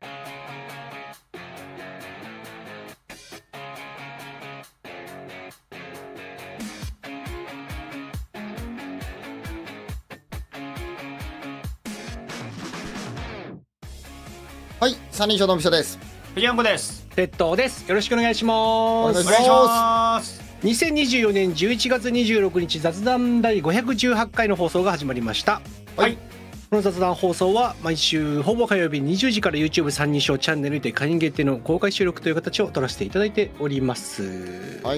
はい、三人称のみそです。 藤山です。 鉄塔です。よろしくお願いします。 お願いします。 2024年11月26日雑談第518回の放送が始まりました。 はい。 この雑談放送は毎週ほぼ火曜日20時から YouTube 三人称チャンネルで会員限定の公開収録という形を取らせていただいております。 はい。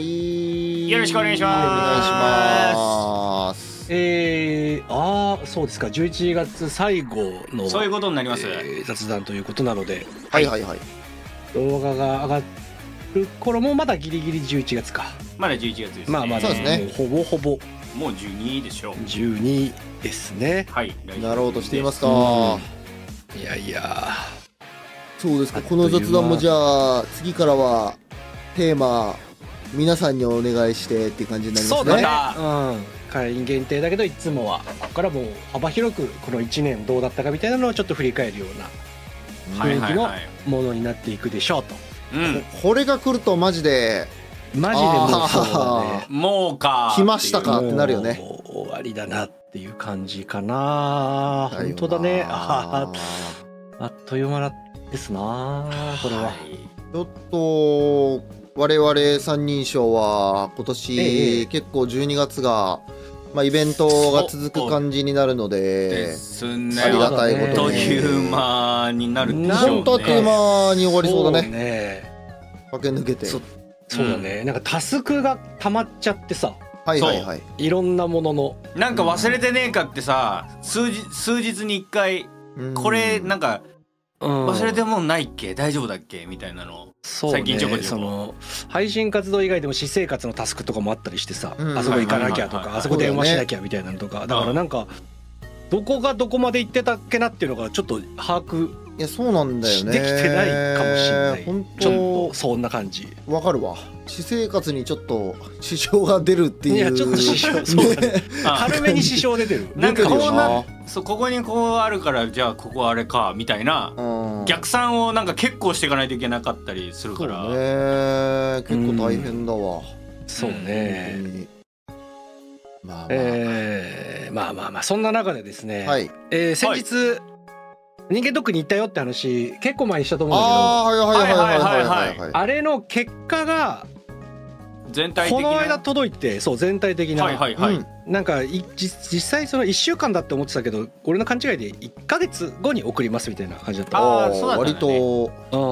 よろしくお願いします。 お願いします。 そうですか。11月最後のそういうことになります。 雑談ということなので、 はいはいはい。 動画が上がる頃もまだギリギリ11月か。 まだ11月ですね。 まあまあ、 そうですね。 ほぼほぼもう12でしょう。 12ですね。 はい。 なろうとしていますか。 いやいや。 そうですか。この雑談もじゃあ次からはテーマ皆さんにお願いしてっていう感じになりますね。 そうだね。会員限定だけどいつもはここからもう幅広くこの1年どうだったかみたいなのをちょっと振り返るような雰囲気のものになっていくでしょうと。 これが来るとマジでもうそうだね。 もうか来ましたかってなるよね。 終わりだなっていう感じかな。本当だね。あっという間ですなこれは。 ちょっと我々三人称は今年結構12月がイベントが続く感じになるので、ありがたいことに。 あっという間になるでしょうね。 本当あっという間に終わりそうだね。駆け抜けて。 そうだね。なんかタスクが溜まっちゃってさ。 はいはいはい。 いろんなものの。 なんか忘れてねえかってさ、数日に1回これなんか忘れてもんないっけ、大丈夫だっけみたいなの。最近ちょこちょこ。その配信活動以外でも私生活のタスクとかもあったりしてさ、あそこ行かなきゃとか、あそこ電話しなきゃみたいなのとか、だからなんかどこがどこまで行ってたっけなっていうのがちょっと把握いやそうなんだよね。 できてないかもしれない。 本当ちょっとそんな感じ。 わかるわ。私生活にちょっと支障が出るっていう。 いやちょっと支障、そうだね。軽めに支障出てる。 なんかここにこうあるからじゃあここあれかみたいな逆算をなんか結構していかないといけなかったりするから。 そうね。結構大変だわ。 そうね。 まあそんな中でですね。先日人間ドックに行ったよって話結構前にしたと思うんだけど、あれの結果がこの間届いて、そう全体的ななんか実際その1週間だって思ってたけど、俺の勘違いで1ヶ月後に送りますみたいな感じだった。 割と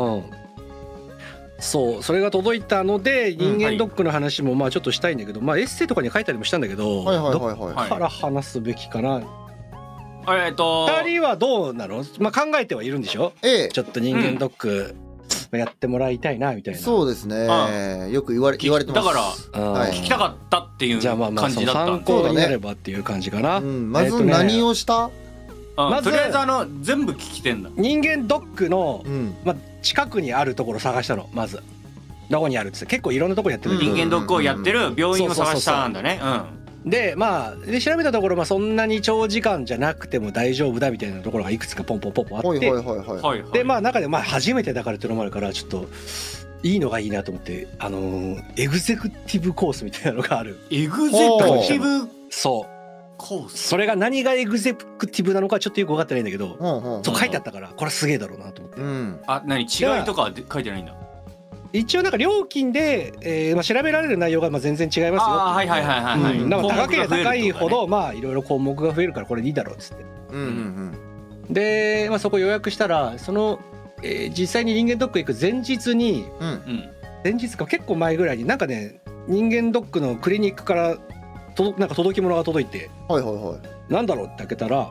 そうそれが届いたので人間ドックの話もまあちょっとしたいんだけど、まあエッセイとかに書いたりもしたんだけど、どっから話すべきかな。2人はどうなの？まあ考えてはいるんでしょ？ちょっと人間ドックやってもらいたいなみたいな。 そうですね。よく言われてます。 だから聞きたかったっていう感じだった。 参考になればっていう感じかな。 まず何をした？ とりあえず全部聞きてんだ。 人間ドックの近くにあるところ探したの。まずどこにあるって結構いろんなところやってる。 人間ドックをやってる病院を探したんだね。 で調べたところそんなに長時間じゃなくても大丈夫だみたいなところがいくつかポンポンポンポンあって、で中で初めてだからっていうのもあるからちょっといいのがいいなと思ってエグゼクティブコースみたいなのがある。 エグゼクティブそうそれが何がエグゼクティブなのかちょっとよく分かってないんだけど、そう書いてあったからこれすげえだろうなと思って。 何違いとか書いてないんだ。 一応なんか料金で、調べられる内容が全然違いますよ。なんか高ければ高いほどいろいろ項目が増えるからこれでいいだろうっつって。で、そこ予約したらその、実際に人間ドック行く前日に、前日か結構前ぐらいになんかね人間ドックのクリニックからなんか届き物が届いて、なんだろうって開けたら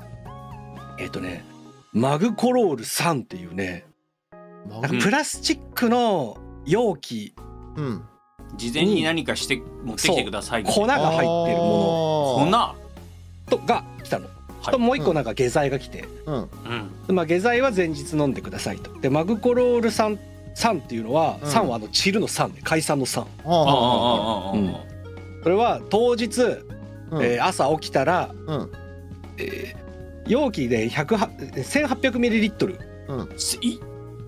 マグコロール3っていうね、なんかプラスチックの容器、 事前に何かして持ってきてください。 粉が入ってるものとが来たの。ともう一個なんか下剤が来て、下剤は前日飲んでくださいと。でマグコロール酸っていうのは、酸はチルの酸で解散の酸。これは当日、朝起きたら、容器で1800ml、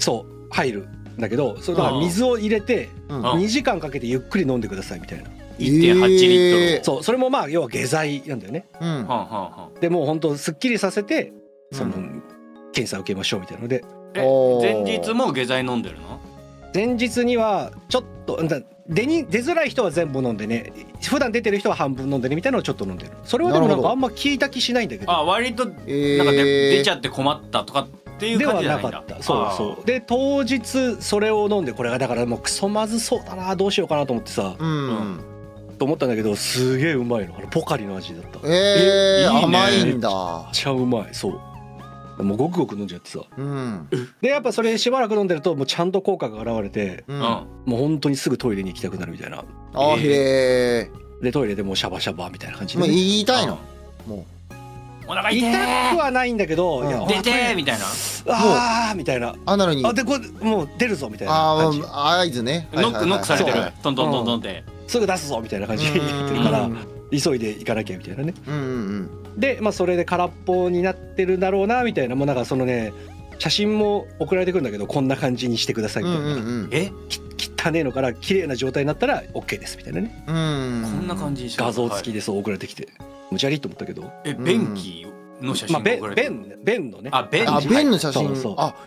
そう入るんだけど、それだから水を入れて2時間かけてゆっくり飲んでくださいみたいな。 1.8 リットル。 そう、それもまあ要は下剤なんだよね。でもう本当すっきりさせてその検査を受けましょうみたいなので。 前日も下剤飲んでるの？ 前日にはちょっと出づらい人は全部飲んでね、普段出てる人は半分飲んでねみたいなのをちょっと飲んでる。それはでもなんかあんま聞いた気しないんだけど。 割となんか出ちゃって困ったとかっていう感じじゃないんだ。ではなかった。 そうそう。で当日それを飲んで、これがだからもうクソまずそうだな、どうしようかなと思ってさ、と思ったんだけど、すげえうまいの。ポカリの味だった。 甘いんだ。 めっちゃうまい。そう。もうごくごく飲んじゃってさ、でやっぱそれしばらく飲んでるともうちゃんと効果が現れて、もう本当にすぐトイレに行きたくなるみたいな。でトイレでもうシャバシャバみたいな感じで、 言いたいのもうお腹痛くはないんだけど、 出てみたいな、 みたいな、 アナルにでこれもう出るぞみたいな感じ、 合図ね、 ノックされてる、トントントントンってすぐ出すぞみたいな感じになってるから、急いで行かなきゃみたいなね。でまあそれで空っぽになってるだろうなみたいな。もうなんかそのね、写真も送られてくるんだけど、こんな感じにしてくださいみたいな。汚ねえのから綺麗な状態になったら OK ですみたいなね。 こんな感じに画像付きでそう送られてきて、むちゃりと思ったけど。 便器の写真が送られてくる。 便のね。 便の写真。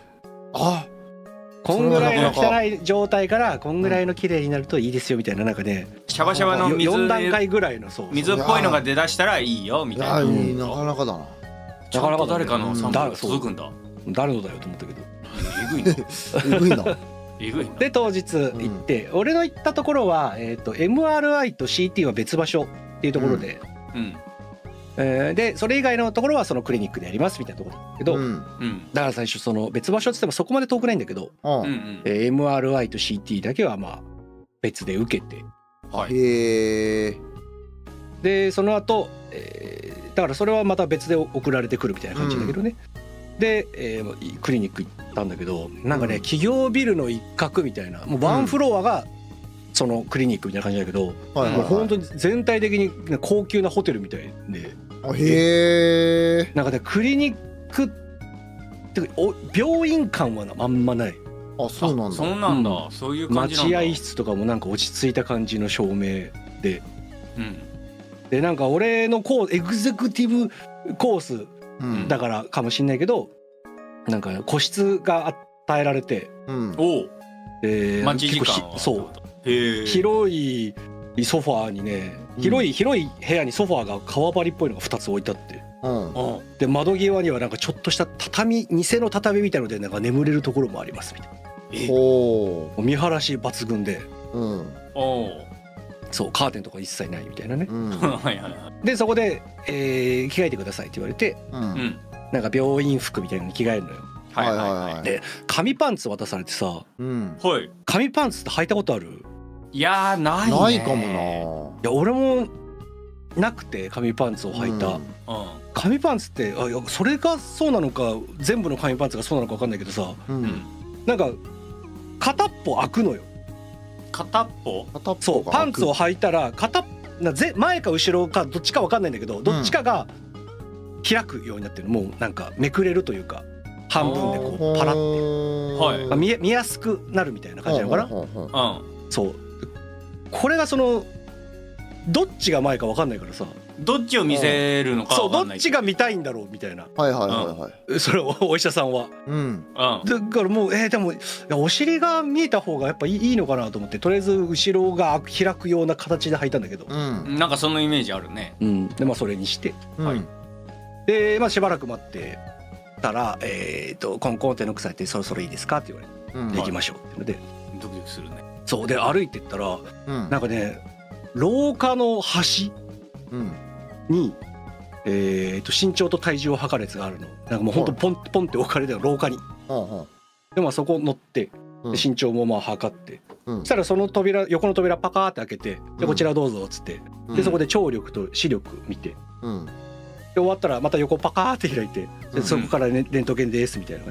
こんぐらいの汚い状態からこんぐらいの綺麗になるといいですよみたいな、なんかね、 シャバシャバの水 4段階ぐらいの水っぽいのが出だしたらいいよみたいな。 なかなかだな。 なかなか誰かのサンプルが届くんだ。 誰のだよと思ったけど。 えぐいな。 で当日行って、俺の行ったところはMRI と CT は別場所っていうところで。でそれ以外のところはそのクリニックでやりますみたいなところだけど、だから最初その別場所っつってもそこまで遠くないんだけど、MRI と CT だけはまあ別で受けて、でその後、だからそれはまた別で送られてくるみたいな感じだけどね。で、クリニック行ったんだけど、なんかね、企業ビルの一角みたいな、もうワンフロアがそのクリニックみたいな感じだけど、もう本当に全体的に高級なホテルみたいで。なんかね、クリニックって病院感はあんまない。 そうなんだ。 そうなんだ。そういう感じなんだ。 待合室とかもなんか落ち着いた感じの照明で、でなんか俺のエグゼクティブコースだからかもしんないけど、なんか個室が与えられて、 待ち時間はそう広いソファーにね、広い部屋にソファーが革張りっぽいのが2つ置いてあって、で窓際にはなんかちょっとした畳、偽の畳みたいのでなんか眠れるところもありますみたいな。見晴らし抜群で、そうカーテンとか一切ないみたいなね。でそこで着替えてくださいって言われて、なんか病院服みたいなのに着替えるのよ。で紙パンツ渡されてさ、紙パンツって履いたことある？ いやないかもな。 いや俺もなくて、紙パンツを履いた。紙パンツってそれがそうなのか全部の紙パンツがそうなのか分かんないけどさ、なんか片っぽ開くのよ。 片っぽ？ そうパンツを履いたら前か後ろかどっちか分かんないんだけど、どっちかが開くようになってる。もうなんかめくれるというか、半分でこうパラって見やすくなるみたいな感じなのかな。そうこれがそのどっちが前か分かんないからさ、 どっちを見せるのか分かんない。そうどっちが見たいんだろうみたいな。それをお医者さんは。だからもうでもお尻が見えた方がやっぱいいのかなと思って、とりあえず後ろが開くような形で履いたんだけど、 なんかそのイメージあるね。 でまあそれにして、でまあしばらく待ってたらコンコンってノックされて、そろそろいいですかって言われて、行きましょうっていうのでドキドキするね。そうで歩いてったら、なんかね廊下の端に身長と体重を測るやつがあるの。なんかもうほんとポンポンって置かれてる廊下に。でまあそこ乗って身長もまあ測って、そしたらその扉、横の扉パカーって開けて、でこちらどうぞっつって、でそこで聴力と視力見て、で終わったらまた横パカーって開いて、でそこからレントゲンですみたいな感じで。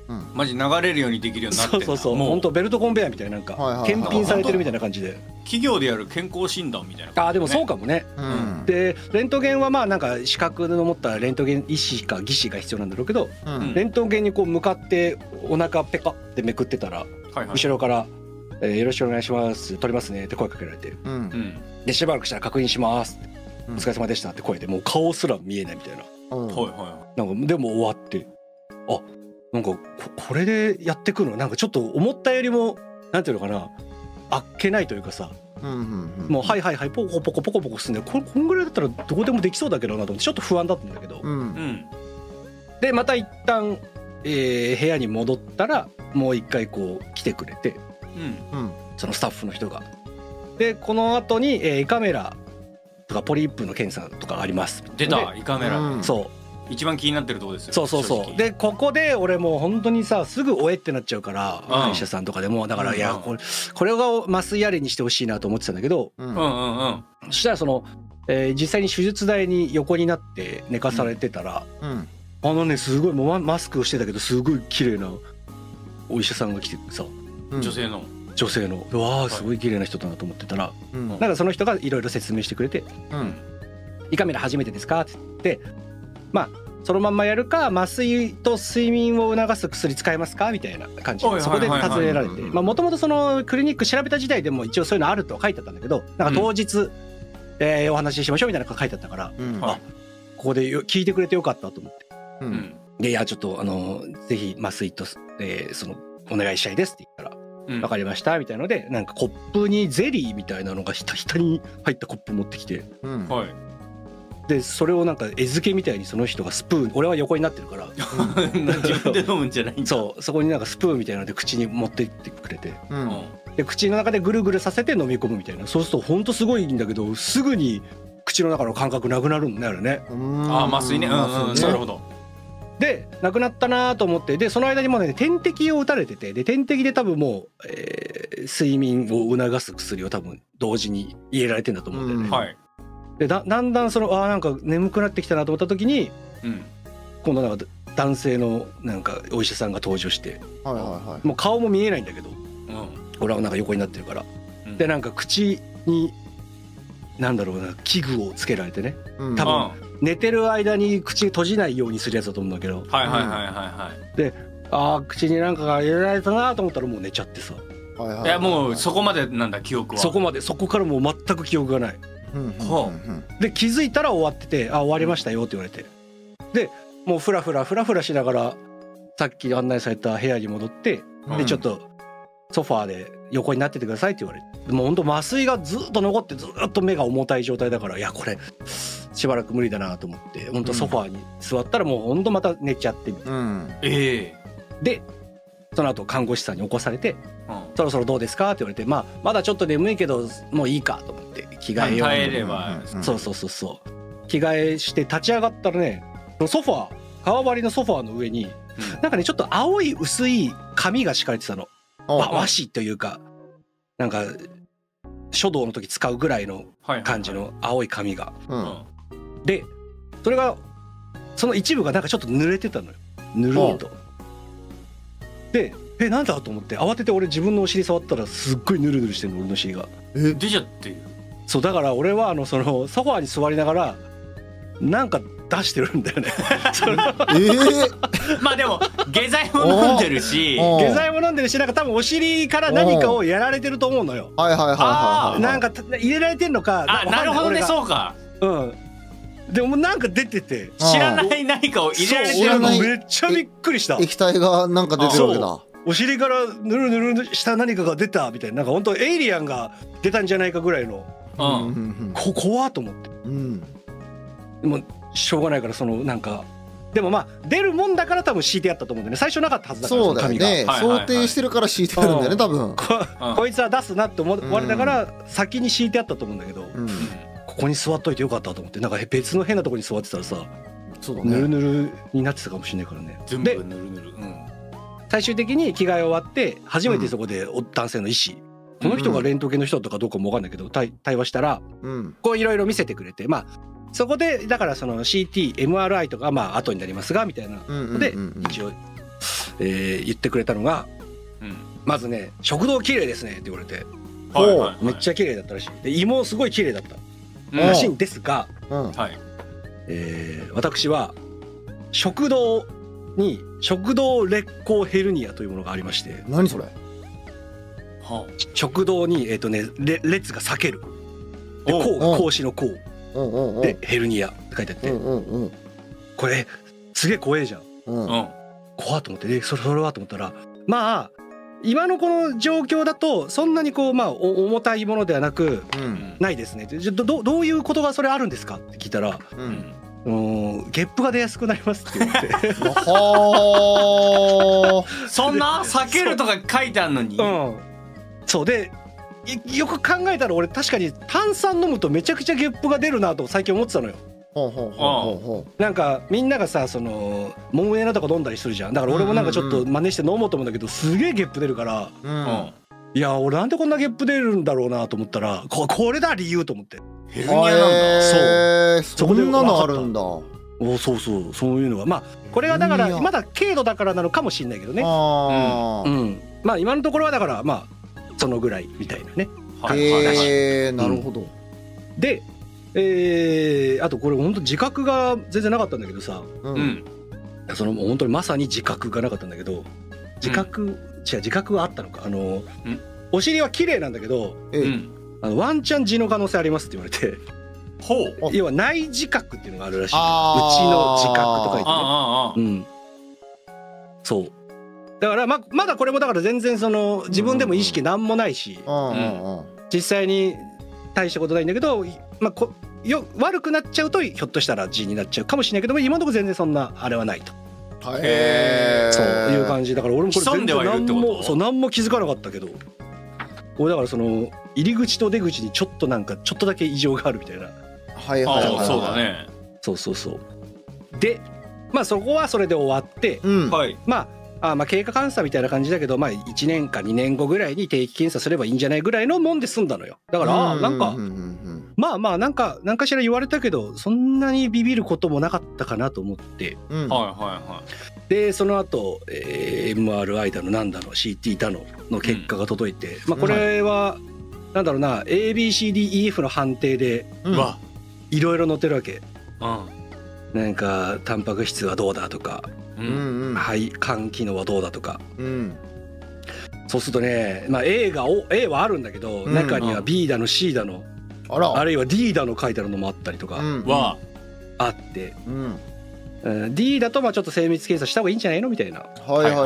マジ流れるようにできるようになってんだ。 そうそうそう、本当ベルトコンベヤーみたいな、なんか検品されてるみたいな感じで、 企業でやる健康診断みたいな。 あ、でもそうかもね。でレントゲンはまあなんか資格の持ったレントゲン医師か技師が必要なんだろうけど、レントゲンにこう向かってお腹ペカってめくってたら、後ろから「よろしくお願いします撮りますね」って声かけられて、でしばらくしたら「確認します」って「お疲れ様でした」って声で、もう顔すら見えないみたいな。なんかでも終わって、あ、なんかこれでやってくのなんかちょっと思ったよりもなんていうのかな、あっけないというかさ、もうはいはいはいポコポコポコポコ進んで、こんぐらいだったらどこでもできそうだけどなと思ってちょっと不安だったんだけど、でまた一旦、部屋に戻ったらもう一回こう来てくれて、そのスタッフの人が。でこの後に、胃カメラとかポリープの検査とかあります。 出た、胃カメラ。 そう一番気になってるとこですよ。 そうそうそう。でここで俺もう本当にさ、すぐおえってなっちゃうから歯医者さんとかでも、だからいやこれが麻酔ありにしてほしいなと思ってたんだけど、そしたらその、実際に手術台に横になって寝かされてたら、あのねすごいもうマスクをしてたけどすごい綺麗なお医者さんが来てさ、 女性のわあすごい綺麗な人だなと思ってたら、なんかその人がいろいろ説明してくれて「胃カメラ初めてですか?」って言って、まあそのまんまやるか麻酔と睡眠を促す薬使えますかみたいな感じでそこで尋ねられて、もともとそのクリニック調べた時代でも一応そういうのあるとは書いてあったんだけど、なんか当日お話ししましょうみたいなのが書いてあったから、あここで聞いてくれてよかったと思って、でいやちょっとぜひ麻酔とそのお願いしたいですって言ったら。分かりましたみたいので、なんかコップにゼリーみたいなのがひたひたに入ったコップ持ってきて、でそれをなんか餌付けみたいにその人がスプーン、俺は横になってるから自分で飲むんじゃないんだ。 そう、そこになんかスプーンみたいなので口に持っていってくれて、で口の中でぐるぐるさせて飲み込むみたいな。そうするとほんとすごいんだけど、すぐに口の中の感覚なくなるんだよね。 麻酔ね。なるほど。 で亡くなったなと思って、でその間にもね点滴を打たれてて、で点滴で多分もう、睡眠を促す薬を多分同時に入れられてんだと思うんだよね。でだんだんそのなんか眠くなってきたなと思った時に、今度なんか男性のなんかお医者さんが登場して、もう顔も見えないんだけど、俺はなんか横になってるから、でなんか口になんだろうな器具をつけられてね、多分寝てる間に口閉じないようにするやつだと思うんだけど、で口になんかが入れられたなと思ったらもう寝ちゃってさ、 いやもうそこまでなんだ記憶は。 そこからもう全く記憶がない。で気づいたら終わってて、終わりましたよって言われて、でもうフラフラしながらさっき案内された部屋に戻って、でちょっとソファーで横になっててくださいって言われて、もうほんと麻酔がずっと残ってずっと目が重たい状態だから、いやこれしばらく無理だなと思って、ほんとソファーに座ったらもうほんとまた寝ちゃってみたいな。でその後看護師さんに起こされて、そろそろどうですかって言われて、まだちょっと眠いけどもういいかと思って着替えよう。 耐えれば。 そう着替えして立ち上がったらね、ソファー革張りのソファーの上に、なんかねちょっと青い薄い紙が敷かれてたの。和紙というかなんか書道の時使うぐらいの感じの青い紙が。でそれがその一部がなんかちょっと濡れてたのよ、ぬるいと。でなんだと思って慌てて俺自分のお尻触ったらすっごいヌルヌルしてるの、俺の尻が。 出ちゃってる。 そうだから俺はそのソファーに座りながらなんか出してるんだよねまあでも下剤も飲んでるしなんか多分お尻から何かをやられてると思うのよ。なんか入れられてんのか。 なるほどね、そうか。 でもなんか出てて知らない何かを入れられてるの。 めっちゃびっくりした。 液体がなんか出てるわけだ。 お尻からぬるぬるした何かが出たみたいな、なんか本当エイリアンが出たんじゃないかぐらいの。怖っと思って。でもしょうがないからそのなんかでも出るもんだから多分敷いてあったと思うんだよね。最初なかったはずだから。 そうだよね、想定してるから敷いてあるんだよね多分。 こいつは出すなって思われたから先に敷いてあったと思うんだけど、ここに座っといてよかったと思って、なんか別の変なとこに座ってたらさ、ぬるぬるになってたかもしれないからね。 全部ぬるぬる。 最終的に着替え終わって初めてそこで男性の医師、この人がレントゲンの人とかどうかも分かんないけど対話したら、こういろいろ見せてくれて、そこでだからその CT、MRI とか後になりますがみたいなので一応言ってくれたのが、まずね食堂綺麗ですねって言われて、めっちゃ綺麗だったらしい。で胃もすごい綺麗だったらしいんですが、私は食堂に食道裂孔ヘルニアというものがありまして。 何それ？ 食道に列が裂ける。で孔が孔子の孔でヘルニアって書いてあって、これすげえ怖えじゃん。怖っと思って、それはと思ったら、まあ今のこの状況だとそんなにこうまあ重たいものではなく、ないですねって。どういうことがそれあるんですかって聞いたら、ゲップが出やすくなりますって言ってそんな避けるとか書いてあるのに、 そうでよく考えたら俺確かに炭酸飲むとめちゃくちゃゲップが出るなと最近思ってたのよ。なんかみんながさモンエナとか飲んだりするじゃん。だから俺もなんかちょっと真似して飲もうと思うんだけどすげえゲップ出るから、いや俺なんでこんなゲップ出るんだろうなと思ったらこれだ理由と思って。 ヘルニアなんだ。 そんなのあるんだ。 そういうのがまあこれはだからまだ軽度だからなのかもしれないけどね。まあ今のところはだからまあそのぐらいみたいなね。 なるほど。 であとこれ本当自覚が全然なかったんだけどさ、その本当にまさに自覚がなかったんだけど、自覚はあったのか。お尻は綺麗なんだけど、ワンチャン痔の可能性ありますって言われて。要は内自覚っていうのがあるらしい。うちの自覚とか言ってね。そうだからまだこれもだから全然その自分でも意識なんもないし、実際に大したことないんだけど、悪くなっちゃうとひょっとしたら痔になっちゃうかもしれないけども、今のところ全然そんなあれはないと。そういう感じだから、俺もこれ全然何も気づかなかったけど、俺だからその入り口と出口にちょっとだけ異常があるみたいな。 そうだね。 そうでまあそこはそれで終わって、まあ経過観察みたいな感じだけど、まあ1年か2年後ぐらいに定期検査すればいいんじゃないぐらいのもんで済んだのよ。だからなんかまあなんかしら言われたけどそんなにビビることもなかったかなと思って、でその後 MRI だのなんだの CT だの結果が届いて、まあこれはなんだろうな ABCDEF の判定でいろいろ載ってるわけ。なんかタンパク質はどうだとか、肝機能はどうだとか、そうするとね、まあ A はあるんだけど、中には B だの C だの、あるいは D だの書いてあるのもあったりとかはあって、D だとまあちょっと精密検査した方がいいんじゃないのみたいな。で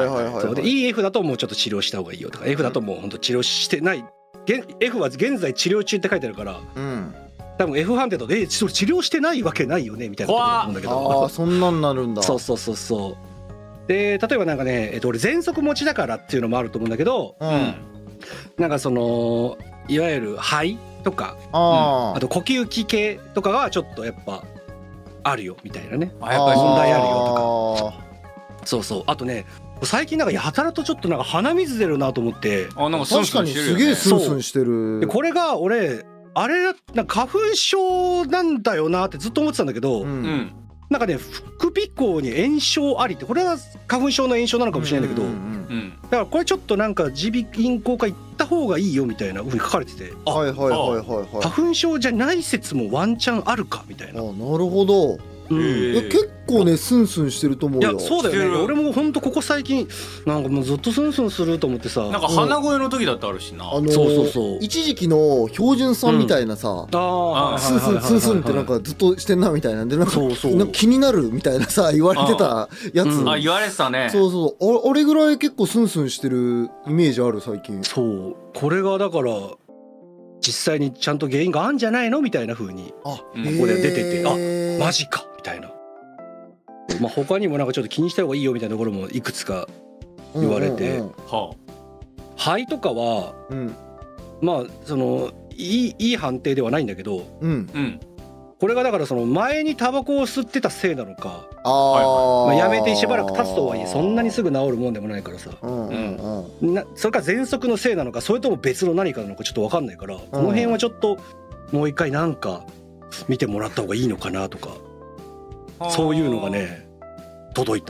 EF だともうちょっと治療した方がいいよとか、F だともう本当治療してない、F は現在治療中って書いてあるから、多分 F 判定だとそれ治療してないわけないよねみたいなこと思うんだけど、 そんなんなるんだ。 そうで例えばなんかね、俺喘息持ちだからっていうのもあると思うんだけど、なんかそのいわゆる肺とか、あと呼吸器系とかがちょっとやっぱあるよみたいなね、問題あるよとか。あとね最近なんかやたらとちょっとなんか鼻水出るなと思って。 なんか確かにすげえスンスンしてる。 でこれが俺あれなんか花粉症なんだよなってずっと思ってたんだけど、なんかね副鼻孔に炎症ありって、これは花粉症の炎症なのかもしれないんだけど、だからこれちょっとなんか耳鼻咽喉科行った方がいいよみたいな風に書かれてて、花粉症じゃない説もワンチャンあるかみたいな。 なるほど。結構ねスンスンしてると思うよ。 いやそうだよね。俺もほんとここ最近なんかもうずっとスンスンすると思ってさ。 なんか鼻声の時だってあるしな。 そう一時期の標準さんみたいなさ、スンスンスンスンってなんかずっとしてんなみたいなんで、なんか気になるみたいなさ言われてたやつ。 言われてたね。 あれぐらい結構スンスンしてるイメージある最近。 これがだから実際にちゃんと原因があるんじゃないのみたいな風にここで出てて、マジかみたいな。まあ他にもなんかちょっと気にした方がいいよみたいなところもいくつか言われて、肺とかはまあそのいい判定ではないんだけど、これがだからその前にタバコを吸ってたせいなのか、やめてしばらく経つとはいえそんなにすぐ治るもんでもないからさ、それから喘息のせいなのかそれとも別の何かなのかちょっと分かんないから、この辺はちょっともう一回なんか見てもらった方がいいのかなとか、そういうのがね届いた。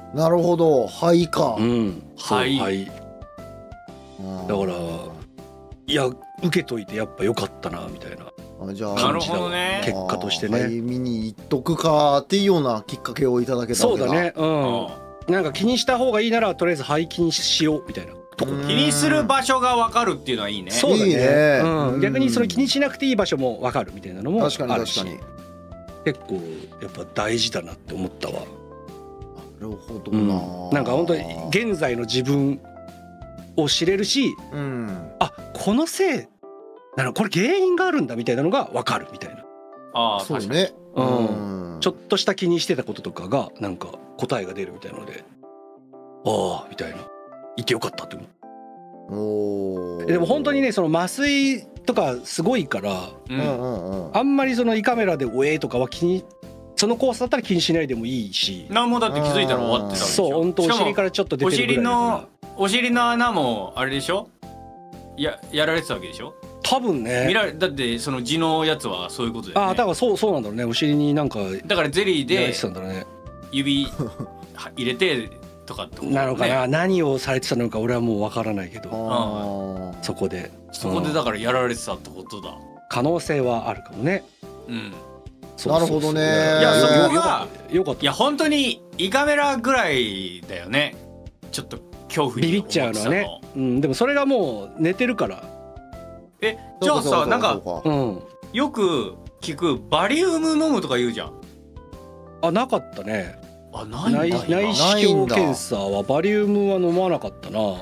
なるほど、肺か。 肺。 だからいや受けといてやっぱ良かったなみたいな。 じゃあなるほどね。 結果としてね。 肺見に行っとくかっていうようなきっかけをいただけたわけだ。 そうだね。なんか気にした方がいいならとりあえず肺気にしようみたいな。 気にする場所が分かるっていうのはいいね。 そうだね。逆にそれ気にしなくていい場所も分かるみたいなのもあるし。確かに確かに。結構やっぱ大事だなって思ったわ。 なるほどな。 なんか本当に現在の自分を知れるし、あ、このせいこれ原因があるんだみたいなのが分かるみたいな。 ああ、そうね。 ちょっとした気にしてたこととかがなんか答えが出るみたいなので、ああみたいな、言ってよかったって思う。でも本当にね、その麻酔とかすごいから、あんまりその胃カメラでおえとかはそのコースだったら気にしないでもいいし。 なんもだって気づいたら終わってたわけでしょ。 そう、本当お尻からちょっと出てるぐらいだから。 お尻の穴もあれでしょ。やられてたわけでしょ。 多分ね。 だってその痔のやつはそういうことだよね。 だからそうなんだろうね。お尻になんかだからゼリーで指入れてとかってことなのかな。何をされてたのか俺はもうわからないけど、そこでだからやられてたってことだ。 可能性はあるかもね。 なるほどね。 いや、そこがよかった。いや本当に胃カメラぐらいだよね。ちょっと恐怖にビビっちゃうのはね。でもそれがもう寝てるから。 じゃあさ、なんかよく聞くバリウム飲むとか言うじゃん。 なかったね。 ないんだ。 内視鏡検査はバリウムは飲まなかったな。 へ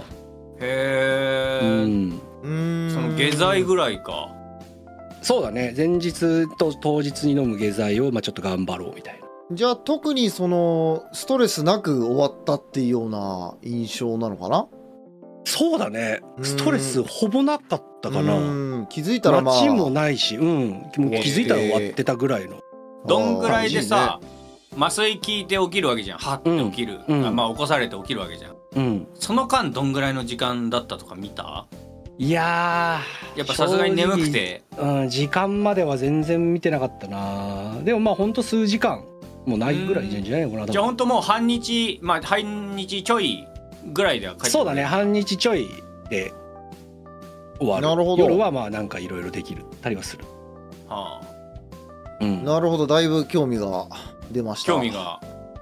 え。その下剤ぐらいか。 そうだね。前日と当日に飲む下剤をちょっと頑張ろうみたいな。 じゃあ特にそのストレスなく終わったっていうような印象なのかな。 そうだね。ストレスほぼなかったかな。 気づいたら街もないし、気づいたら終わってたぐらいの。 どんぐらいでさ、麻酔効いて起きるわけじゃん。はって起きる。起こされて起きるわけじゃん。その間どんぐらいの時間だったとか見た？ いややっぱさすがに眠くて、 時間までは全然見てなかったな。でもほんと数時間もうないぐらいじゃないのかな。 じゃあほんともう半日ちょいぐらいでは帰ってくる。 そうだね、半日ちょいで終わる。なるほど。夜はなんかいろいろできるたりはする。 なるほど、だいぶ興味が出ました。 興味が。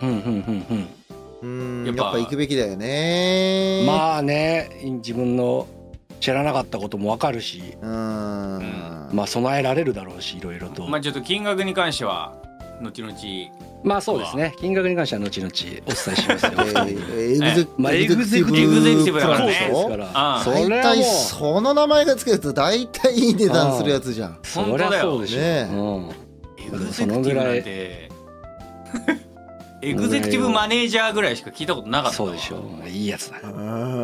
やっぱ行くべきだよね。 まあね、自分の知らなかったことも分かるし、備えられるだろうし、いろいろと。 ちょっと金額に関しては後々。 そうですね。金額に関しては後々お伝えしますよ。 エグゼクティブだからね。 大体その名前がつけると大体いい値段するやつじゃん。 そりゃそうでしょ。 エグゼクティブなんてエグゼクティブマネージャーぐらいしか聞いたことなかった。 そうでしょ。いいやつだ。ぜひ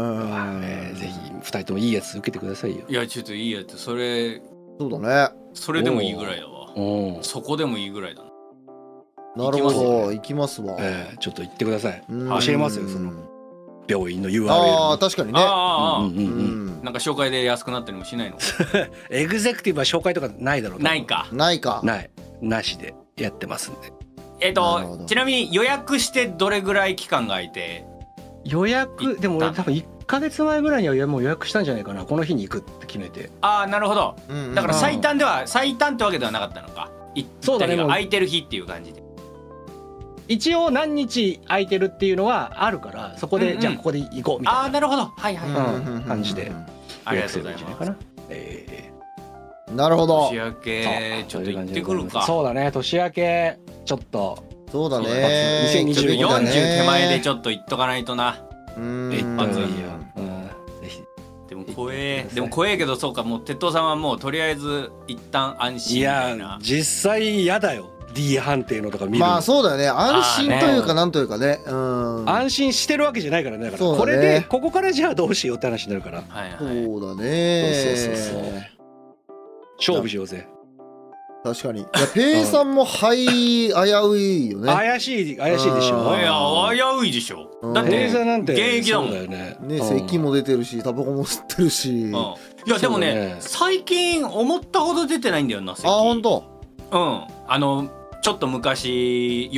2人ともいいやつ受けてくださいよ。 いやちょっといいやつ、それそうだね。 それでもいいぐらいだわ。そこでもいいぐらいだな。 なるほど、行きますわ。 ちょっと行ってください。教えますよ、その病院の URL。 確かにね。 なんか紹介で安くなったりもしないの？ エグゼクティブは紹介とかないだろう。 ないか。 なしでやってますんで。 ちなみに予約してどれぐらい期間が空いて？ 予約でも俺多分1ヶ月前ぐらいにはもう予約したんじゃないかな。この日に行くって決めて。 なるほど。だから最短ってわけではなかったのか。そうだね。空いてる日っていう感じで。 一応何日空いてるっていうのはあるから、そこでじゃあここで行こうみたいな。 なるほど。はい感じで。 ありがとうございます。 なるほど。 年明けちょっと行ってくるか。 そうだね、年明けちょっと。 そうだね。 40手前でちょっと行っとかないとな。 一発いいよ。 ぜひ。でも怖えけど、そうか、もう鉄塔さんはもうとりあえず一旦安心みたいな。 いや実際嫌だよ。D 判定のとか見る。 そうだよね。安心というかなんというかね。 安心してるわけじゃないからね。だからこれでここからじゃあどうしようって話になるから。 そうだね。 そう勝負しようぜ。 確かに。ペイさんも危ういよね。 怪しいでしょ。 いや危ういでしょ。だって現役だもんね。 咳も出てるしタバコも吸ってるし。いやでもね、最近思ったほど出てないんだよな。 本当。 ちょっと昔より。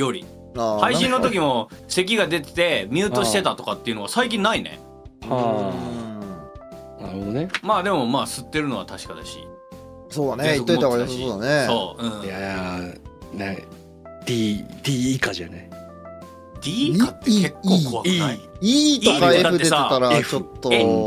配信の時も咳が出ててミュートしてたとかっていうのは最近ないね。 はあ、なるほどね。 まあでもまあ吸ってるのは確かだし。 そうだね、言っといた方が良さそうだね。 そう、 いやね、D 以下じゃない。 D 以下って結構怖くない？ E とか F 出てたらちょっと。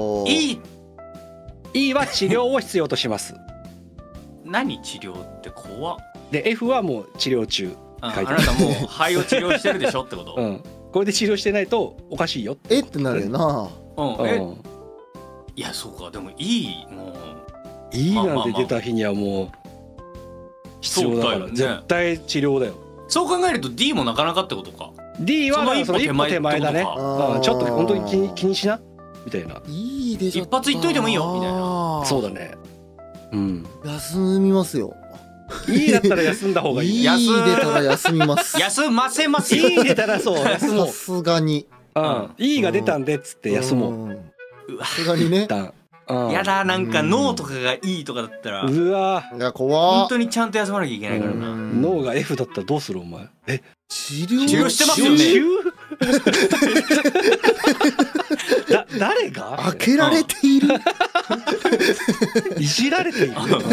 E は治療を必要とします。 何治療って怖っ。 で F はもう治療中。 あなたもう肺を治療してるでしょってこと。 これで治療してないとおかしいよってなるよな。 いやそうか、でも E もう E なんて出た日にはもう必要だから、絶対治療だよ。 そう考えると D もなかなかってことか。 D はその一歩手前だね。ちょっと本当に気にしなみたいな。 いいでしょ、 一発言っといてもいいよみたいな。 そうだね。 休みますよ。 いいだったら休んだ方がいい。 いい出たら休みます。 休ませますよ。 いい出たらそう休もう。 さすがに。 いいが出たんでっつって休もう。 さすがにね。 やだ、なんか脳とかがいいとかだったら、 うわ本当にちゃんと休まなきゃいけないからな。 脳が F だったらどうするお前。 治療してますよね。 誰が開けられている。 いじられている。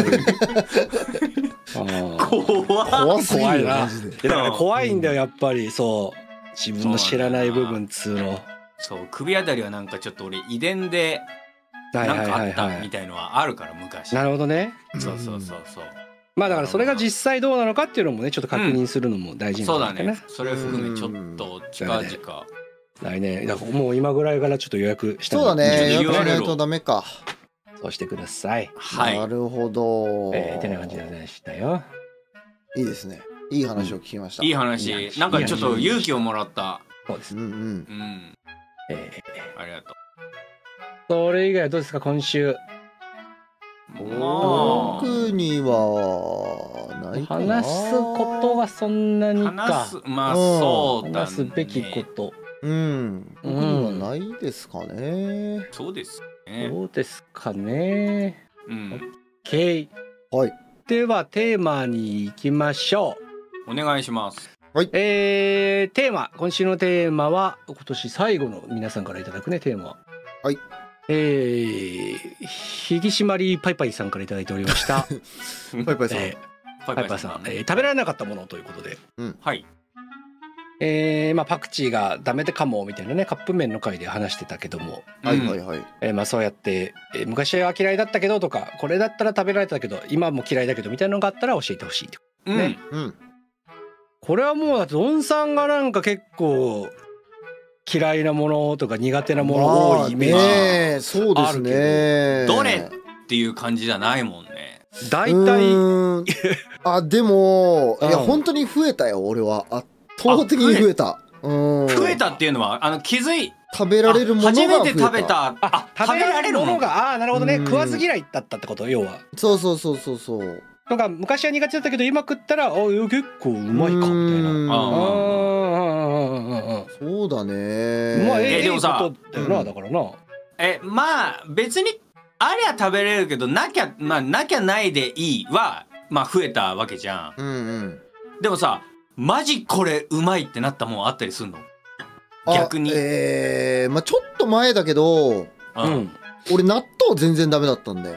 怖いな。 だから怖いんだよやっぱり。そう自分の知らない部分つうの。 そう首あたりはなんかちょっと俺遺伝でなんかあったみたいのはあるから昔。 なるほどね。 そう。 まあだからそれが実際どうなのかっていうのもねちょっと確認するのも大事なんだね。 それ含めちょっと近々 来年だからもう今ぐらいからちょっと予約した。 そうだね、予約しないとダメか。 そうしてください。 なるほど。 てな感じでございましたよ。 いいですね。いい話を聞きました。 いい話。なんかちょっと勇気をもらった。 そうです。 ありがとう。 それ以外はどうですか今週。 僕にはないかな。 話すことはそんなにか。 まあそうだね。 話すべきこと。 僕にはないですかね。 そうですね。 そうですかね。OK。 はい。 ではテーマに行きましょう。お願いします。 はい。テーマ、今週のテーマは今年最後の皆さんからいただくねテーマ。 はい。 ひぎしまりパイパイさんからいただいておりました。 パイパイさん。 パイパイさん、食べられなかったものということで。 はい。 まあパクチーがダメでかもみたいなねカップ麺の回で話してたけども。 はいはいはい。 まあそうやって、昔は嫌いだったけどとかこれだったら食べられたけど今も嫌いだけどみたいなのがあったら教えてほしいってことね。これはもうだってドンさんがなんか結構嫌いなものとか苦手なもの多いイメージそうですね。 どれっていう感じじゃないもんね。 大体でもいや本当に増えたよ俺は。圧倒的に増えた。 増えたっていうのは食べられるものが増えた。 初めて食べた食べられるものがなるほどね。食わず嫌いだったってこと要は。 そう。 なんか昔は苦手だったけど今食ったら結構うまいかみたいな。 そうだね。 まあでもさだよなだからな。 まあ別にありゃ食べれるけどなきゃないでいいはまあ増えたわけじゃん。でもさマジこれうまいってなったもんあったりすんの？逆に。 まあちょっと前だけど、俺納豆全然ダメだったんだよ。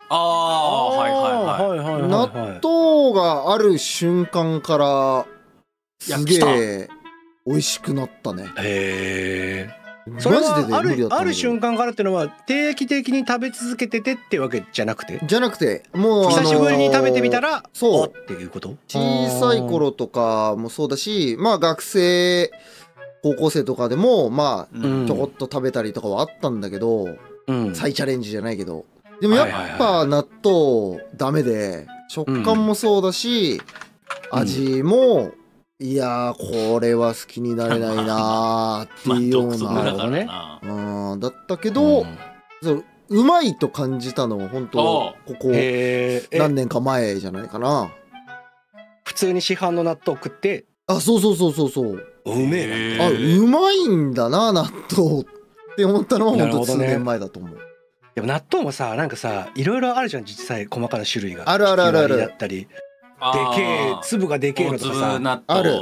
納豆がある瞬間からすげえ美味しくなったね。 それはある瞬間からっていうのは定期的に食べ続けててってわけじゃなくてもう久しぶりに食べてみたらそうっていうこと。 小さい頃とかもそうだしまあ学生高校生とかでもまあちょこっと食べたりとかはあったんだけど再チャレンジじゃないけどでもやっぱ納豆ダメで食感もそうだし味もいやこれは好きになれないなっていうようなだったけどうまいと感じたのは本当ここ何年か前じゃないかな。 普通に市販の納豆食ってそううめえうまいんだな納豆って思ったのは本当数年前だと思う。 でも納豆もさなんかさいろいろあるじゃん実際細かな種類があるだったりでけえ粒がでけえのとかさある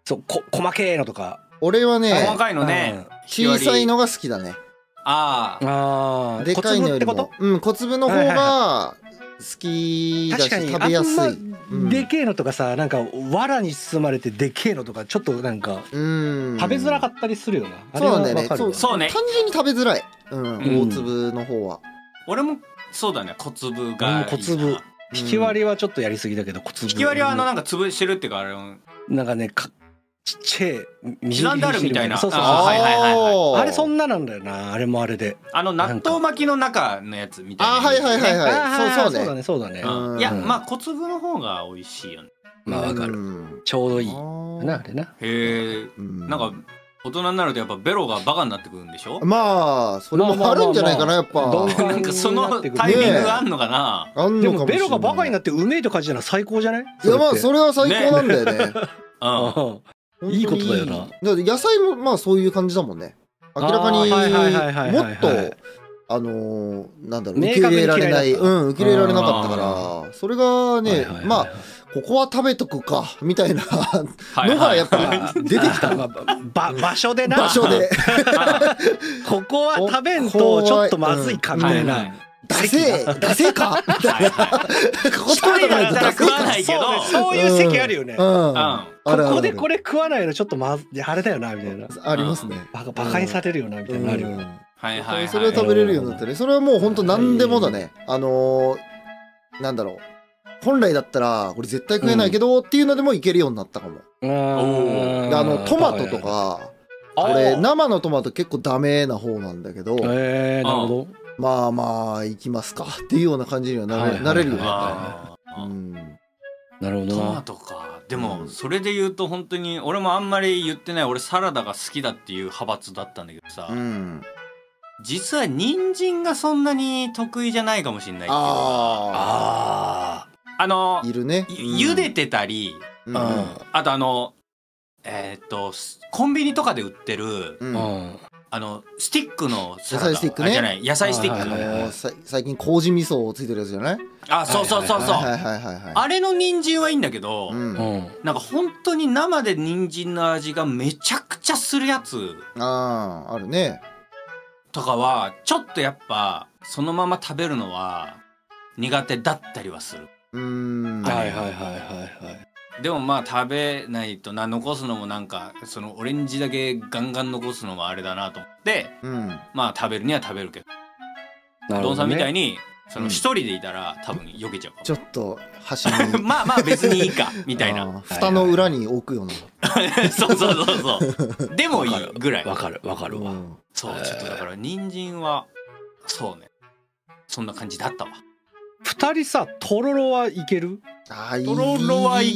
そう細けいのとか。 俺はね細かいのね、 小さいのが好きだね。 ああ、でかいのよりも小粒の方が好きだし食べやすい。 でけえのとかさ、なんか藁に包まれてでけえのとかちょっとなんか食べづらかったりするよな。 そうなんだよね。 そうね、 単純に食べづらい。大粒の方は。 俺もそうだね、小粒がいい。 小粒。引き割りはちょっとやりすぎだけど、小粒。 引き割りはなんか潰してるっていうか、あれなんかね、ちっちゃい刻んであるみたいな。 そうそうそう。あれそんななんだよな。あれもあれで。 納豆巻きの中のやつみたいな。 はいはいはいはい。 そうだねそうだね。 いやまあ小粒の方が美味しいよね。 まあわかる。ちょうどいいなあれな。 へえ。なんか大人になるとやっぱベロがバカになってくるんでしょ。 まあそれもあるんじゃないかな、やっぱ。 なんかそのタイミングがあんのかな。 でもベロがバカになってうめえと感じたら最高じゃない？ いやまあそれは最高なんだよね。 いいことだよな。 だって野菜もまあそういう感じだもんね。明らかにもっとなんだろう、受け入れられない、受け入れられなかったから、それがね、まあここは食べとくかみたいなのがやっぱ出てきた。 場所でな。 場所でここは食べんとちょっとまずいかみたいな。 出せかみたいな。ここ食べないと食わないけど、 そういう席あるよね。ここでこれ食わないのちょっとあれだよなみたいな。 ありますね。 バカにされるよなみたいなあるよ。 はいはい。 それを食べれるようになってね。それはもう本当何でもだね。なんだろう。本来だったらこれ絶対食えないけどっていうのでもいけるようになったかも。トマトとか、俺生のトマト結構ダメな方なんだけど。 なるほど。 まあまあ行きますかっていうような感じにはなれるようになったね。 なるほどな。 トマトか。でもそれで言うと本当に俺もあんまり言ってない。俺サラダが好きだっていう派閥だったんだけどさ、実は人参がそんなに得意じゃないかもしれないっていう。いるね。茹でてたり、あとコンビニとかで売ってるスティックのサラダ、野菜スティックね。じゃない、野菜スティック。 最近麹味噌ついてるやつじゃない？ そうそうそうそう。あれの人参はいいんだけど、なんか本当に生で人参の味がめちゃくちゃするやつ。 あるね。 とかはちょっとやっぱそのまま食べるのは苦手だったりはする。でもまあ食べないと残すのもなんかそのオレンジだけガンガン残すのもあれだなと思って、まあ食べるには食べるけど、ドンさんみたいにその一人でいたら多分避けちゃうかも。 ちょっと端にまあまあ別にいいかみたいな。 蓋の裏に置くような。 そうそうそうそう。でもいいぐらい。 わかるわ。 そう、ちょっとだから人参はそうね、そんな感じだったわ。 二人さ、とろろはいける？ とろろはい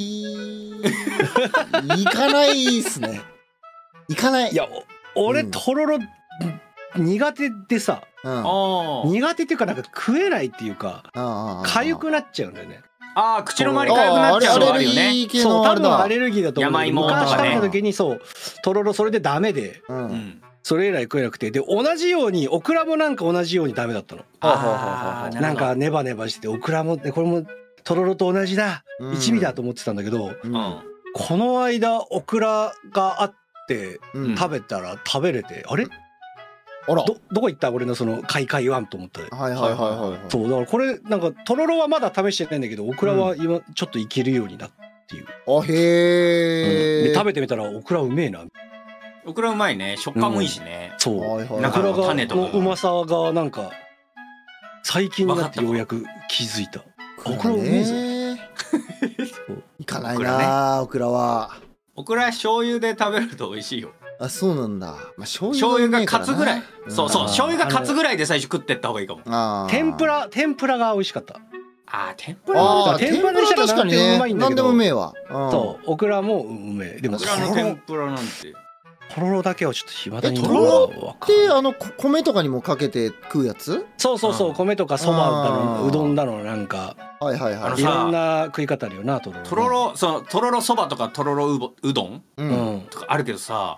かないっすね。いかない。 いや俺とろろ苦手でさ、苦手っていうかなんか食えないっていうか痒くなっちゃうんだよね。 口の周り痒くなっちゃうのあるよね。 そう、多分アレルギーだと思う。 山芋とかね。 昔食べた時にそうとろろそれでダメで、それ以来食えなくて、で同じようにオクラもなんか同じようにダメだったの。なんかネバネバしてオクラもこれもとろろと同じだ、一味だと思ってたんだけど、この間オクラがあって食べたら食べれて、あれどこ行った俺のその快ワンと思って。そうだからこれなんかとろろはまだ試してないんだけど、オクラは今ちょっといけるようになっていう。 で食べてみたらオクラうめえな。 オクラうまいね。食感もいいしね。 そう。オクラのうまさがなんか最近になってようやく気づいた。オクラうめえぞ。 いかないなオクラは。 オクラ醤油で食べると美味しいよ。 そうなんだ。 醤油が勝つぐらい。そうそう、醤油が勝つぐらいで最初食ってった方がいいかも。 天ぷらが美味しかった。 天ぷらにしたら確かにね、何でもうめえわ。 そうオクラもうめえ。でもオクラの天ぷらなんてとろろだけはちょっと暇だに。 とろろって米とかにもかけて食うやつ？ そうそうそう、米とかそばだのうどんだのなんかいろんな食い方あるよな。とろろそばとかとろろうどんとかあるけどさ、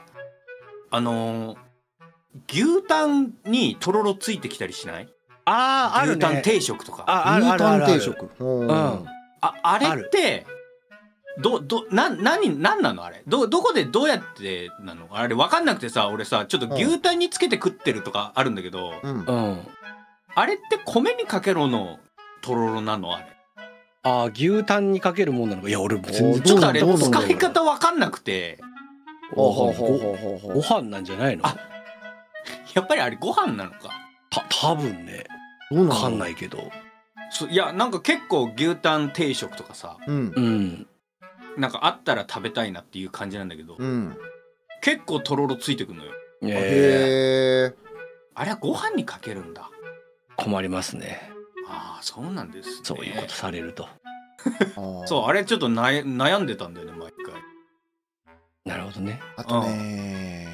牛タンにとろろついてきたりしない？ あるね。 牛タン定食とか。 牛タン定食。 あれって何なのあれ、どこでどうやってなのあれ、分かんなくてさ、俺さちょっと牛タンにつけて食ってるとかあるんだけど、あれって米にかけろのとろろなのあれ。 ああ、牛タンにかけるもんなのか。いや俺全然ちょっとあれ使い方分かんなくて。 ご飯なんじゃないの？ やっぱりあれご飯なのか。 多分ね、分かんないけど。 いやなんか結構牛タン定食とかさ、なんかあったら食べたいなっていう感じなんだけど、結構とろろついてくるのよ。あれはご飯にかけるんだ。 困りますね。 ああ、そうなんですね。 そういうことされると。 そう、あれちょっと悩んでたんだよね、毎回。 なるほどね。 あとね、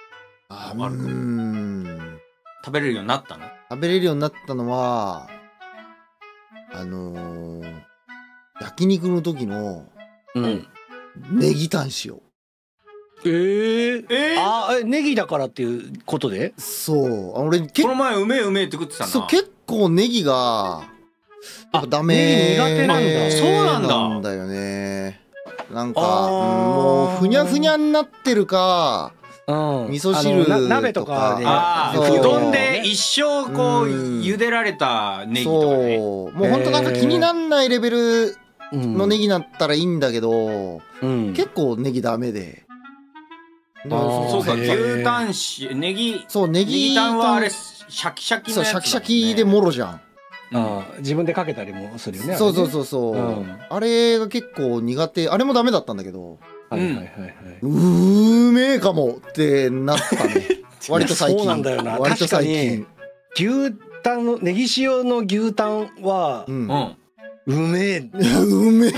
食べれるようになったの？ 食べれるようになったのは、焼肉の時のネギタン塩。 ネギだからっていうことで？ そう、俺この前うめえって食ってたな。 そう、結構ネギがダメ。 ネギ苦手なんだ。 そうなんだよね。なんかもうふにゃふにゃになってるか、味噌汁鍋とかでうどんで一生こう茹でられたネギとかね。 もうほんとなんか気になんないレベルのネギだったらいいんだけど、結構ネギダメで。 そうか、牛タンネギタンはあれシャキシャキのやつだね。そう、シャキシャキでもろじゃん。 自分でかけたりもするよね。 そうあれが結構苦手。あれもダメだったんだけど、うめえかもってなったね。割と最近。 そうなんだよな。 割と最近。 牛タンのネギ塩の牛タンはうめえ。 うめえ。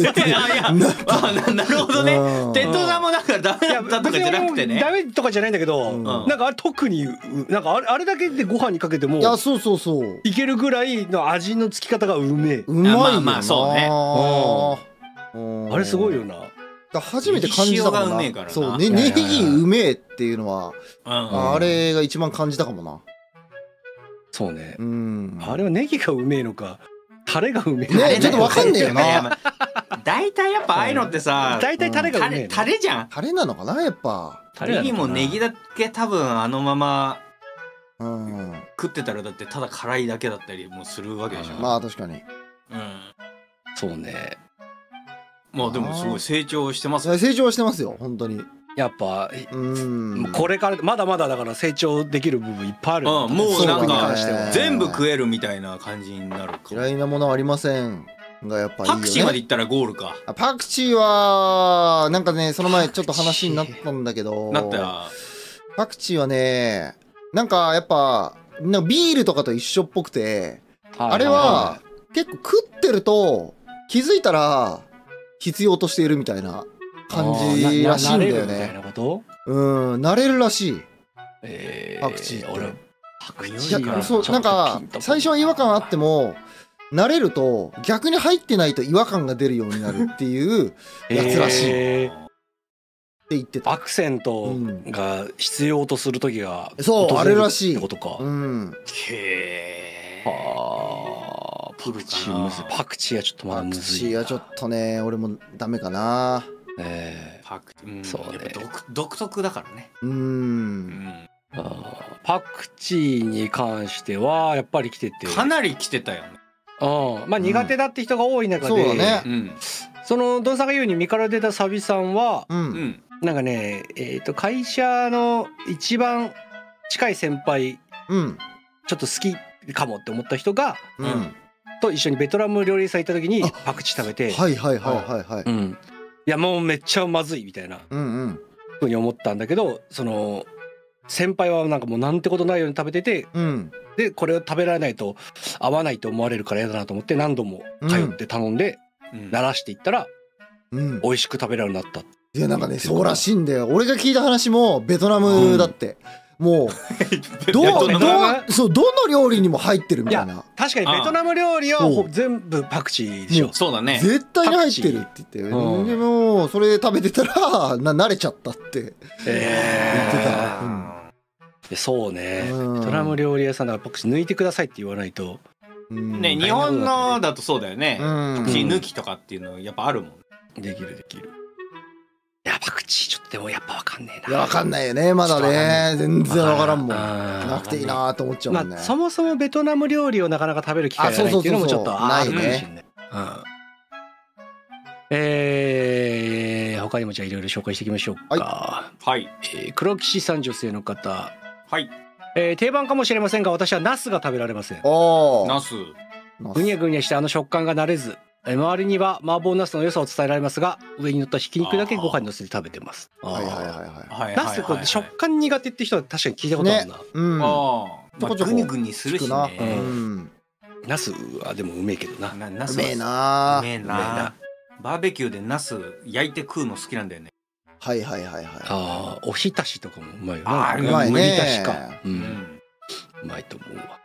なるほどね。テトナもなんかダメだったとかじゃなくてね。 ダメとかじゃないんだけど、なんかあれ特になんかあれだけでご飯にかけても、 いやそういけるぐらいの味のつき方がうめえ。 うまいよな。 まあそうね。あれすごいよな。 初めて感じたかもな。そうね、ネギうめえっていうのはあれが一番感じたかもな。 そうね。あれはネギがうめえのか。タレがうめえね、ちょっとわかんねえよな。 大体やっぱああいうのってさ、 大体タレがうめえ。 タレじゃん。 タレなのかなやっぱ。 ネギもネギだけ多分あのまま食ってたらだってただ辛いだけだったりもするわけでしょ。 まあ確かに。 そうね。 まあでもすごい成長してますね。 成長してますよ本当に。 やっぱこれからまだまだだから成長できる部分いっぱいある。 もうなんか全部食えるみたいな感じになるか。 嫌いなものはありませんがやっぱいいよね。 パクチーまでいったらゴールか。 パクチーはなんかねその前ちょっと話になったんだけど、 なった。 パクチーはねなんかやっぱビールとかと一緒っぽくて、あれは結構食ってると気づいたら必要としているみたいな感じらしいんだよね。慣れるらしい。パクチーって。 パクチーそうなんか最初は違和感あっても慣れると逆に入ってないと違和感が出るようになるっていうやつらしいって言ってた。 アクセントが必要とする時がそうあれらしいってことか。パクチーパクチーはちょっとまだむずい。 パクチーはちょっとね俺もダメかな。 そうね。独特だからね。 パクチーに関してはやっぱり来ててかなり来てたよね。 まあ苦手だって人が多い中で、 そうだね。 そのドンさんが言うに身から出たサビさんはなんかね会社の一番近い先輩ちょっと好きかもって思った人がと一緒にベトナム料理屋さん行った時にパクチー食べて、いやもうめっちゃまずいみたいなふうに思ったんだけど、その先輩はなんかもうなんてことないように食べてて、でこれを食べられないと合わないと思われるから嫌だなと思って何度も通って頼んで慣らしていったら美味しく食べられるようになった。 いやなんかねそうらしいんだよ。俺が聞いた話もベトナムだって。もうどの料理にも入ってるみたいな。 確かにベトナム料理は全部パクチーでしょ。 そうだね。 絶対に入ってるって言って、でもそれ食べてたら慣れちゃったって言ってた。 そうね。ベトナム料理屋さんだからパクチー抜いてくださいって言わないと。 ね、日本のだとそうだよね。パクチー抜きとかっていうのやっぱあるもん。 できるできる。いやパクチーちょっとでもやっぱ分かんねえな。 いや分かんないよねまだね。全然分からんもん。なくていいなと思っちゃうもんね。 そもそもベトナム料理をなかなか食べる機会がないっていうのもちょっとないね。他にもじゃあいろいろ紹介していきましょうか。 はい。 黒騎士さん女性の方。 はい。 定番かもしれませんが私はナスが食べられません。 ナス。 ぐにゃぐにゃして食感が慣れず、周りには麻婆ナスの良さを伝えられますが、上に乗ったひき肉だけご飯に乗せて食べてます。ナスこう食感苦手って人は確かに聞いたことあるな。 グニグニするしね。 ナスはでもうめえけどな。 うめえな。 うめえな。バーベキューでナス焼いて食うの好きなんだよね。 はい。 おひたしとかもうまいよな。うまいね。 おひたしか。うまいと思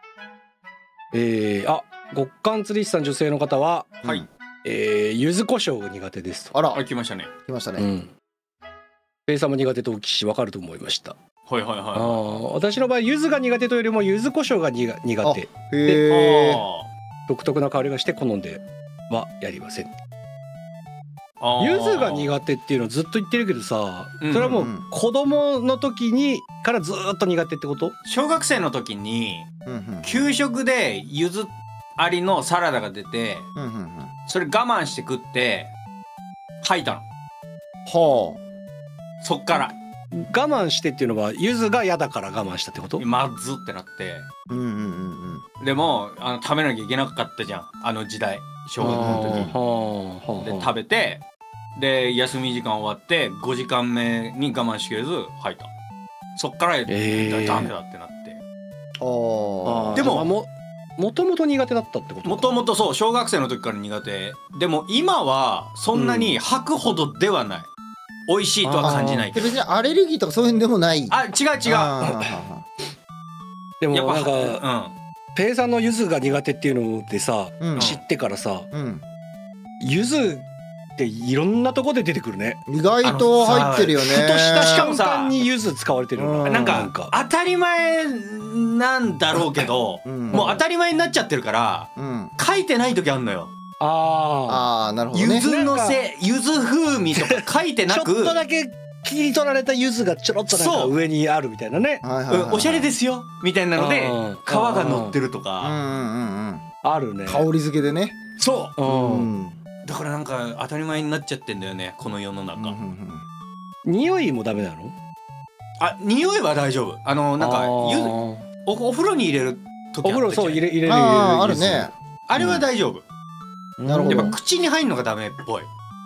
うわ。極寒釣り師さん女性の方は、柚子胡椒が苦手ですと。 あら、来ましたね。 来ましたね。 ペイさんも苦手とお聞きし分かると思いました。 はい。 私の場合柚子が苦手というよりも柚子胡椒が苦手で、独特な香りがして好んではやりません。柚子が苦手っていうのをずっと言ってるけどさ、それはもう子供の時にからずっと苦手ってこと？ 小学生の時に給食で柚子ありのサラダが出て、それ我慢して食って吐いたの。そっから我慢してっていうのは柚子が嫌だから我慢したってこと？ まずってなって、でも食べなきゃいけなかったじゃん、あの時代小学の時に。で食べて、で休み時間終わって5時間目に我慢しきれず吐いた。そっからダメだってなって。でももともと苦手だったってこと？ もともとそう小学生の時から苦手でも今はそんなに吐くほどではない。美味しいとは感じないけど。 別にアレルギーとかそういうんでもない。 違う。 でもなんかペイさんの柚子が苦手っていうのでさ、知ってからさ、柚子っていろんなとこで出てくるね。 意外と入ってるよね。 ふとした瞬間に柚子使われてるよ。 なんか当たり前なんだろうけど、もう当たり前になっちゃってるから書いてない時あんのよ。 なるほどね。 柚子のせ柚子風味とか書いてなくちょっとだけ切り取られた柚子がちょろっとなんか上にあるみたいなね。 おしゃれですよみたいなので皮が乗ってるとかあるね。 香り付けでね。 そうだからなんか当たり前になっちゃってんだよねこの世の中。 匂いもダメなの？ 匂いは大丈夫。なんかお風呂に入れる時お風呂そう入れるあるね。 あれは大丈夫。 なるほど。 やっぱ口に入るのがダメっぽい。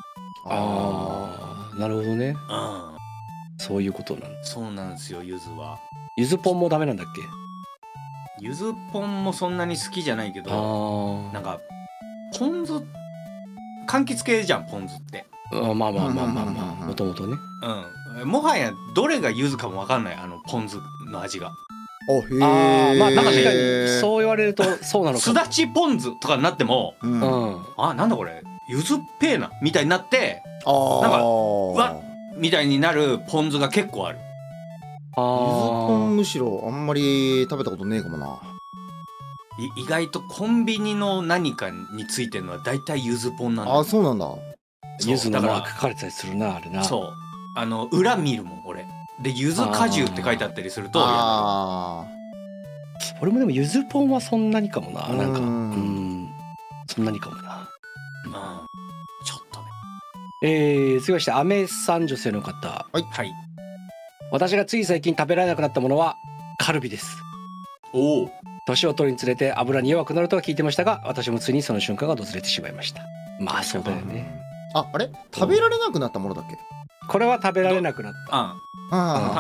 なるほどね。そういうことなんだ。 そうなんですよ。柚子は柚子ポンもダメなんだっけ？ 柚子ポンもそんなに好きじゃないけど、なんかポン酢柑橘系じゃんポン酢って。 まあもともとね。 もはやどれが柚子かも分かんないポン酢の味が。 まあ確かにそう言われるとそうなのか。 すだちポン酢とかになっても、なんだこれ柚子っぺーなみたいになって、なんかわっみたいになるポン酢が結構ある。 柚子ポンむしろあんまり食べたことねえかもな。 意外とコンビニの何かについてるのは大体柚子ポンなんだ。 そうなんだ。 柚子のマーク書かれたりするなあれな。 そう裏見るもん俺で柚子果汁って書いてあったりすると俺もでも柚子ポンはそんなにかもな。なんかそんなにかもな。 ちょっとね。 続きましてアメさん女性の方。 はい。 私がつい最近食べられなくなったものはカルビです。年を取るにつれて油に弱くなるとは聞いてましたが、私もついにその瞬間が訪れてしまいました。まあそうだよね。 あれ食べられなくなったものだっけ？ これは食べられなくなった。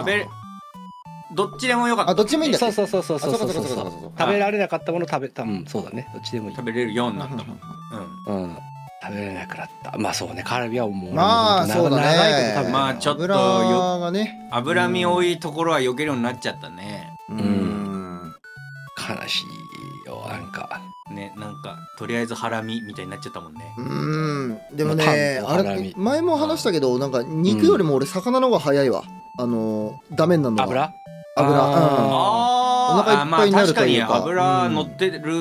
どっちでもよかった。 どっちでもいいんだ。 そう食べられなかったもの食べた。そうだね。どっちでもいい。 食べれるようになったもん。 食べれなくなった。まあそうね。カルビはもうそうだね。 長いこと食べ。 まあちょっと脂身多いところは避けるようになっちゃったね。 悲しいよなんか。 ね、なんかとりあえずハラミみたいになっちゃったもんね。 でもね、あれ前も話したけど、なんか肉よりも俺魚の方が早いわ。ダメになるのが。油。お腹いっぱいになるというか。 確かに油乗ってる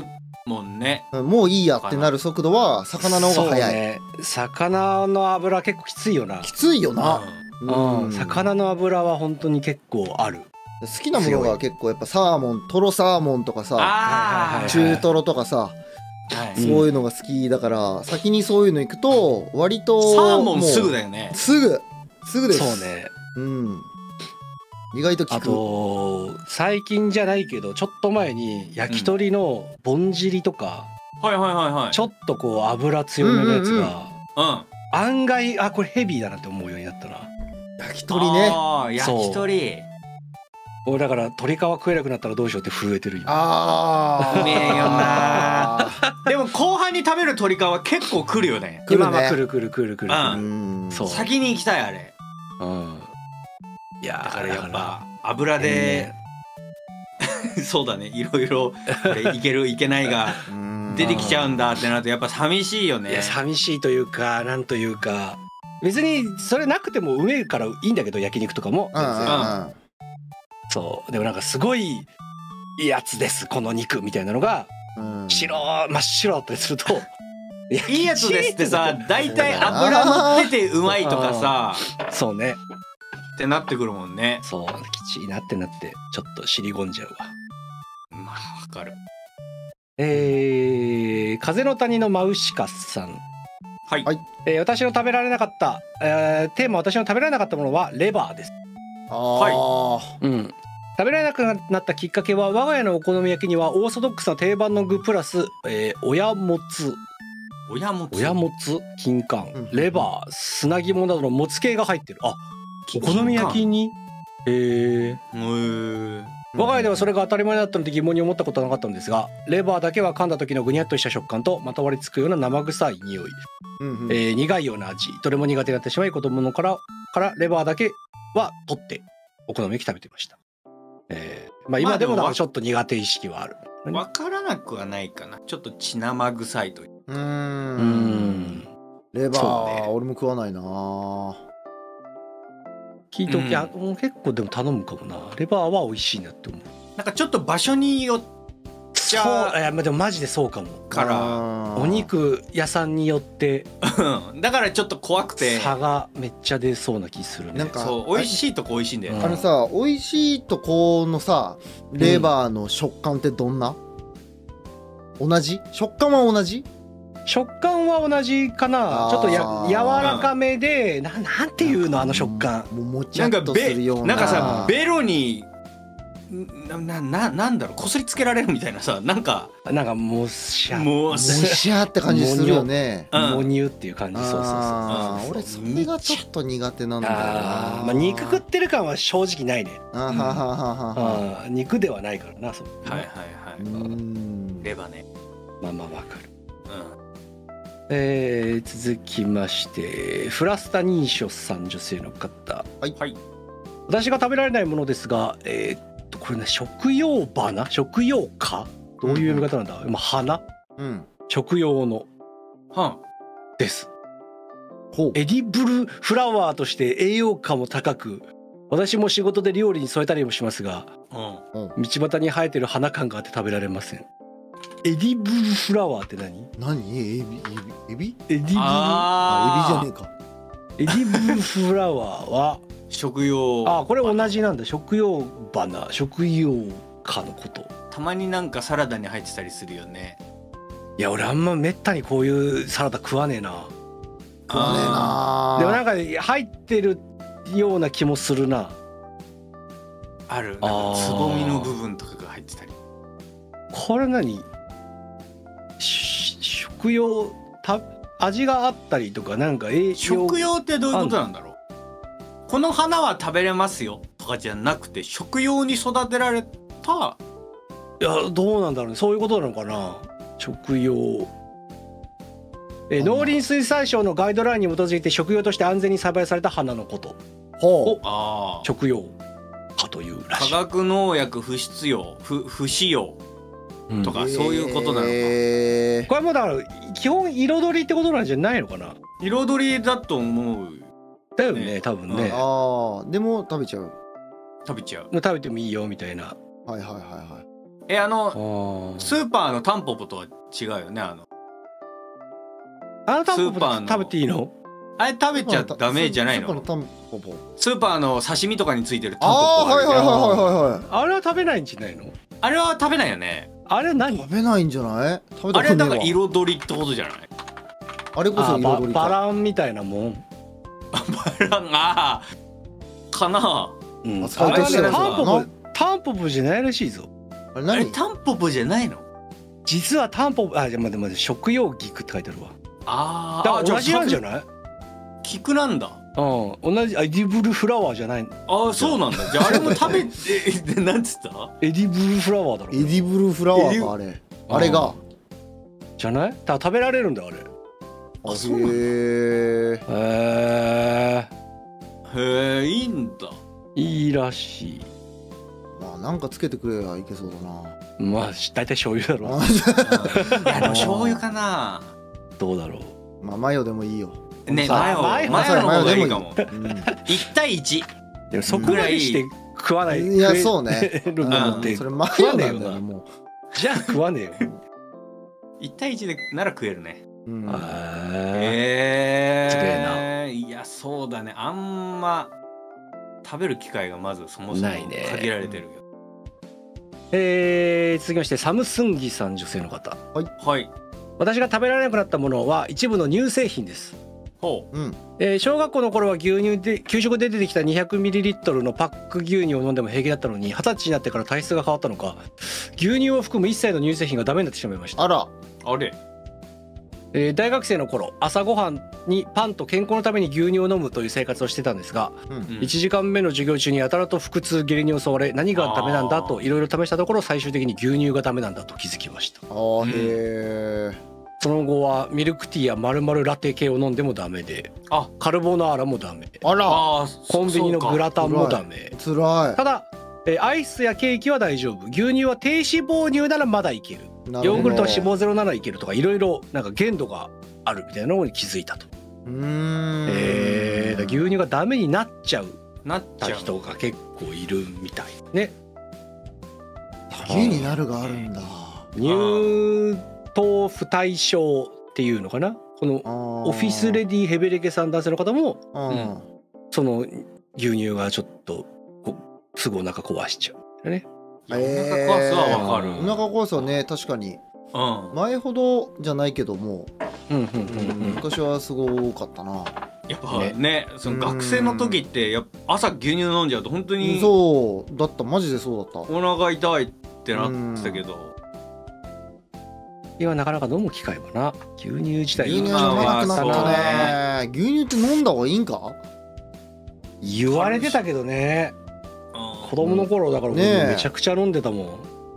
もんね。 もういいやってなる速度は魚の方が速い。 ね、魚の油結構きついよな。 きついよな。 魚の油は本当に結構ある。 好きなものが結構やっぱサーモン、トロサーモンとかさ、中トロとかさ、そういうのが好きだから、先にそういうの行くと割とサーモンすぐだよね。 すぐです。 そうね。 意外と効く。 あと最近じゃないけどちょっと前に焼き鳥のぼん汁とか、ちょっとこう油強めのやつが案外これヘビーだなって思うようになったな。 焼き鳥ね。 焼き鳥。 俺だから鶏皮食えなくなったらどうしようって震えてるよ。 うめえよな。でも後半に食べる鶏皮結構くるよね。 今はくる。 そう。先に行きたいあれ。いやだからやっぱ油でそうだね、いろいろいけるいけないが出てきちゃうんだってなるとやっぱ寂しいよね。 いや寂しいというかなんというか、別にそれなくてもうめえからいいんだけど、焼肉とかも全然。そうでもなんかすごいやつですこの肉みたいなのが真っ白ってするといいやつですってさ、大体油乗っててうまいとかさ、 そうねってなってくるもんね。 そうきちいなってなってちょっと尻込んじゃうわ。 まあわかる。 風の谷のマウシカさん。 はい。 私の食べられなかった、テーマ私の食べられなかったものはレバーです。 はい。 食べられなくなったきっかけは、我が家のお好み焼きにはオーソドックスな定番の具プラス、親もつ、金柑、レバー、砂肝などのもつ系が入ってる。お好み焼きに我が家ではそれが当たり前だったので疑問に思ったことはなかったんですが、レバーだけは噛んだ時のぐにゃっとした食感とまとわりつくような生臭い匂い、苦いような味、どれも苦手になってしまい、子供のからレバーだけは取ってお好み焼き食べてました。今でもなんかちょっと苦手意識はある。 分からなくはないかな。ちょっと血生臭いという。 レバー、俺も食わないな。 聞いときゃ、結構でも頼むかもな。レバーは美味しいなって思う。 なんかちょっと場所によっちゃでもマジでそうかも。お肉屋さんによってだからちょっと怖くて差がめっちゃ出そうな気するね。 なんかそう美味しいとこ美味しいんだよ。 さ、美味しいとこのさレバーの食感ってどんな？同じ？食感は同じ？ 食感は同じかな。ちょっと柔らかめで、なんていうのあの食感。 もちゃっとするような。 なんかさベロになんだろう、こすりつけられるみたいなさ、なんかもしゃって感じするよね。 もにゅっていう感じ。そう俺それがちょっと苦手なんだよな。 肉食ってる感は正直ないね。肉ではないからな。 レバね。 まあわかる。続きましてフラスタニーショさん、女性の方。私が食べられないものですが、これね、食用花、食用花、どういう読み方なんだ。花、食用のです。エディブルフラワーとして栄養価も高く、私も仕事で料理に添えたりもしますが、道端に生えてる花感があって食べられません。エディブルフラワーって何？ エビ？ エディブル、エビじゃねえか。エディブルフラワーは食用。 これ同じなんだ。食用花、食用花のこと。 たまになんかサラダに入ってたりするよね。 いや俺あんまめったにこういうサラダ食わねえな。 でもなんか入ってるような気もするな。 ある。なんかつぼみの部分とかが入ってたり。 これ何？食用味があったりとか、なんか栄養。 食用ってどういうことなんだろう。この花は食べれますよとかじゃなくて、食用に育てられた。 いやどうなんだろうね。そういうことなのかな。食用。農林水産省のガイドラインに基づいて食用として安全に栽培された花のことを食用花というらしい。 化学農薬不使用とか、そういうことなのか。 これもだから基本彩りってことなんじゃないのかな。 彩りだと思うだよね、多分ね。 でも食べちゃう。 食べちゃう。 食べてもいいよみたいな。 スーパーのタンポポとは違うよね。 タンポポ食べていいの？ あれ食べちゃダメじゃないの？スーパーの刺身とかについてるタンポポ。 はいはいはいはい。 あれは食べないんじゃないの？ あれは食べないよね。 あれ何？ 食べないんじゃない？ あれはなんか彩りってことじゃない？ あれこそ彩りか。 バランみたいなもん。 バランかな。 あれはね、タンポポじゃないらしいぞ。 あれタンポポじゃないの？ 実はタンポポ、でも食用菊って書いてあるわ。だから同じなんじゃない？ 菊なんだ。 同じエディブルフラワーじゃない。 そうなんだ。じゃああれも食べてなんつった？ エディブルフラワーだろ。 エディブルフラワーかあれが。 じゃない？食べられるんだあれ。 そうなんだ。へえ、いいんだ。 いいらしい。 まあなんかつけてくればいけそうだな。 まあ大体醤油だろ。 いやでも醤油かな。 どうだろう。まあマヨでもいいよ。 ね、マヨの方がいいかも。1対1。 でもそこまでして食わない。 いやそうね。 それマヨなんだよもう。じゃあ食わねえよ。 1対1でなら食えるね。 すげえな。 いやそうだね。あんま食べる機会がまずそもそも限られてるけど。続きましてサムスンギさん、女性の方。 はい。 私が食べられなくなったものは一部の乳製品です。 ほう。小学校の頃は牛乳で給食で出てきた 200ml のパック牛乳を飲んでも平気だったのに、20歳になってから体質が変わったのか牛乳を含む一切の乳製品がダメになってしまいました。 あら。 あれ。 大学生の頃、朝ごはんにパンと健康のために牛乳を飲むという生活をしてたんですが、1時間目の授業中にやたらと腹痛下痢に襲われ、何がダメなんだといろいろ試したところ、最終的に牛乳がダメなんだと気づきました。その後はミルクティーや丸々ラテ系を飲んでもダメで、カルボナーラもダメ、コンビニのグラタンもダメ。 つらい。 ただアイスやケーキは大丈夫、牛乳は低脂肪乳ならまだいける、ヨーグルトは脂肪ゼロならいけるとか、いろいろなんか限度があるみたいなのに気づいたと。牛乳がダメになっちゃう人が結構いるみたいね。 ダメになるがあるんだ。 乳糖不対症っていうのかな。このオフィスレディヘベレケさん、男性の方もその牛乳がちょっとすぐお腹壊しちゃうね。 お腹壊すはわかる。 お腹壊すはね、確かに前ほどじゃないけども昔はすごい多かったな。 やっぱね、その学生の時ってやっぱ朝牛乳飲んじゃうと本当にそうだった。マジでそうだった。 お腹痛いってなってたけど、 今なかなか飲む機会もな。牛乳自体牛乳飲まなくなったね。牛乳って飲んだ方がいいんか言われてたけどね。子供の頃だからめちゃくちゃ飲んでたもん。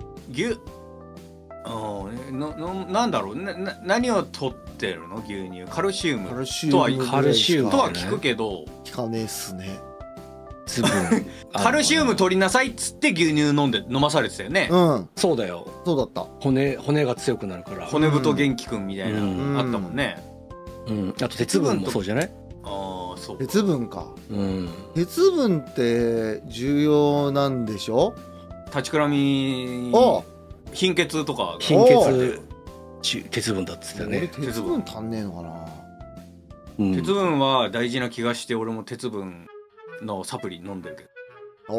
なんだろう、何を取ってるの牛乳？カルシウムとは聞くけど、 聞かねえっすね。 カルシウム取りなさいっつって牛乳飲まされてたよね。 そうだよ。 そうだった。 骨が強くなるから。 骨太元気くんみたいなあったもんね。 あと鉄分もそうじゃない？ そう。 鉄分か。鉄分って重要なんでしょ？ 立ちくらみ、貧血とか。 貧血鉄分だっつってね。 鉄分足んねえのかな。鉄分は大事な気がして、俺も鉄分のサプリ飲んでるけど。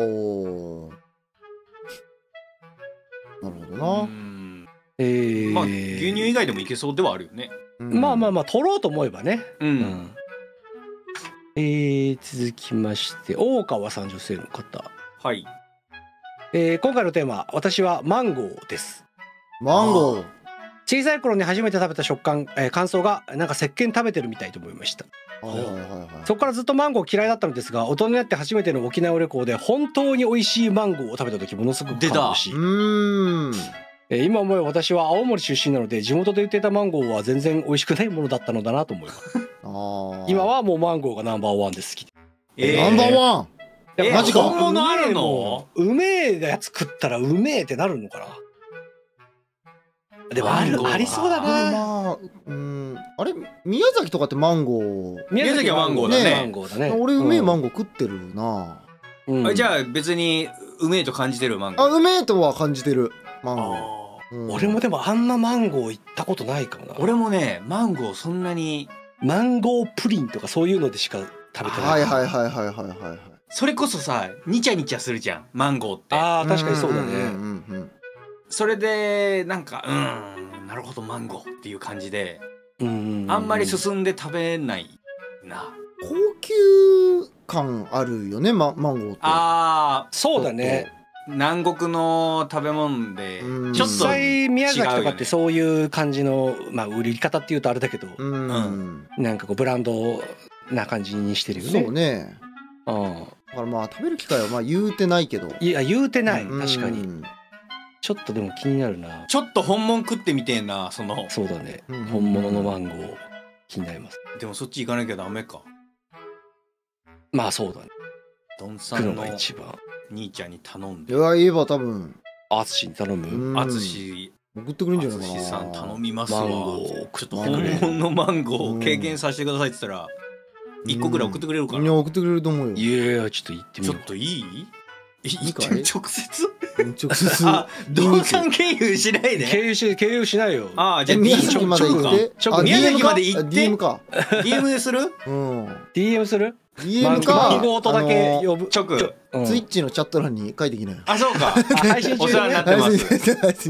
なるほどな。 まあ牛乳以外でもいけそうではあるよね。 まあ取ろうと思えばね。続きまして大川さん、女性の方。 はい。 今回のテーマ、私はマンゴーです。 マンゴー。 小さい頃に初めて食べた食感、感想がなんか石鹸食べてるみたいと思いました。そこからずっとマンゴー嫌いだったのですが、大人になって初めての沖縄旅行で本当に美味しいマンゴーを食べた時、ものすごく感動し、今思えば私は青森出身なので、地元で売っていたマンゴーは全然美味しくないものだったのだなと思います。今はもうマンゴーがナンバーワンで好き。 ナンバーワン。マジか。 本物あるの？ うめえやつ食ったらうめえってなるのかな。でもありそうだな。 あれ宮崎とかってマンゴー。 宮崎はマンゴーだね。 俺うめえマンゴー食ってるな。 じゃあ別にうめえと感じてるマンゴー。うめえとは感じてる。 マンゴー。俺もでもあんまマンゴー行ったことないかもな。 俺もねマンゴーそんなに。 マンゴープリンとかそういうのでしか食べてない。 はい。 それこそさニチャニチャするじゃんマンゴーって。 ああ確かにそうだね。 それでなんかなるほどマンゴーっていう感じであんまり進んで食べないな。 高級感あるよね、マンゴーって。 ああそうだね。 南国の食べ物でちょっと実際宮崎とかってそういう感じのまあ売り方っていうとあれだけど、なんかこうブランドな感じにしてるよね。 そうね。だからまあ食べる機会はまあ言うてないけど。 いや言うてない、確かに。ちょっとでも気になるな。 ちょっと本物食ってみてえなその。 そうだね。本物のマンゴー気になります。 でもそっち行かなきゃダメか。 まあそうだね。 ドンさんの一番兄ちゃんに頼んで。 いや言えば多分アツシに頼む。 アツシ送ってくれるんじゃないかな。 アツシさん頼みますわ。 マンゴーちょっと本物のマンゴーを経験させてくださいって言ったら1個ぐらい送ってくれるかな。 いや送ってくれると思うよ。 いやちょっと行ってみよう。 ちょっといい？ いいかい？ 直接？ 直接。 あ、ドンさん経由しないで。 経由しないよ。 ああ、じゃあ宮崎まで行って。 宮崎まで行って。 DM か。 DM でする ？DM する ？DM か。 マンゴーとだけ呼ぶ。 直。 ツイッチのチャット欄に書いてきなよ。 あ、そうか。 配信中お世話になってます。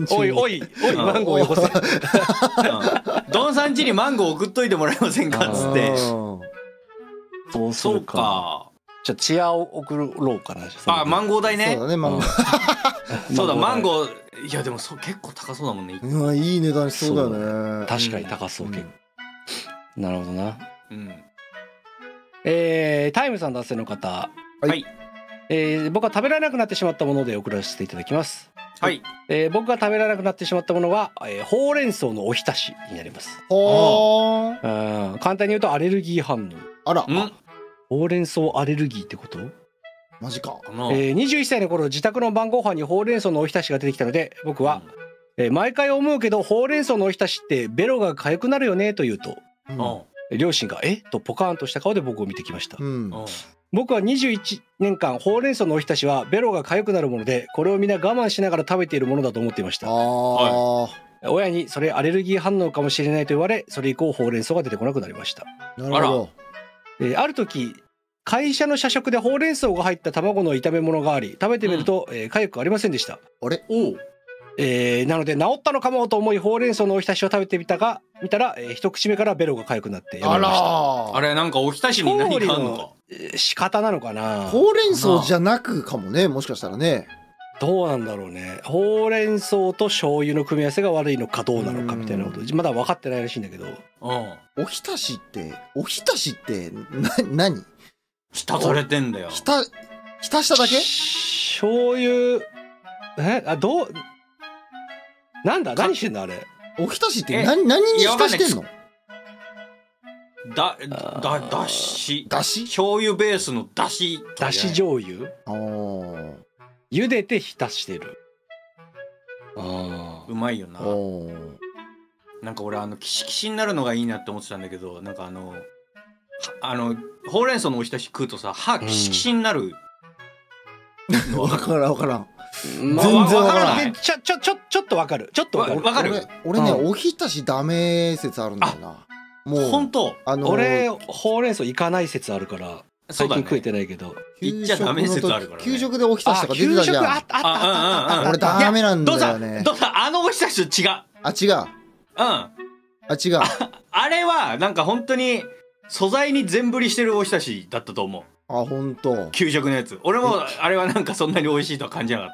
おいマンゴーよこせ。 ドンさん家にマンゴー送っといてもらえませんかっつって。 そうか。じゃあチアを送ろうかな。 あ、マンゴー代ね。 そうだね、マンゴー。 そうだ、マンゴー。いやでも結構高そうだもんね。 いい値段しそうだよね。 確かに高そう。結構。なるほどな。タイムさん男性の方。 はい。 僕は食べられなくなってしまったもので送らせていただきます。 はい。 僕が食べられなくなってしまったものはほうれん草のおひたしになります。簡単に言うとアレルギー反応。 あら。 ほうれん草アレルギーってこと？ マジか。 21歳の頃自宅の晩ご飯にほうれん草のおひたしが出てきたので僕は、毎回思うけどほうれん草のおひたしってベロが痒くなるよねと言うと、両親がとポカーンとした顔で僕を見てきました。僕は21年間ほうれん草のおひたしはベロが痒くなるものでこれをみんな我慢しながら食べているものだと思っていました。親にそれアレルギー反応かもしれないと言われそれ以降ほうれん草が出てこなくなりました。 なるほど。 ある時会社の社食でほうれん草が入った卵の炒め物があり食べてみると痒くありませんでした。 あれ？ なので治ったのかもと思いほうれん草のおひたしを食べてみたら一口目からベロが痒くなってやめました。 あれなんかおひたしに何かあるのか？ 仕方なのかな。 ほうれん草じゃなくかもね、もしかしたらね。 どうなんだろうね。ほうれん草と醤油の組み合わせが悪いのかどうなのかみたいなことまだ分かってないらしいんだけど。 おひたしって何？ 浸されてんだよ。 浸しただけ？ 醤油何してんのあれ？ おひたしって何に浸してんの？ だし醤油ベースのだし醤油？茹でて浸してる。 うまいよな。なんか俺キシキシになるのがいいなって思ってたんだけどなんかほうれん草のおひたし食うとさ歯キシキシになる。 分からん。 全然分からない。ちょっと分かる。 俺ねおひたしダメ説あるんだよな。 もう本当俺ほうれん草いかない説あるから最近食えてないけどいっちゃダメ説あるからね。 給食でおひたしとか出てたじゃん。 あった俺ダメなんだよね。 どうさおひたしと違う。 違う。違う。 あれはなんか本当に素材に全振りしてるおひたしだったと思う。 本当。 給食のやつ。俺もあれはなんかそんなに美味しいとは感じなかった。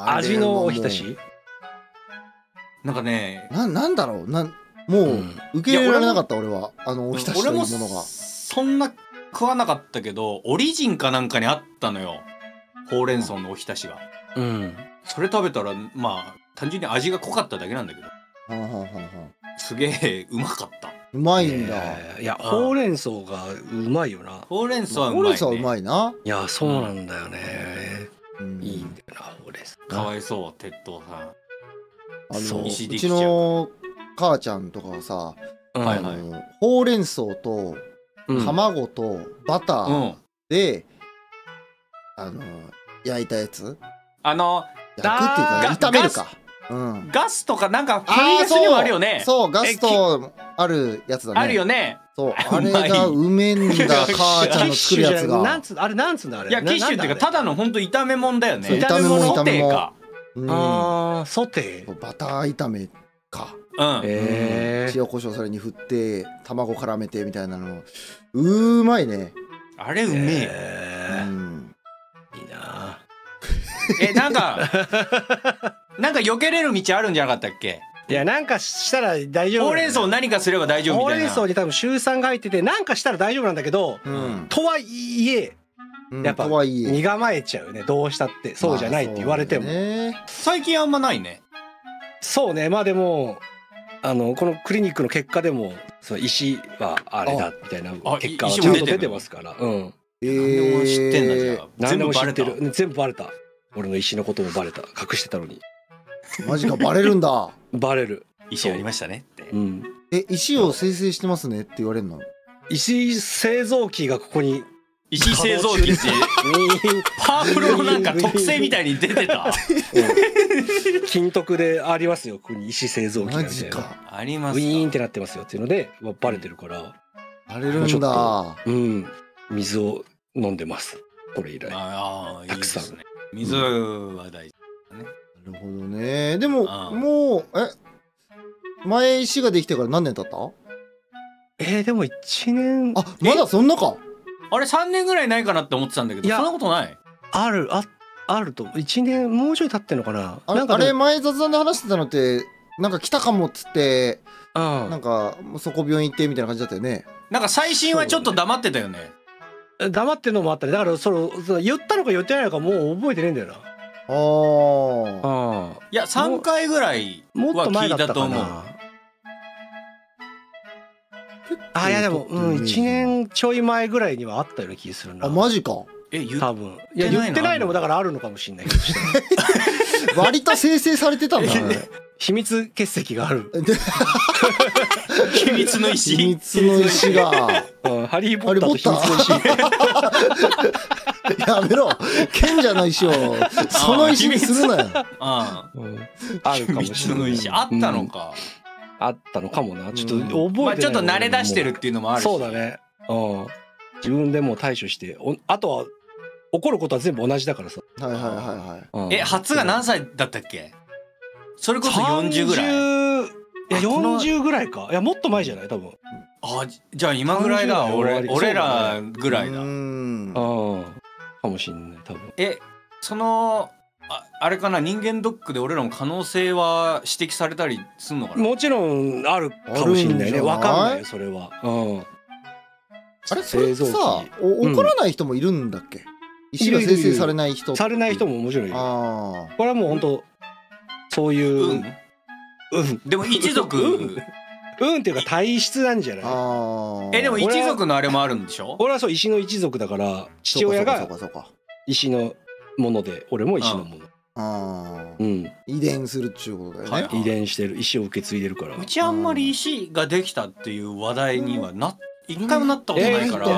味のおひたし？ なんかね、 なんだろうもう受け入れられなかった俺はおひたしというものが。 そんな食わなかったけどオリジンかなんかにあったのよ。ほうれん草のおひたしが。それ食べたらまあ単純に味が濃かっただけなんだけど。すげえうまかった。 うまいんだ。 いやほうれん草がうまいよな。 ほうれん草はうまいね。 ほうれん草はうまいな。 いやそうなんだよね。いいんだよなほうれん草。 かわいそう鉄塔さん。 うちの母ちゃんとかはさほうれん草と卵とバターで焼いたやつ焼くっていうか炒めるかガスとかなんかファミレスにもあるよね。 そうガストあるやつだね。 あるよね。 そうあれがうめえんだ母ちゃんの作るやつが。 あれなんつうんだあれ。 いやキッシュっていうかただの本当炒め物だよね。 炒め物ソテーか。 ああソテー。 バター炒めか。塩コショウそれに振って卵絡めてみたいなのうまいね。 あれうめえよ。 いいな。 なんか避けれる道あるんじゃなかったっけ？ いやなんかしたら大丈夫。 ほうれん草何かすれば大丈夫みたいな。 ほうれん草に多分シュウ酸が入っててなんかしたら大丈夫なんだけど、とはいえやっぱ身構えちゃうね。どうしたってそうじゃないって言われても。 最近あんまないね。 そうね。まあでもこのクリニックの結果でもその石はあれだみたいな結果はちゃんと出てますから。 何でも知ってんだじゃあ。 何でも知ってる。全部バレた。俺の石のこともバレた。隠してたのに。 マジかバレるんだ。 バレる。 石ありましたねって。 石を生成してますねって言われるの？ 石製造機がここに。 石製造機ってパワープロのなんか特性みたいに出てた。 金徳でありますよ。ここに石製造機みたいな。マジか。 あります。 ウィーンってなってますよっていうのでバレてるから。 バレるんだ。 水を飲んでます。これ以来。たくさん。 水は大事だね。 なるほどね。でももう前石ができてから何年経った？ でも1年。 あまだそんなか。 あれ3年ぐらいないかなって思ってたんだけど、そんなことない。 あると1年もうちょい経ってんのかな。 あれ前雑談で話してたのってなんか来たかもっつってなんかそこ病院行ってみたいな感じだったよね。 なんか最新はちょっと黙ってたよね。 黙ってるのもあったね。だから言ったのか言ってないのかもう覚えてねえんだよな。 いや3回ぐらいは聞いたと思う。 いやでも1年ちょい前ぐらいにはあったような気がするな。 マジか。 多分いや言ってないのもだからあるのかもしれないけど。割と生成されてたんだね。 秘密結石がある。 秘密の石。 秘密の石が。 ハリーポッターと秘密の石。 やめろ。賢者の石をその石にするなよ。 あるかもしれない。 あったのか。 あったのかもな。ちょっと覚えてない。 ちょっと慣れ出してるっていうのもあるし。 そうだね。自分でも対処して、あとは起こることは全部同じだからさ。 初が何歳だったっけ？それこそ40ぐらい。 いや40ぐらいか。いやもっと前じゃない多分。 じゃあ今ぐらいだ。俺らぐらいだ。かもしんない多分。 あれかな、人間ドックで俺らも可能性は指摘されたりすんのかな。 もちろんあるかもしんないね。わかんないよそれは。 あれそれさ怒らない人もいるんだっけ？石が生成されない人。 されない人ももちろんいる。これはもう本当そういうでも一族っていうか体質なんじゃない？ でも一族のあれもあるんでしょ？ 俺はそう石の一族だから父親が石のもので俺も石のもの。 遺伝するっちゅうことだよね。 遺伝してる。石を受け継いでるから。 うちあんまり石ができたっていう話題には一回もなったことないから。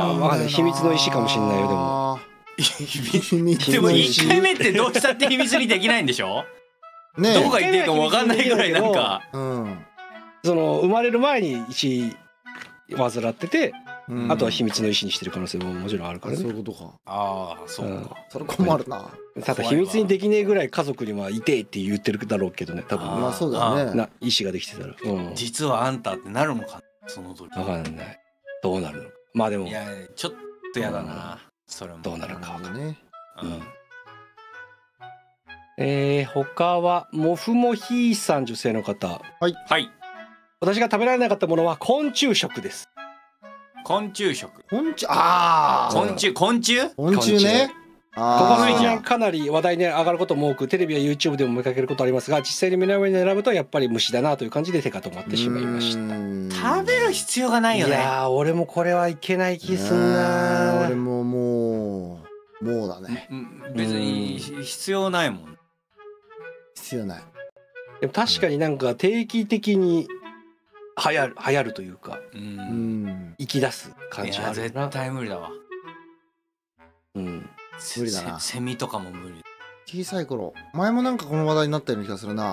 秘密の石かもしんないよでも。 でも1回目ってどうしたって秘密にできないんでしょ？どこが言っていいか分かんないぐらいなんか。 その生まれる前に石患ってて。あとは秘密の石にしてる可能性ももちろんあるからね。 そういうことか。 そうか。 それ困るな。 ただ秘密にできねえぐらい家族にはいてって言ってるだろうけどね。多分。 まあそうだね。 石ができてたら。 実はあんたってなるのかその時。 分かんない。どうなるのか。まあでも。 いやちょっとやだな。それもどうなるか分かんないね。 他はモフモヒーさん、女性の方。 はい。 私が食べられなかったものは昆虫食です。 昆虫食。 昆虫ね。 ここ数年かなり話題に上がることも多く、テレビや YouTube でも見かけることありますが、実際に目の前に並ぶとやっぱり虫だなという感じで手が止まってしまいました。 食べる必要がないよね。 いや俺もこれはいけない気すんな。 俺ももうだね。 別に必要ないもん。 必要ない。 でも確かになんか定期的に流行るというか、生き出す感じあるな。 絶対無理だわ。 無理だな。 セミとかも無理。 小さい頃前もなんかこの話題になったような気がするな。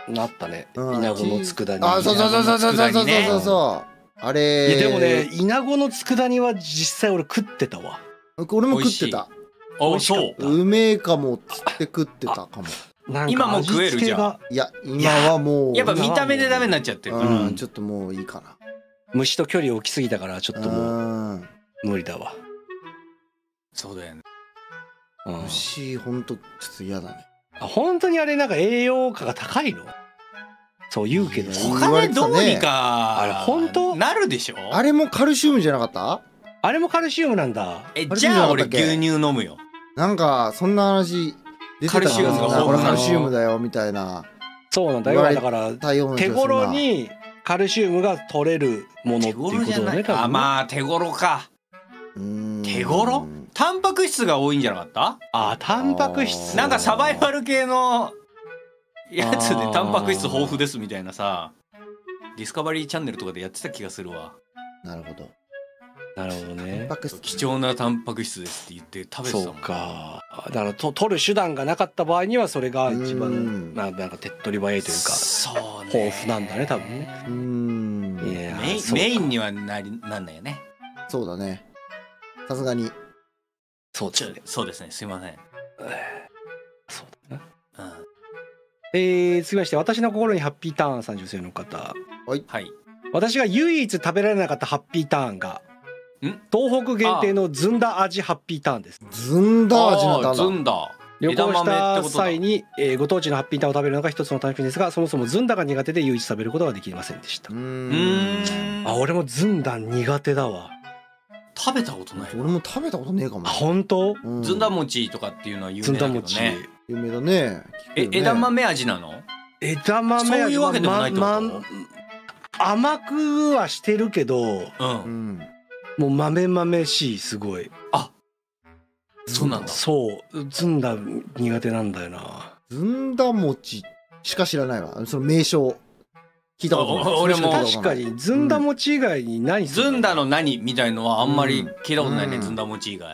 なったね。イナゴの佃煮。 あ、そうそうそうそうそうそうそうそう。あれ。 いやでもね、イナゴの佃煮は実際俺食ってたわ。 俺も食ってた。 あ、そう。 うめえかもっつって食ってたかも。 今も食えるじゃん。 いや今はもうやっぱ見た目でダメになっちゃってる。 ちょっともういいかな。 虫と距離を置きすぎたからちょっともう無理だわ。 そうだよね。 虫ほんとちょっと嫌だね。 本当にあれなんか栄養価が高いの？そう言うけど他でどうにかあれ本当なるでしょ。 あれもカルシウムじゃなかった？ あれもカルシウムなんだ。 じゃあ俺牛乳飲むよ。 なんかそんな話出てた気がするな。これカルシウムだよみたいな。 そうなんだよ。だから手頃にカルシウムが取れるものっていうことだね。 あ、まあ手頃か。手頃？タンパク質が多いんじゃなかった？ あ、タンパク質。 なんかサバイバル系のやつでタンパク質豊富ですみたいなさ、ディスカバリーチャンネルとかでやってた気がするわ。 なるほど。 なるほどね。 貴重なタンパク質ですって言って食べてたもん。 そうか。だから取る手段がなかった場合にはそれが一番なんか手っ取り早いというか、そうね、豊富なんだね多分ね。 メインにはなんないよね。 そうだね。さすがに。 そうですね。 そうですね。すいません。 そうだな。続きまして私の心にハッピーターンさん、女性の方。 はい。 私が唯一食べられなかったハッピーターンが東北限定のずんだ味ハッピーターンです。 ずんだ味なんだ。 ずんだ。 旅行した際にご当地のハッピーターンを食べるのが一つの楽しみですが、そもそもずんだが苦手で唯一食べることができませんでした。俺もずんだ苦手だわ。 食べたことない。 俺も食べたことねえかも。 本当？ ずんだ餅とかっていうのは有名だけどね。 有名だね。 枝豆味なの？ 枝豆味。 そういうわけでもないってこと？ 甘くはしてるけど、もう豆しい、すごい。 あ、そうなんだ。 そう、ずんだ苦手なんだよな。 ずんだ餅しか知らないわ。その名称聞いたことない。 俺も確かにずんだ餅以外に何ずんだの何みたいのはあんまり聞いたことないね。ずんだ餅以外。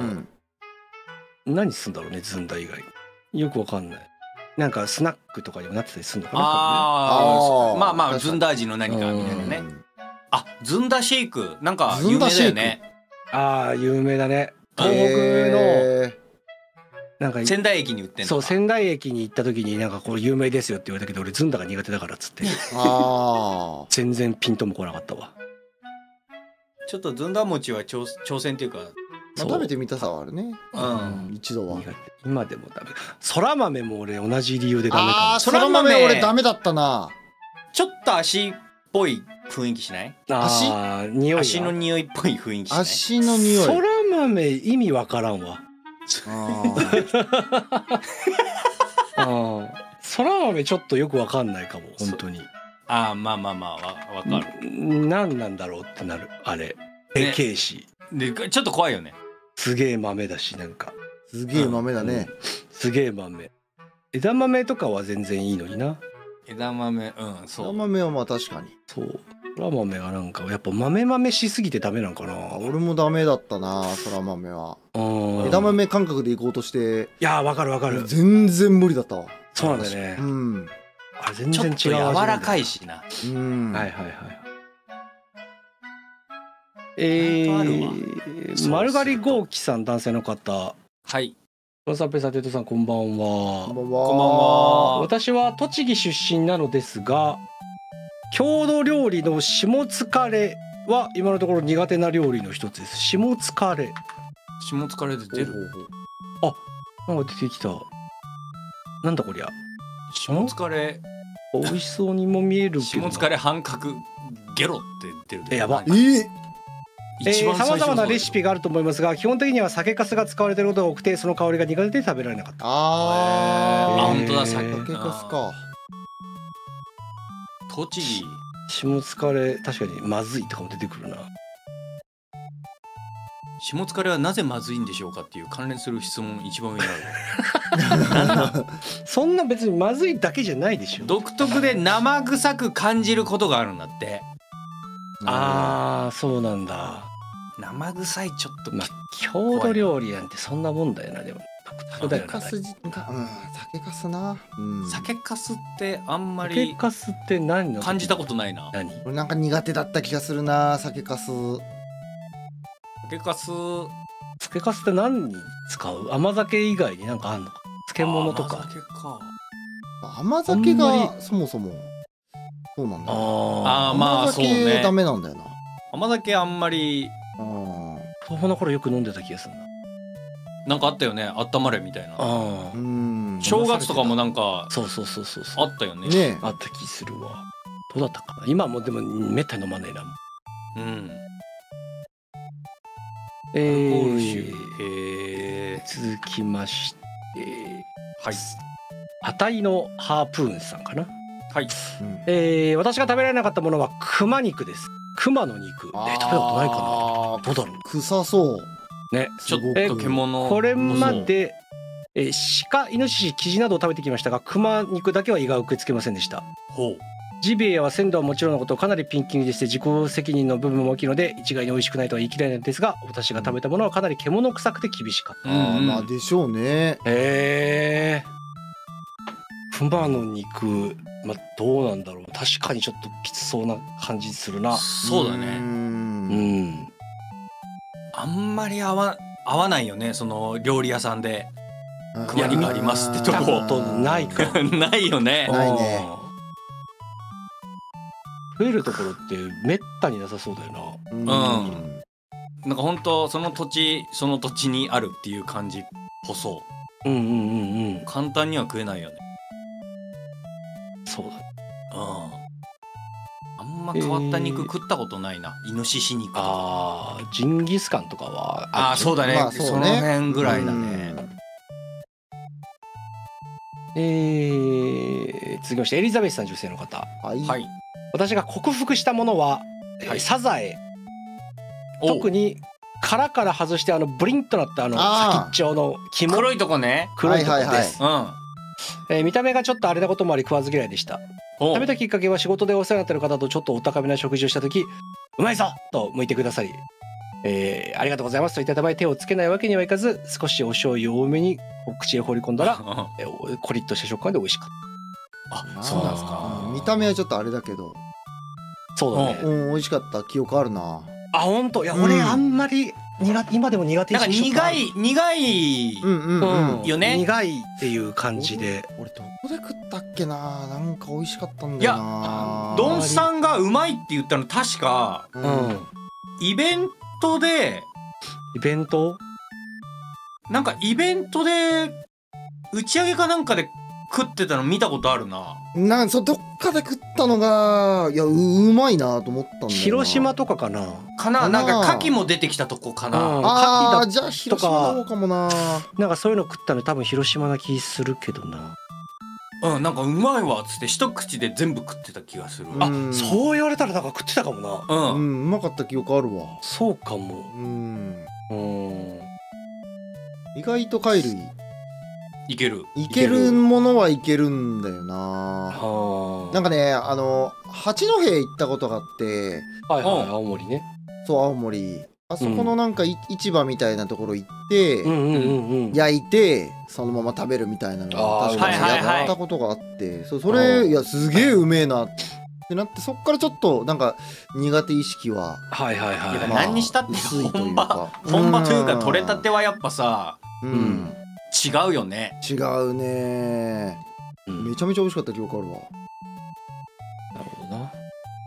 何すんだろうね、ずんだ以外。よくわかんない。なんかスナックとかにもなってたりするのかな。 まあまあずんだ味の何かみたいなね。あ、ずんだシェイクなんか有名だよね。 ああ、有名だね。東北のなんか仙台駅に売ってんの。 そう、仙台駅に行った時になんかこう有名ですよって言われたけど、俺ずんだが苦手だからっつって全然ピンとも来なかったわ。 ちょっとずんだ餅は挑戦っていうか、 食べてみたさはあるね。一度は。 今でもダメ。そら豆も俺同じ理由でダメかも。 ああ、そら豆俺ダメだったな。 ちょっと足っぽい雰囲気しない？ 足の匂いっぽい雰囲気しない？ 足の匂い。 そら豆意味わからんわ。そら豆ちょっとよくわかんないかも、本当に。 ああ、まあわかる。 何なんだろうってなる、あれ。でけえし。 で、ちょっと怖いよね。 すげえ豆だし、なんか。 すげえ豆だね。 すげえ豆。枝豆とかは全然いいのにな。 枝豆、そう。 枝豆はまあ確かに。 そう。そら豆はなんかやっぱ豆しすぎてダメなんかな。 俺もダメだったな、そら豆は。枝豆感覚でいこうとして。 いや、わかる。 全然無理だったわ。 そうなんだよね。あ、全然違う。 ちょっと柔らかいしな。 はい。丸刈り豪輝さん、男性の方。 はい。 わさぺさてとさん、こんばんは。 こんばんは。 私は栃木出身なのですが、郷土料理の下津カレーは今のところ苦手な料理の一つです。下津カレー。 下津カレーで出る。 あ、なんか出てきた。なんだこりゃ。 下津カレー。美味しそうにも見えるけど。 下津カレー半角ゲロって出る。 やば。さまざまなレシピがあると思いますが、基本的には酒粕が使われていることが多くて、その香りが苦手で食べられなかった。 本当だ、 酒粕か。 栃木下津カレー、確かにまずいとかも出てくるな。 下津カレーはなぜまずいんでしょうかっていう関連する質問一番上にある。そんな別にまずいだけじゃないでしょ。 独特で生臭く感じることがあるんだって。 ああ、そうなんだ。 生臭いちょっと、 郷土料理なんてそんなもんだよな。でも酒かすな。 酒かすってあんまり酒かすって何の感じたことないな。 俺なんか苦手だった気がするな、酒かす。 酒かすって何に使う？甘酒以外になんかあんのか？漬物とか。 甘酒がそもそもそうなんだ。 まあそうね。 ダメなんだよな。 甘酒あんまり。 子供の頃よく飲んでた気がするな。 なんかあったよね、あったまれみたいな。正月とかもなんかそうあったよね。 あった気するわ。どうだったかな。今もでもめったに飲まねえな。続きましてあたいのハープーンさんかな。私が食べられなかったものは熊肉です。熊の肉。食べたことないかな。どうだろう。 臭そうね。 ちょっと獣。 これまで鹿、イノシシ、キジなどを食べてきましたが、熊肉だけは胃が受け付けませんでした。ジビエは鮮度はもちろんのことかなりピンキリでして、自己責任の部分も大きいので一概に美味しくないとは言い切れないのですが、私が食べたものはかなり獣臭くて厳しかった。 まあでしょうね。 熊の肉、どうなんだろう。確かにちょっときつそうな感じするな。 そうだね。あんまり合わないよね、その料理屋さんで熊肉ありますってとこないか。 ないよね。 ないね。 増えるところってめったになさそうだよな。なんか本当その土地にあるっていう感じこそ。簡単には食えないよね。 そうだ。 あんま変わった肉食ったことないな。イノシシ肉とか。 ジンギスカンとかは。 そうだね。その辺ぐらいだね。 続きましてエリザベスさん、女性の方。私が克服したものはサザエ。特に殻から外してブリンとなった先っちょの肝。 黒いとこね。 黒いとこです。見た目がちょっとあれなこともあり食わず嫌いでした。食べたきっかけは仕事でお世話になっている方とちょっとお高めな食事をした時、うまいぞと向いてくださり、ありがとうございますと言った場合手をつけないわけにはいかず、少しお醤油を多めに口へ放り込んだらコリッとした食感で美味しかった。 そうなんですか。 見た目はちょっとあれだけど、 そうだね。 美味しかった記憶あるな。 本当。いや俺あんまり今でも苦手。 なんか苦いよね。 苦いっていう感じで。 俺どこで食ったっけな。なんか美味しかったんだよな。 ドンさんがうまいって言ったの確かイベントで。なんかイベントで打ち上げかなんかで食ってたの見たことあるな。 どっかで食ったのがうまいなと思ったんだよな。 広島とかかな。 なんか牡蠣も出てきたとこかな。 じゃあ広島の方かもな。 なんかそういうの食ったの多分広島な気するけどな。 なんかうまいわっつって一口で全部食ってた気がする。 そう言われたらなんか食ってたかもな。 うまかった記憶あるわ。 そうかも。 意外と貝類いけるものはいけるんだよな。なんかね、八戸行ったことがあって。 青森ね。 そう、青森。あそこのなんか市場みたいなところ行って焼いてそのまま食べるみたいなのを確かにやったことがあって、それいやすげえうめえなってなって、そっからちょっとなんか苦手意識は何にしたって本場というか取れたてはやっぱさ違うよね。 違うね。めちゃめちゃ美味しかった記憶あるわ。 なるほどな。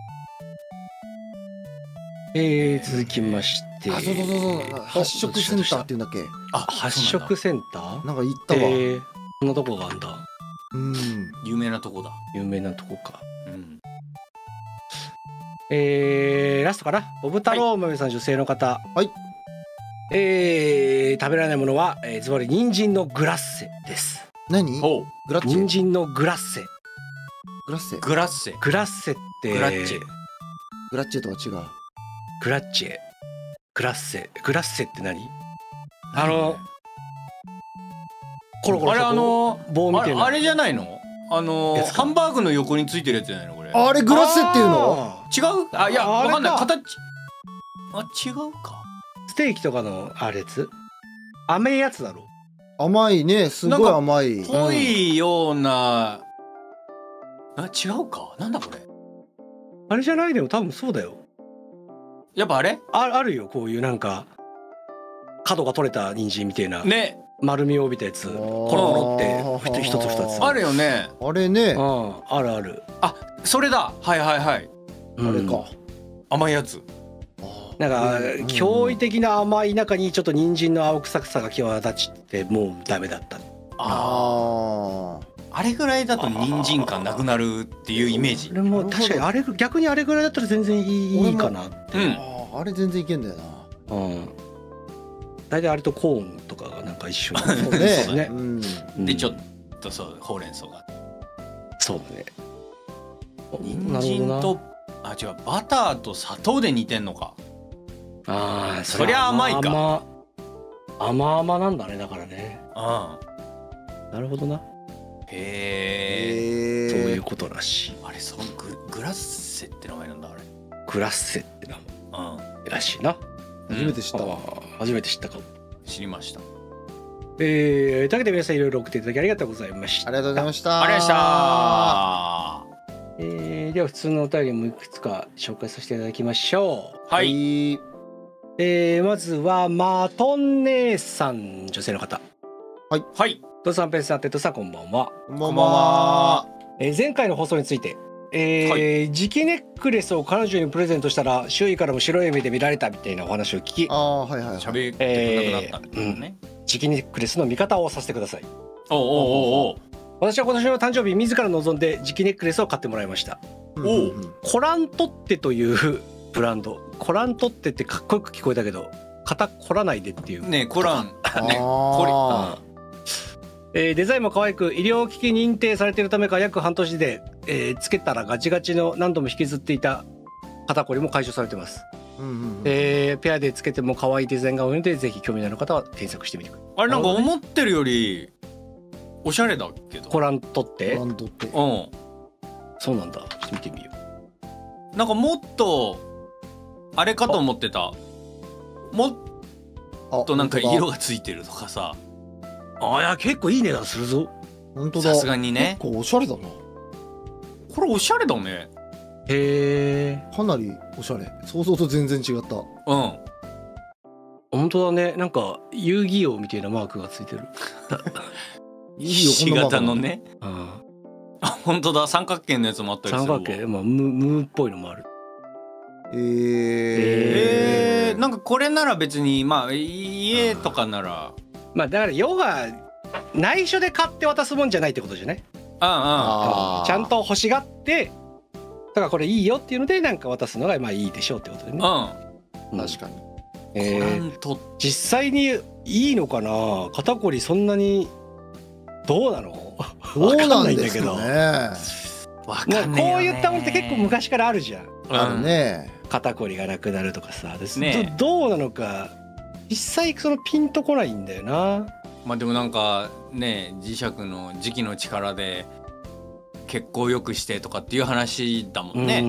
続きまして、 発色センターっていうんだっけ。 発色センターなんか行ったわ。 そんなとこがあんだ。 有名なとこだ。 有名なとこか。ラストかな。ボブ太郎豆さん、女性の方。食べられないものはズバリ人参のグラッセです。 何？グラッチェ？ 人参のグラッセ。 グラッセってグラッチェとは違う。 グラッセって何？コロコロ棒みたいな。 あれじゃないの？ハンバーグの横についてるやつじゃないのこれ。 あれグラッセっていうの？ 違う？いやわかんない。形違うか。 ステーキとかのあれやつ？甘いやつだろ。 甘いね、すごい甘い。 濃いような、違うか、なんだこれ。 あれじゃないでも多分そうだよ。 やっぱあれ？ あるよ、こういうなんか角が取れた人参みたいなね、 丸みを帯びたやつ、コロコロって一つ二つあるよね。 あれね、 あるある。 あ、それだ。はいはいはい。 あれか。 甘いやつ。 なんか驚異的な甘い中にちょっと人参の青臭さが際立ってもうダメだった。 あれぐらいだと人参感なくなるっていうイメージ。 俺も確かに逆にあれぐらいだったら全然いいかなって。 あれ全然いけんだよな。 大体あれとコーンとかがなんか一緒に。 そうね。 でちょっとそうほうれん草が。 そうね。 人参と違う、バターと砂糖で煮てんのか。そりゃ甘いか。 甘なんだね、だからね。なるほどな。 へえ。 そういうことらしい。 あれ、そうグラッセって名前なんだあれ。 グラッセって名前らしいな。 初めて知ったわ。 初めて知ったかも。 知りました。 というわけで皆さんいろいろ送っていただきありがとうございました。 ありがとうございました。 ありがとうございました。では普通のお便りもいくつか紹介させていただきましょう。はい。 まずはマトン姉さん、女性の方。 はいはい。 ドさん、ペンさん、テトさん、こんばんは。 こんばんは。 前回の放送について、磁気ネックレスを彼女にプレゼントしたら周囲からも白い目で見られたみたいなお話を聞き、 喋ってなくなったね。 磁気ネックレスの見方をさせてください。 お。 私は今年の誕生日自ら望んで磁気ネックレスを買ってもらいました。コラントッテというブランド。コラントッテってかっこよく聞こえたけど、型凝らないでっていうね。コランね。 デザインも可愛く医療機器認定されているためか約半年で、つけたらガチガチの何度も引きずっていた肩こりも解消されています。ペアでつけても可愛いデザインが多いので、ぜひ興味のある方は検索してみてください。 あれ、なんか思ってるよりおしゃれだけど。 コラントッテ？そうなんだ。見てみよう。なんかもっとあれかと思ってた。もっとなんか色がついてるとかさ。 いや結構いい値段するぞ。 本当だ。 さすがにね。 結構おしゃれだな。 これおしゃれだね。 へえ。 かなりおしゃれ。想像と全然違った。 本当だね。なんか遊戯王みたいなマークがついてる。 ひし形のね。本当だ。三角形のやつもあったりする。 三角形、ムーっぽいのもある。 なんかこれなら別に家とかなら。 だから要は内緒で買って渡すもんじゃないってことじゃない？ちゃんと欲しがってだからこれいいよっていうのでなんか渡すのがいいでしょうってことでね。 確かに。実際にいいのかな。肩こりそんなにどうなの？ どうなんだけど。 わかんないよね。 こういったものって結構昔からあるじゃん。 あるね。 肩こりがなくなるとかさ。どうなのか。実際そのピンとこないんだよな。 でもなんかね、磁石の磁気の力で血行良くしてとかっていう話だもんね。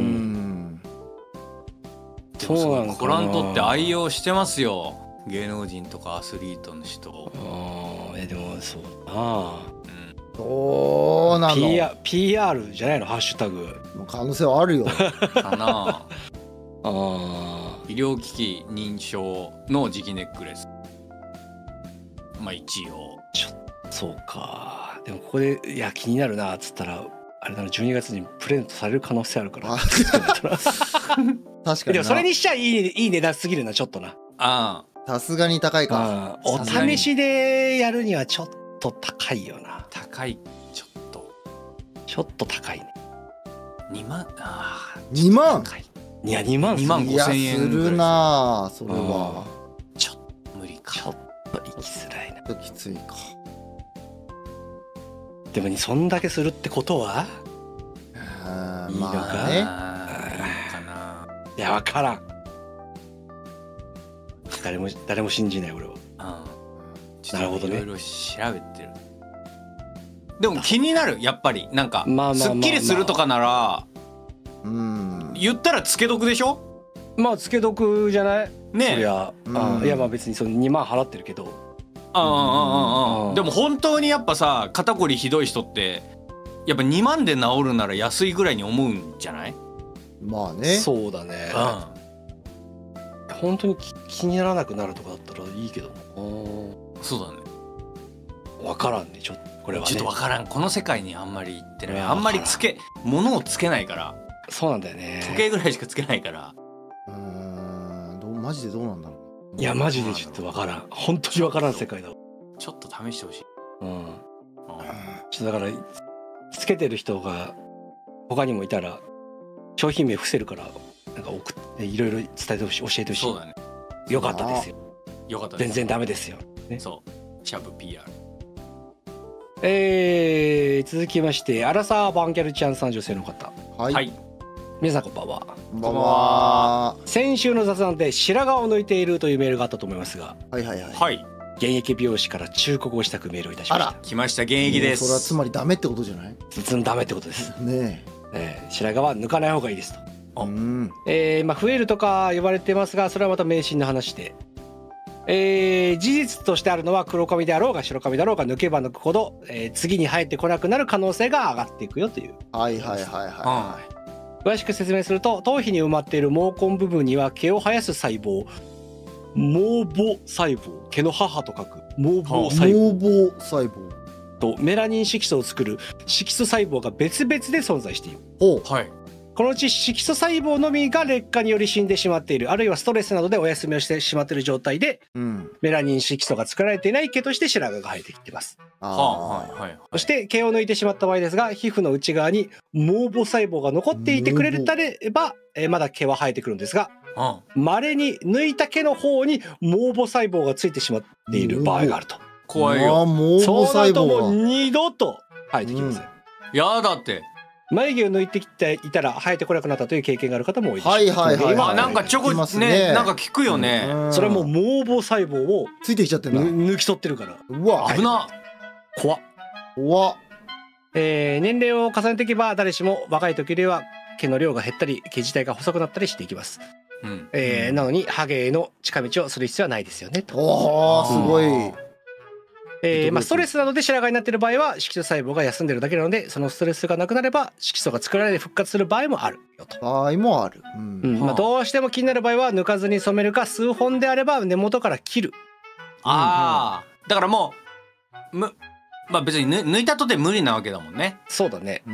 そうなのかな。 コラントって愛用してますよ。芸能人とかアスリートの人。 でもそうだな。 どうなの？ PR じゃないの？ハッシュタグ。 可能性はあるよ。 かな。医療機器認証の磁気ネックレス。一応。 そうか。でもここで気になるなっつったらあれだな、12月にプレゼントされる可能性あるから。確かに。 でもそれにしちゃいい値段すぎるな、ちょっとな。 さすがに高いか。 お試しでやるにはちょっと高いよな。 高い。ちょっと高いね。 2万。 2万。いや2万 5,000円するな。それはちょっと無理か。 ちょっと行きづらいな。 きついか。 でもそんだけするってことはいいのかね。いや分からん。誰も信じない俺は。なるほどね。 いろいろ調べてる。でも気になる、やっぱりなんかすっきりするとかなら言ったらつけ得でしょ。 つけ得じゃないね。そりゃいや別にその2万払ってるけど。 でも本当にやっぱさ、肩こりひどい人ってやっぱ2万で治るなら安いぐらいに思うんじゃない？ まあね。 そうだね。本当に気にならなくなるとかだったらいいけど。 そうだね。 分からんね、ちょっとこれはね。 ちょっと分からん。この世界にあんまり行ってない。あんまり物をつけないから。 そうなんだよね。 時計ぐらいしかつけないから。 マジでどうなんだろう。いやマジでちょっと分からん。本当に分からん世界だ。 ちょっと試してほしい。 ちょっとだからつけてる人が他にもいたら商品名伏せるから、なんか送っていろいろ伝えてほしい、教えてほしい。 そうだね。 よかったですよ。 よかったです。 全然ダメですよ。 そう。シャープ PR。 続きましてアラサーバンギャルちゃんさん、女性の方。 はい。 皆さんこんばんは。 こんばんは。 先週の雑談で白髪を抜いているというメールがあったと思いますが、 はい。 現役美容師から忠告をしたくメールをいたしました。 来ました、現役です。 それはつまりダメってことじゃない？ ダメってことですね。 白髪は抜かない方がいいですと。 増えるとか呼ばれてますが、それはまた迷信の話で、事実としてあるのは黒髪であろうが白髪だろうが抜けば抜くほど、次に生えてこなくなる可能性が上がっていくよという。詳しく説明すると、頭皮に埋まっている毛根部分には毛を生やす細胞、毛母細胞、毛の母と書く毛母細胞とメラニン色素を作る色素細胞が別々で存在している。このうち色素細胞のみが劣化により死んでしまっている、あるいはストレスなどでお休みをしてしまっている状態で、メラニン色素が作られていない毛として白髪が生えてきています。そして毛を抜いてしまった場合ですが、皮膚の内側に毛母細胞が残っていてくれれば、まだ毛は生えてくるんですが、稀に抜いた毛の方に毛母細胞がついてしまっている場合があると。 怖いよ。 そうなるともう二度と生えてきません。 やだって。 眉毛を抜いてきていたら生えてこなくなったという経験がある方も多いでしょう。 なんかちょこね、なんか聞くよね。 それはもう毛母細胞をついてきちゃってんだ。 抜き取ってるから。 うわ、 危な。 怖っ。 年齢を重ねていけば誰しも若い時よりは毛の量が減ったり毛自体が細くなったりしていきます。なのにハゲへの近道をする必要はないですよねと。 おー、すごい。 ストレスなどで白髪になっている場合は色素細胞が休んでるだけなので、そのストレスがなくなれば色素が作られて復活する場合もあるよと。どうしても気になる場合は抜かずに染めるか、数本であれば根元から切る。 だからもう別に抜いたとて無理なわけだもんね。 そうだね。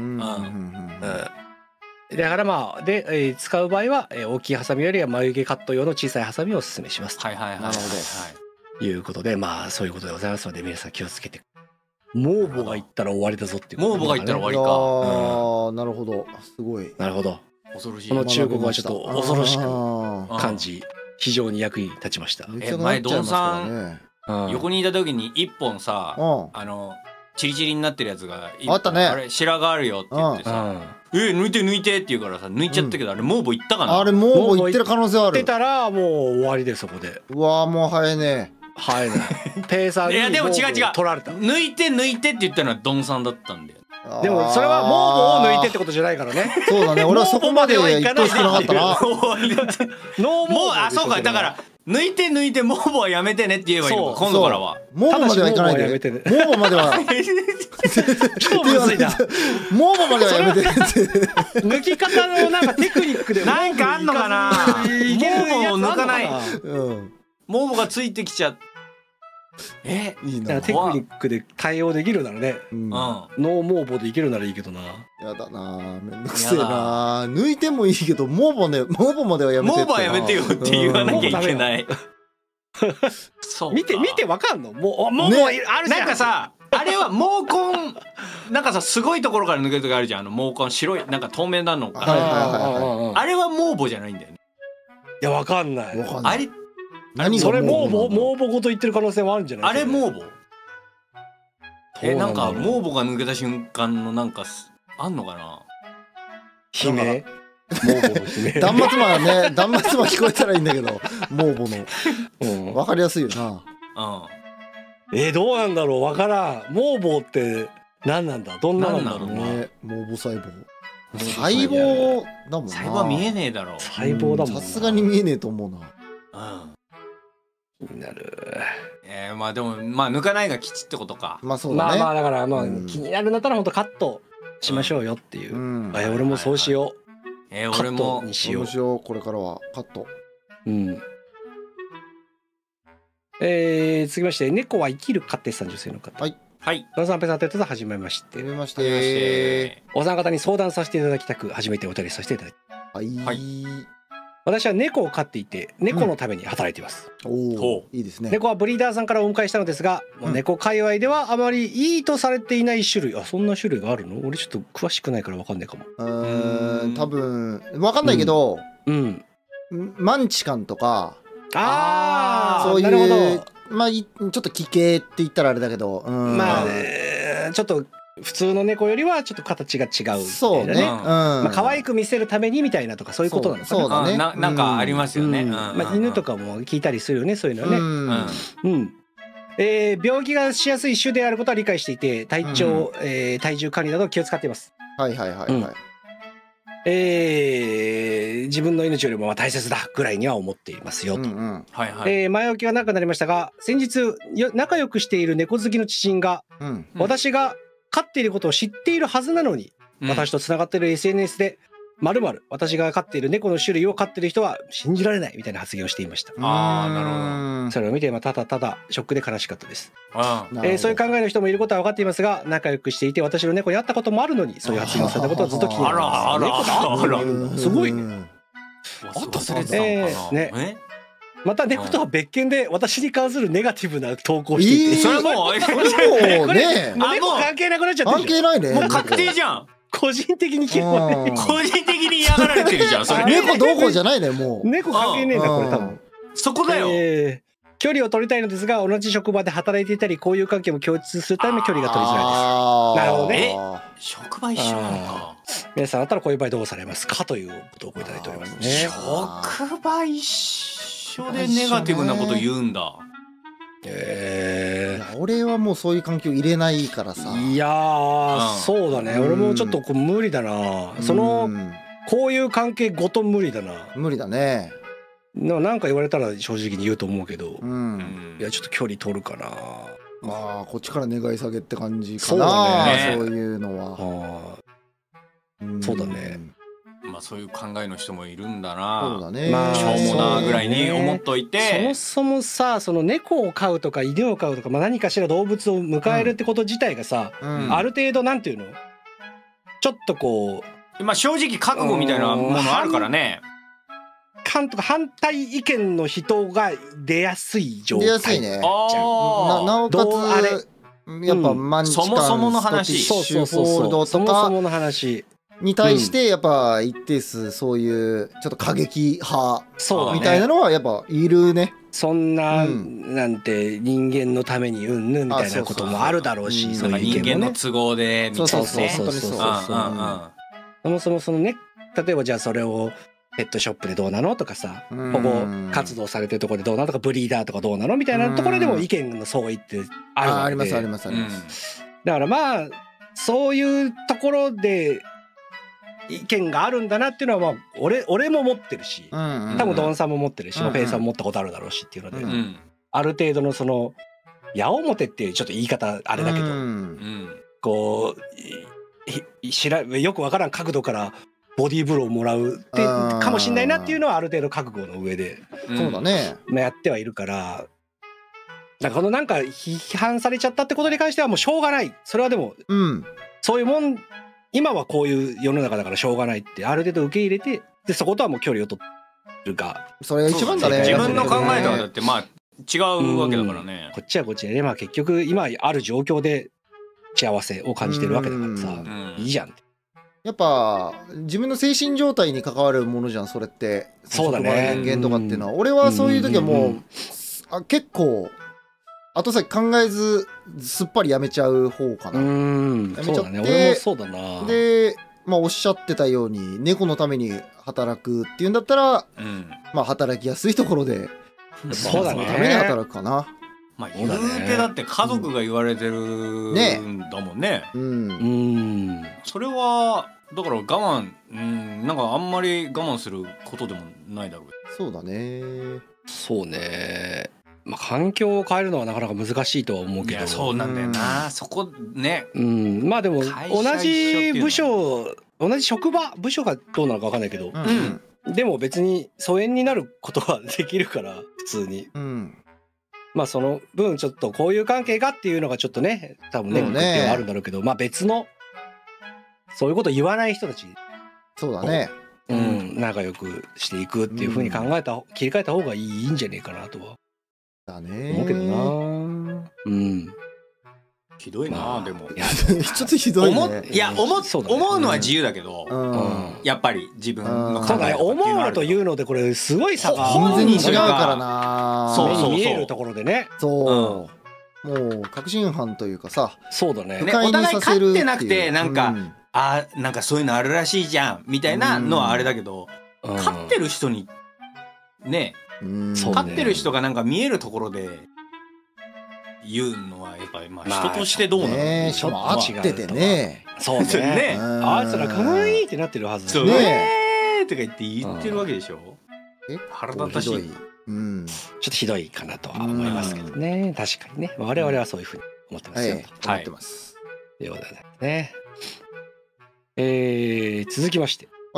だから使う場合は大きいハサミよりは眉毛カット用の小さいハサミをおすすめしますと。 なるほど。 いうことで、そういうことでございますので、皆さん気をつけて。毛母がいったら終わりだぞっていう。 毛母がいったら終わりか。 なるほど、すごい。 なるほど。 恐ろしい。 この忠告はちょっと恐ろしく感じ、非常に役に立ちました。 前ドンさん横にいた時に一本さ、チリチリになってるやつがあったね。 あれ白髪あるよって言ってさ、抜いてって言うからさ、抜いちゃったけど、あれ毛母いったかな。 あれ毛母いってる可能性ある。 ってたらもう終わりで、そこで。 うわ、もう生えねえ。 生えない。ペーサーに。 いやでも違う取られた。 抜いてって言ったのはドンさんだったんだよ。 でもそれは毛母を抜いてってことじゃないからね。 そうだね。俺はそこまで言ってほしくなかったな。 ノー毛母。 そうか、だから抜いて毛母はやめてねって言えばいいのか、今度からは。 毛母まではいかないで。毛母までは。 超むずいな。 毛母まではやめて。 抜き方のなんかテクニックでなんかあんのかな。毛母を抜かない。毛母がついてきちゃう。 いいな。テクニックで対応できるならね。ノー毛母でいけるならいいけどな。 やだな、めんどくせえな。抜いてもいいけど毛母まではやめて。 毛母はやめてよって言わなきゃいけない。 見てわかんの？毛母あるじゃん。 なんかさ、あれは毛根なんかさ、すごいところから抜ける時あるじゃん。毛根白いなんか透明なの。あれは毛母じゃないんだよね。 いやわかんない。 あれそれ毛母ごと言ってる可能性もあるんじゃない？ あれ毛母？なんか毛母が抜けた瞬間のなんかあんのかな？ 悲鳴？毛母の悲鳴。 断末魔ね、断末魔聞こえたらいいんだけど、毛母の。わかりやすいよな。 どうなんだろう、わからん。毛母って何なんだ？どんななんだろうね。 毛母細胞。細胞だもんな。 細胞は見えねえだろ。 細胞だもんな。 さすがに見えねえと思うな。 気になる。 まあでもまあ抜かないが吉ってことか。 まあそうだね。 まあだからまあ気になるんだったら本当カットしましょうよっていう。俺もそうしよう。 俺もにしよう。これからはカット。 続きまして猫は生きるかってさん、女性の方。 はい。 ダンサンペさんとと始めまして。お三方に相談させていただきたく初めてお便りさせていただきます。はい。私は猫を飼っていて猫のために働いています。 いいですね。 猫はブリーダーさんからお迎えしたのですが、もう猫界隈ではあまりいいとされていない種類。そんな種類があるの？俺ちょっと詳しくないから分かんないかも。 多分分かんないけど、マンチカンとか、そういうまあちょっと奇形って言ったらあれだけど、 まあちょっと普通の猫よりはちょっと形が違う。そうね。可愛く見せるためにみたいなとかそういうことなのかな。 そうだね。なんかありますよね。 犬とかも聞いたりするよね、そういうのね。病気がしやすい種であることは理解していて、体重管理など気を使っています。自分の命よりも大切だぐらいには思っていますよと。前置きは長くなりましたが、先日仲良くしている猫好きの知人が、私が飼っていることを知っているはずなのに、私とつながっている SNS で〇〇私が飼っている猫の種類を飼っている人は信じられないみたいな発言をしていました。 なるほど。 それを見てただただショックで悲しかったです。そういう考えの人もいることは分かっていますが、仲良くしていて私の猫に会ったこともあるのに、そういう発言をされたことはずっと気になります。すごいね。また猫とは別件で私に関するネガティブな投稿していて、 それもうね、猫関係なくなっちゃってる。 関係ないね。 もう確定じゃん。 個人的に嫌われる。 個人的に嫌がられてるじゃん。それ猫どうこうじゃないね、もう。 猫関係ねえんだこれ多分。 そこだよ。 距離を取りたいのですが、同じ職場で働いていたり交友関係も共通するため距離が取りづらいです。なるほどね。 職場一緒なのか。 皆さんだったらこういう場合どうされますかという投稿いただいておりますね。 職場一緒でネガティブなこと言うんだ。 俺はもうそういう環境入れないからさ。 いやー、そうだね。俺もちょっと無理だな。こういう関係ごと無理だな。 無理だね。 なんか言われたら正直に言うと思うけど、いやちょっと距離取るかな。 まあこっちから願い下げって感じかな。そういうのは。 そうだね。 まあそういう考えの人もいるんだな。 そうだね。 しょうもなぐらいに思っといて。 そもそもさ、その猫を飼うとか犬を飼うとか、何かしら動物を迎えるってこと自体がさ、ある程度なんていうの、ちょっとこう、まあ正直覚悟みたいなものあるからね。 反対意見の人が出やすい状態。 出やすいね。なおかつやっぱマンチカン、 そもそもの話、 スコティッシュフォールドとか、 そもそもの話に対してやっぱ一定数そういうちょっと過激派みたいなのはやっぱいるね。 そんななんて人間のためにうんぬんみたいなこともあるだろうし、 そういう人間の都合でみたいなね。 そもそもそのね、例えばじゃあそれをペットショップでどうなのとかさ、保護活動されてるところでどうなのとか、ブリーダーとかどうなのみたいなところでも意見の相違ってあるわけで。 ありますありますあります。 だからまあそういうところで意見があるんだなっていうのは、まあ俺も持ってるし、多分ドンさんも持ってるし、ペイさんも持ったことあるだろうしっていうので、ある程度のその矢面っていうちょっと言い方あれだけど、こうよくわからん角度からボディーブローをもらうってかもしれないなっていうのはある程度覚悟の上で、 そうだね、 やってはいるから、このなんか批判されちゃったってことに関してはもうしょうがない。それはでも、そういうもん、今はこういう世の中だからしょうがないってある程度受け入れて、でそことはもう距離を取るか。 それが一番だね。 自分の考えとはだってまあ違うわけだからね。 こっちはこっちでね、まあ結局今ある状況で幸せを感じてるわけだからさ、いいじゃんって。 やっぱ自分の精神状態に関わるものじゃん、それって。 そうだね。 人間とかっていうのは、俺はそういう時はもう結構後先考えずすっぱりやめちゃう方かな。やめちゃって、 俺もそうだな。 で、まあおっしゃってたように猫のために働くっていうんだったら、まあ働きやすいところで、 そうだね。 そのために働くかな。 まあ言うてだって家族が言われてるんだもんね。それはだから我慢、なんかあんまり我慢することでもないだろう。 そうだね。 そうね。 まあ環境を変えるのはなかなか難しいとは思うけど。 そうなんだよな、そこね。 まあでも同じ部署、同じ職場、部署がどうなのか分かんないけど、でも別に疎遠になることはできるから普通に。まあその分ちょっと交友関係がっていうのがちょっとね、多分ネックってはあるんだろうけど、まあ別のそういうこと言わない人たち、 そうだね、 仲良くしていくっていう風に考えた、切り替えた方がいいんじゃねえかなとはだね思うけどな。 ひどいな、でも。 いやちょっとひどいね。 いや思うのは自由だけど、やっぱり自分の考え思うのというのでこれすごい差が全然違うからな。 目に見えるところでね。 そう。もう確信犯というかさ。 そうだね。 お互い勝ってなくてなんかなんかそういうのあるらしいじゃんみたいなのはあれだけど、勝ってる人にね、勝ってる人がなんか見えるところで言うのはやっぱりまあ人としてどうなのね。 ちょっと合っててね。 そうね。あいつら可愛いってなってるはずだね。とか言ってるわけでしょ。腹立たしい。ちょっとひどいかなとは思いますけどね。確かにね。我々はそういうふうに思ってますよ。 思ってます。 ということでね。続きまして。 はい。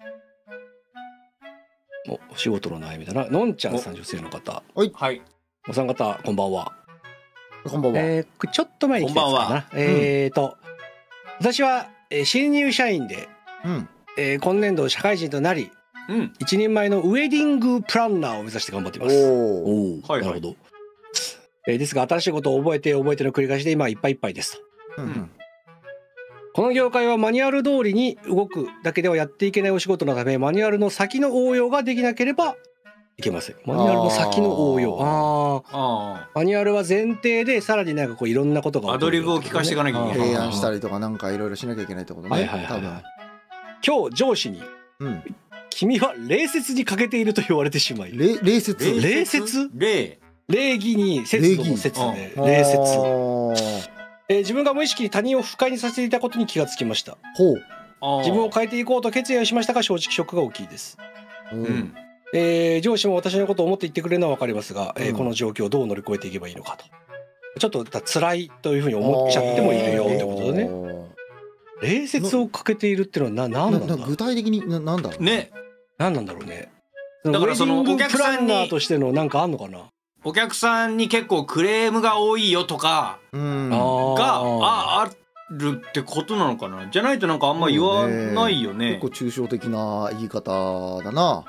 お仕事の悩みだな。のんちゃんさん、女性の方。 はい。 お三方こんばんは。 こんばんは。 ちょっと前に来たやつかな。私は新入社員で、今年度社会人となり、一人前のウェディングプランナーを目指して頑張っています。なるほど。ですが新しいことを覚えての繰り返しで今いっぱいいっぱいですと。この業界はマニュアル通りに動くだけではやっていけないお仕事のため、マニュアルの先の応用ができなければいけません。マニュアルの先の応用。マニュアルは前提でさらになんかこういろんなことがアドリブを聞かせていかなきゃいけない。 提案したりとかなんかいろいろしなきゃいけないってことね。多分今日上司に君は礼節に欠けていると言われてしまい。 礼節？ 礼儀に節度の節で礼節。自分が無意識に他人を不快にさせていたことに気がつきました。自分を変えていこうと決意をしましたが正直ショックが大きいです。上司も私のことを思って言ってくれるのは分かりますが、この状況をどう乗り越えていけばいいのかと。ちょっと辛いというふうに思っちゃってもいるよってことでね。礼節を欠けているっていうのは何なんだ。 具体的に何だろうね。 何なんだろうね。 だからそのお客さんにとしてのなんかあんのかな。 お客さんに結構クレームが多いよとかがあるってことなのかな。じゃないとなんかあんま言わないよね。 結構抽象的な言い方だな。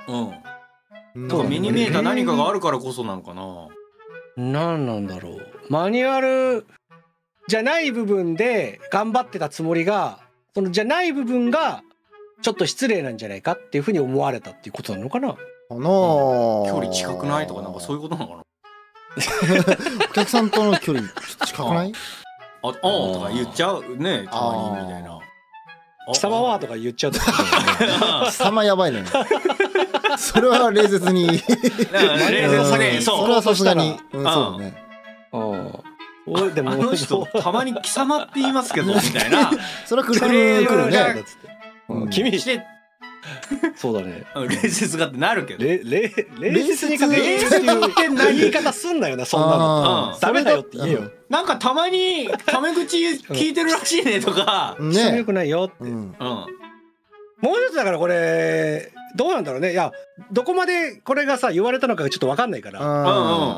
目に見えた何かがあるからこそなのかな。 何なんだろう。マニュアルじゃない部分で頑張ってたつもりが、そのじゃない部分がちょっと失礼なんじゃないかっていうふうに思われたっていうことなのかな。 距離近くないとかなんかそういうことなのかな。 お客さんとの距離近くない？ とか言っちゃうね、たまにみたいな。 貴様はとか言っちゃうとか。 貴様やばいね。それは礼節に。それはさすがに。そうだね。 でもあの人たまに貴様って言いますけどみたいな。 それはクレームね。 君して。そうだね。 礼節がってなるけど。 礼節にかけてっていう言い方すんなよな、そんなの。ダメだよって言えよ。 なんかたまにタメ口聞いてるらしいねとか。 ね。よくないよって。もう一つだからこれどうなんだろうね。いやどこまでこれがさ言われたのかがちょっと分かんないから。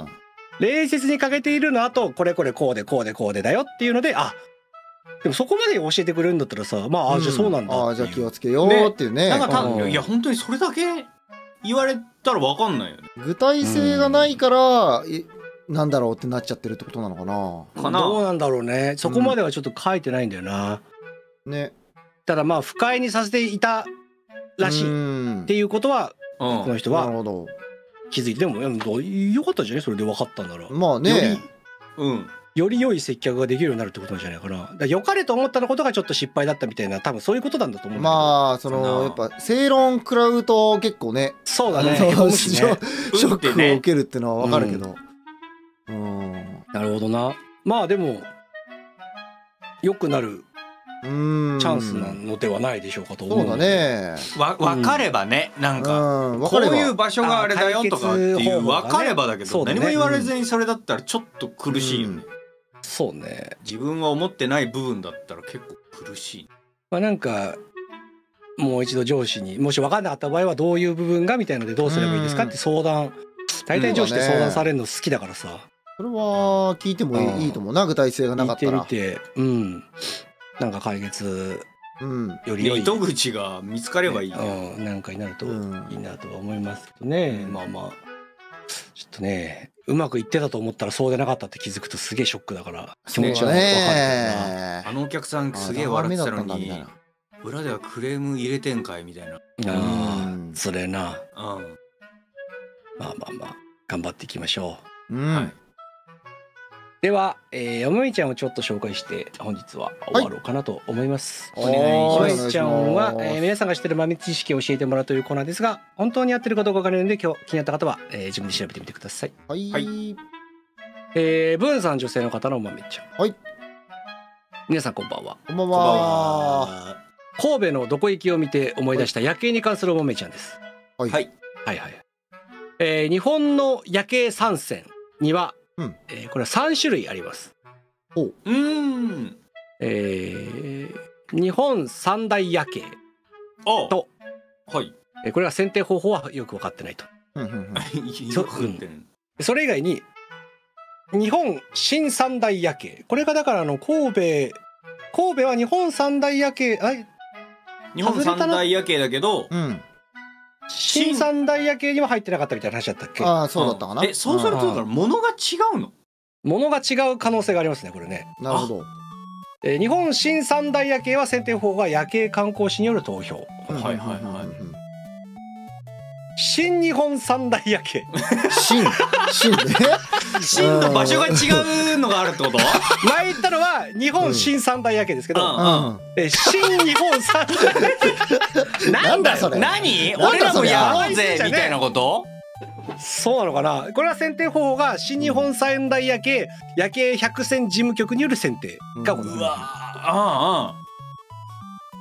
礼節に欠けているのあとこれこれこうでこうでこうでだよっていうので、あ。でもそこまで教えてくれるんだったらさ、まあじゃあそうなんだ。 じゃあ気をつけようっていうね。 なんかいや本当にそれだけ言われたら分かんないよね。 具体性がないからなんだろうってなっちゃってるってことなのかな。 どうなんだろうね。そこまではちょっと書いてないんだよな。ね。ただまあ不快にさせていたらしいっていうことはこの人は気づいて、でもよかったじゃね、それで分かったんなら。 まあね。 より良い接客ができるようになるってことなんじゃないかな。だから良かれと思ったことがちょっと失敗だったみたいな、多分そういうことなんだと思うんだけど。 まあそのやっぱ正論食らうと結構ね。 そうだね。 ショックを受けるっていうのは分かるけど。 なるほどな。まあでも良くなるャンスなのではないでしょうかと思う。 そうだね。 分かればね、なんかこういう場所があれだよとかっていう分かればだけど、何も言われずにそれだったらちょっと苦しいよね。 そうね。 自分は思ってない部分だったら結構苦しい。 まあなんかもう一度上司にもし分かんなかった場合はどういう部分がみたいのでどうすればいいですかって相談。大体上司って相談されるの好きだからさ。 それは聞いてもいいと思うな、具体性がなかったら。 聞いてみて、なんか解決より良い糸口が見つかればいい、 なんかになるといいなとは思いますけどね。まあまあちょっとね、うまくいってたと思ったらそうでなかったって気づくとすげえショックだから気持ちは分かるな。あのお客さんすげえ笑ってたのに裏ではクレーム入れてんかいみたいな。 それな。まあまあまあ頑張っていきましょう。では、よもみちゃんをちょっと紹介して本日は終わろうかなと思います。お願いします。よもみちゃんは、皆さんが知ってる豆知識を教えてもらうというコーナーですが、本当にやってるかどうかわからないので今日気になった方は、自分で調べてみてください。はい。ブーンさん女性の方の豆ちゃん。はい。皆さんこんばんは。こんばんは。神戸のどこ行きを見て思い出した夜景に関する豆ちゃんです。はい。はいはい。日本の夜景3選にはこれは3種類あります。日本三大夜景と、これは選定方法はよく分かってないと。それ以外に日本新三大夜景、これがだから神戸は日本三大夜景、 日本三大夜景だけど、 新三大夜景には入ってなかったみたいな話だったっけ？ ああ、そうだったかな。 そうするとだから物が違うの？ 物が違う可能性がありますね、これね。 なるほど。 日本新三大夜景は選定方法が夜景観光士による投票。新日本三大夜景。新の場所が違うのがあるってこと？ 前言ったのは日本新三大夜景ですけど、新日本三大なんだそれ？何？俺らもやろうぜみたいなこと？ そうなのかな。これは選定方法が新日本三大夜景100選事務局による選定が行われます。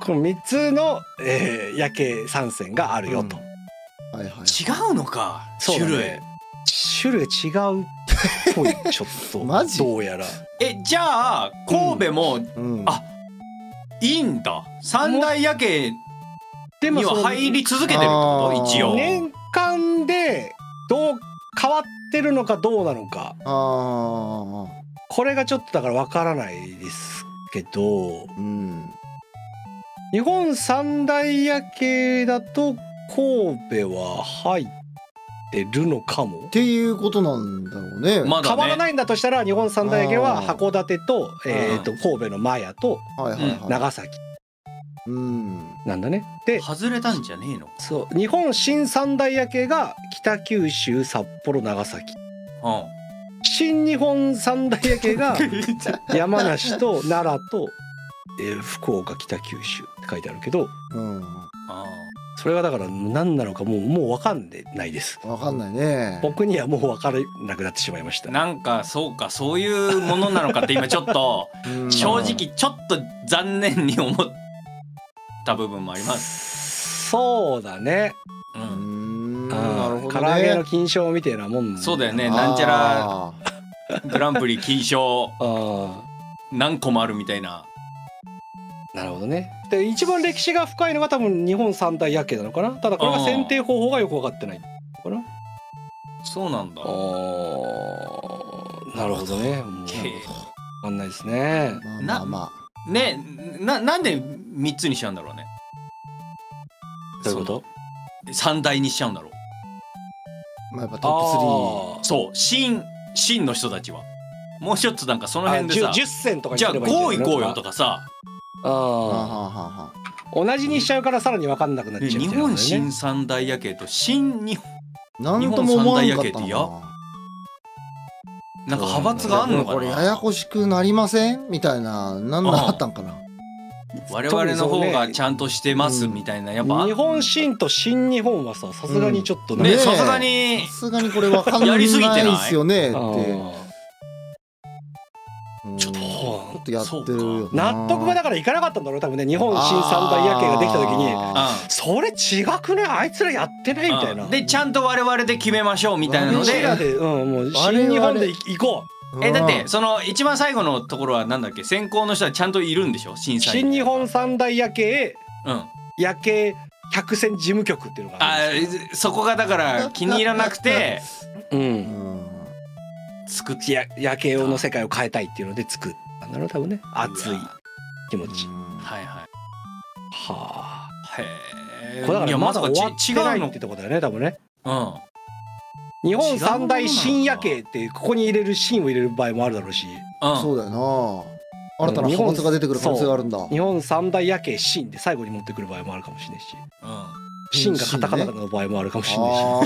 この3つの、夜景3選があるよと。 違うのか、種類違うっぽい。ちょっとマジどうやら。 じゃあ神戸も、いいんだ。三大夜景には入り続けてるってこと？一応年間でどう変わってるのかどうなのか、これがちょっとだからわからないですけど、日本三大夜景だと神戸は入ってるのかもっていうことなんだろうね。 変わらないんだとしたら日本三大夜景は函館と神戸のマヤと長崎なんだね。で外れたんじゃねえの？ そう、日本新三大夜景が北九州、札幌、長崎。新日本三大夜景が山梨と奈良と、福岡、北九州って書いてあるけど、それがだから何なのかもう分かんないです。 分かんないね。 僕にはもう分からなくなってしまいました。 なんかそうか、そういうものなのかって今ちょっと正直ちょっと残念に思った部分もあります。 そうだね。唐揚げの金賞みたいなもん。 そうだよね。なんちゃらグランプリ金賞何個もあるみたいな。 なるほどね。で一番歴史が深いのが多分日本三大夜景なのかな。ただこれが選定方法がよく分かってないのかな。 そうなんだ。 なるほどね。分かんないですね。 なんで3つにしちゃうんだろうね。 どういうこと？ 三大にしちゃうんだろう。 やっぱトップ3。 そう、新の人たちはもうちょっとなんかその辺でさ、 10選とかにじゃあ5行こうよとかさ。 同じにしちゃうからさらに分かんなくなっちゃう。 日本新三大夜景と新日本三大夜景ってなんか派閥があんのかな。 これややこしくなりませんみたいな、なんなったんかな。 我々の方がちゃんとしてますみたいな。やっぱ日本新と新日本はさすがにちょっとね、さすがにこれ分かんないですよねって。 ちょっとっとやってるよな。納得がだからいかなかったんだろう多分ね。日本新三大夜景ができた時にそれ違くね、あいつらやってないみたいな。 でちゃんと我々で決めましょうみたいなので、 もう新日本で行こう。だってその一番最後のところはなんだっけ、先行の人はちゃんといるんでしょ、審査員。 新日本三大夜景夜景百選事務局っていうのがあるんですよ。 そこがだから気に入らなくて作って夜景の世界を変えたいっていうので作ったんだろう多分ね。熱い気持ち。 はいはい。はあ。 へえ。 これだからまだ終わってないってとこだよね多分ね。日本三大新夜景ってここに入れる新を入れる場合もあるだろうし。 そうだよな。新たな派閥が出てくる可能性があるんだ。 日本三大夜景新で最後に持ってくる場合もあるかもしれないし。新がカタカナの場合もあるかもしれない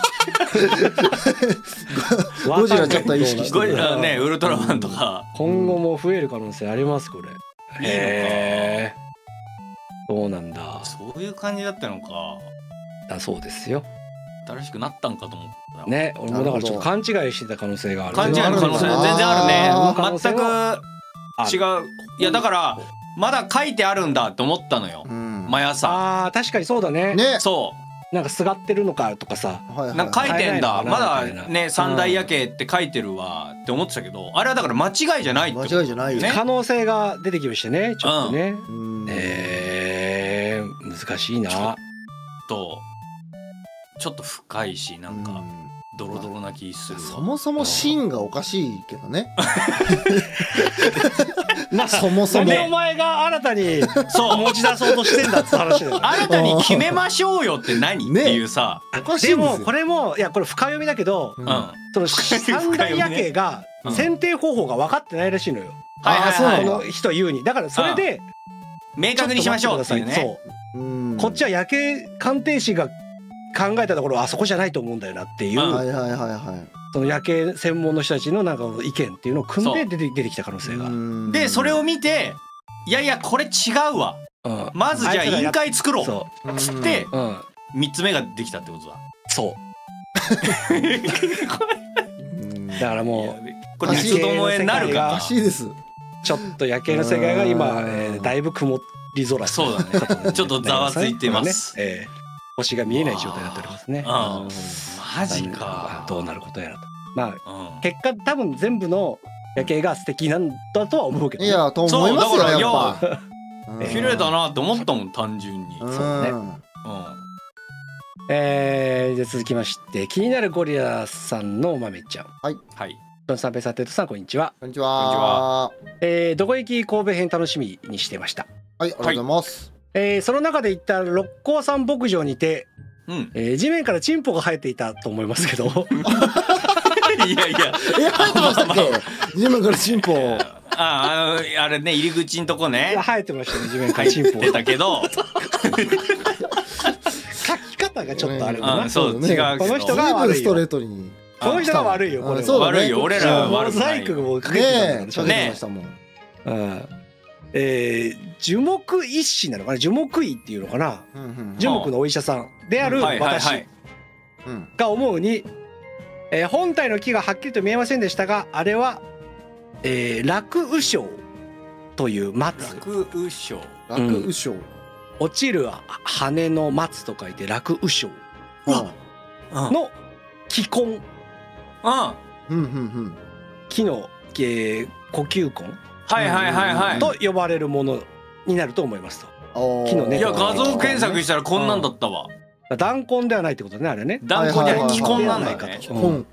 し。 ゴジラちょっと意識してるね、ウルトラマンとか今後も増える可能性ありますこれ。へえ、そうなんだ。 そういう感じだったのか。 だそうですよ。 新しくなったんかと思ったね。俺もだからちょっと勘違いしてた可能性がある。 勘違いの可能性全然あるね。全く違う。いやだからまだ書いてあるんだって思ったのよ、毎朝。 ああ確かにそうだね。そうなんかすがってるのかとかさ、 なんか書いてんだ、まだね三大夜景って書いてるわって思ってたけど、あれはだから間違いじゃないってこと。 間違いじゃないよね。 可能性が出てきましてね、ちょっとね。難しいな。 ちょっと深いし、なんかドロドロな気する。 そもそも芯がおかしいけどね。そもそも。 なんでお前が新たに持ち出そうとしてんだって話だよ。 新たに決めましょうよって何っていうさ。 でもこれもいやこれ深読みだけど、その三大夜景が選定方法が分かってないらしいのよ。この人言うに。だからそれで明確にしましょうっていうね。 そう。こっちは夜景鑑定士が考えたところあそこじゃないと思うんだよなっていう、その夜景専門の人たちのなんか意見っていうのを組んで出てきた可能性が。 でそれを見ていやいやこれ違うわ、まずじゃあ委員会作ろうっつって3つ目ができたってことだ。 そうだからもうこれ三つどもえになるか。 ちょっと夜景の世界が今だいぶ曇り空。 そうだね。ちょっとざわついてます。 星が見えない状態になっておりますね。 マジか。 どうなることやらと。まあ結果多分全部の夜景が素敵なんだとは思うけど。 いやと思いますよやっぱ。 綺麗だなって思ったもん単純に。 そうね。じゃあ続きまして気になるゴリラさんの豆ちゃん。 はいはい。 ドンさんペサテッドさんこんにちは。 こんにちは。 どこ行き神戸編楽しみにしてました。 はい、ありがとうございます。 その中で行った六甲山牧場にて、地面からチンポが生えていたと思いますけど。 いやいや、 生えてましたっけ？地面からチンポ。 あれね、入り口のとこね。 生えてましたね、地面からチンポ。 生えてたけど。 書き方がちょっとあるな。 そう違う。 この人が悪い。 ストレートに。 この人が悪いよ。これ悪いよ。俺ら悪い。 モザイクもかけてたね。樹木医師なのかな、樹木医っていうのかな、樹木のお医者さんである私が思うに、本体の木がはっきりと見えませんでしたが、あれは落雨松という松。 落雨松。 落雨松。 落ちる羽の松と書いて落雨松の気根。木の呼吸根と呼ばれるものになると思いますと。木のね。 いや画像検索したらこんなんだったわ。 弾根ではないってことね、あれね。 弾根じゃ気根なんだね。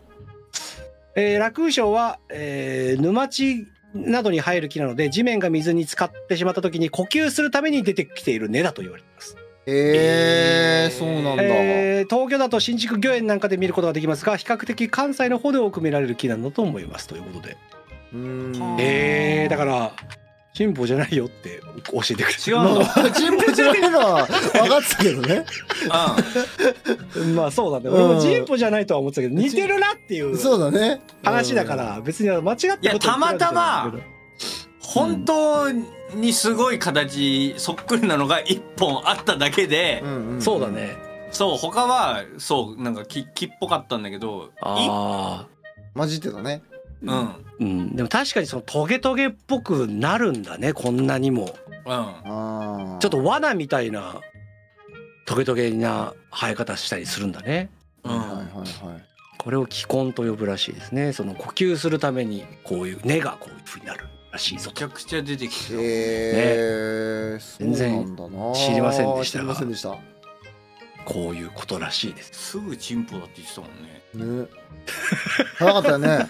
落雨松は沼地などに生える木なので、地面が水に浸かってしまった時に呼吸するために出てきている根だと言われています。 そうなんだ。 東京だと新宿御苑なんかで見ることができますが、比較的関西の方で多く見られる木なんだと思いますということで。だからチンポじゃないよって教えてくれ。 違うの。 チンポじゃないのは分かってたけどね。 まあそうだね。俺もチンポじゃないとは思ってたけど、似てるなっていう話だから別に間違ってこといやたまたま本当にすごい形そっくりなのが一本あっただけで。 そうだね。 そう他はそうなんか木っぽかったんだけど。 混じってたね。 うん、でも確かにそのトゲトゲっぽくなるんだね、こんなにも。ちょっと罠みたいなトゲトゲな生え方したりするんだね。これを気根と呼ぶらしいですね。その呼吸するためにこういう根がこういう風になるらしいぞと。 めちゃくちゃ出てきて、 全然知りませんでしたが、こういうことらしいです。 すぐチンポだって言ってたもんね。 早かったよね。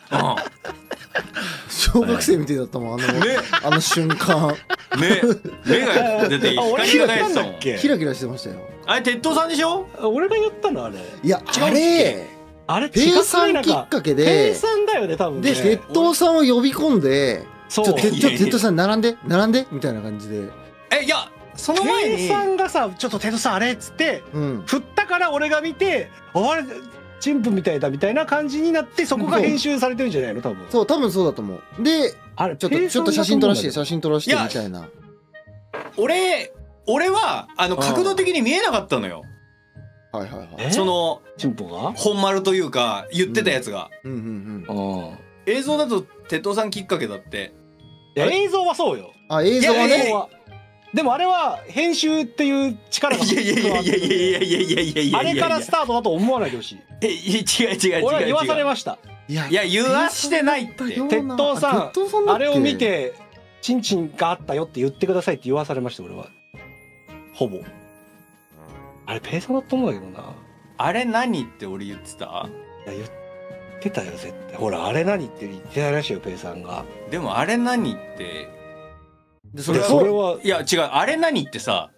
小学生みたいだったもん、あの瞬間。 目が出て光が出てたもん。 キラキラしてましたよ。 あれ鉄塔さんでしょ？ 俺が言ったのあれ。いやあれペイさんきっかけで。 ペイさんだよね多分。 で鉄塔さんを呼び込んで、ちょっと鉄塔さん並んでみたいな感じで。 いやその前にペイさんがさ、ちょっと鉄塔さんあれっつって振ったから俺が見て、あれチンプみたいだみたいな感じになって、そこが編集されてるんじゃないの多分。 そう、多分そうだと思う。でちょっと写真撮らしてみたいな。 俺は角度的に見えなかったのよ。そのチンポが本丸というか言ってたやつが。映像だと鉄塔さんきっかけだって。 映像はそうよ。 映像はね。 でもあれは編集っていう力がいやあれからスタートだと思わないでほしい。 違う俺は言わされました。 いや言わしてないって。 鉄塔さんあれを見てチンチンがあったよって言ってくださいって言わされました俺は。ほぼあれペイさんだと思うんだけどな。あれ何って俺言ってた？いや言ってたよ絶対。ほらあれ何って言ってたらしいよペイさんが。でもあれ何ってそれはいや違う、あれ何ってさ、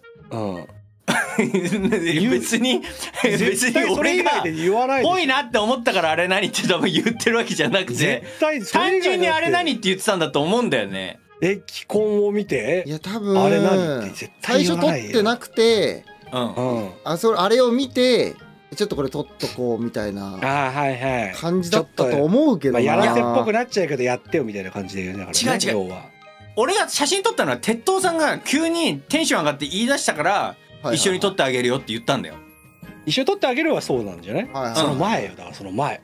別に俺がぽいなって思ったからあれ何って多分言ってるわけじゃなくて、単純にあれ何って言ってたんだと思うんだよね。気根を見て、いや多分あれ何って絶対言わないよ。最初撮ってなくて、あれを見てちょっとこれ撮っとこうみたいな感じだったと思うけどな。やらせっぽくなっちゃうけどやってよみたいな感じで言うね。違う俺が写真撮ったのは鉄塔さんが急にテンション上がって言い出したから一緒に撮ってあげるよって言ったんだよ。一緒に撮ってあげるはそうなんじゃない？その前よ。だからその前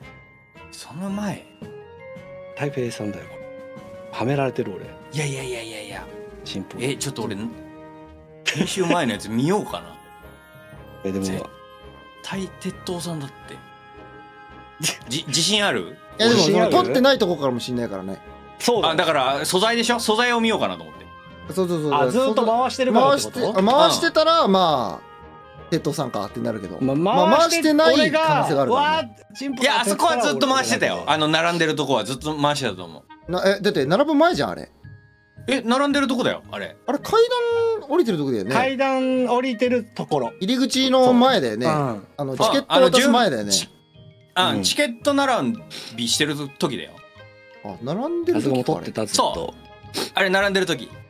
台北さんだよこれ。はめられてる俺。いや進歩。ちょっと俺編集前のやつ見ようかな。でも絶対鉄塔さんだって。自信ある？いやでも撮ってないとこからもしんないからね。そうだから素材でしょ。素材を見ようかなと思って。そうずっと回してるからってこと？回してたらまあ鉄塔さんかってなるけど、回してない可能性があるからね。いやあそこはずっと回してたよ。並んでるとこはずっと回してたと思う。だって並ぶ前じゃんあれ。並んでるとこだよあれ。階段降りてるとこだよね。階段降りてるところ、入り口の前だよね。チケット渡す前だよね。チケット並びしてる時だよ。並んでる時か。そうあれ並んでる時。い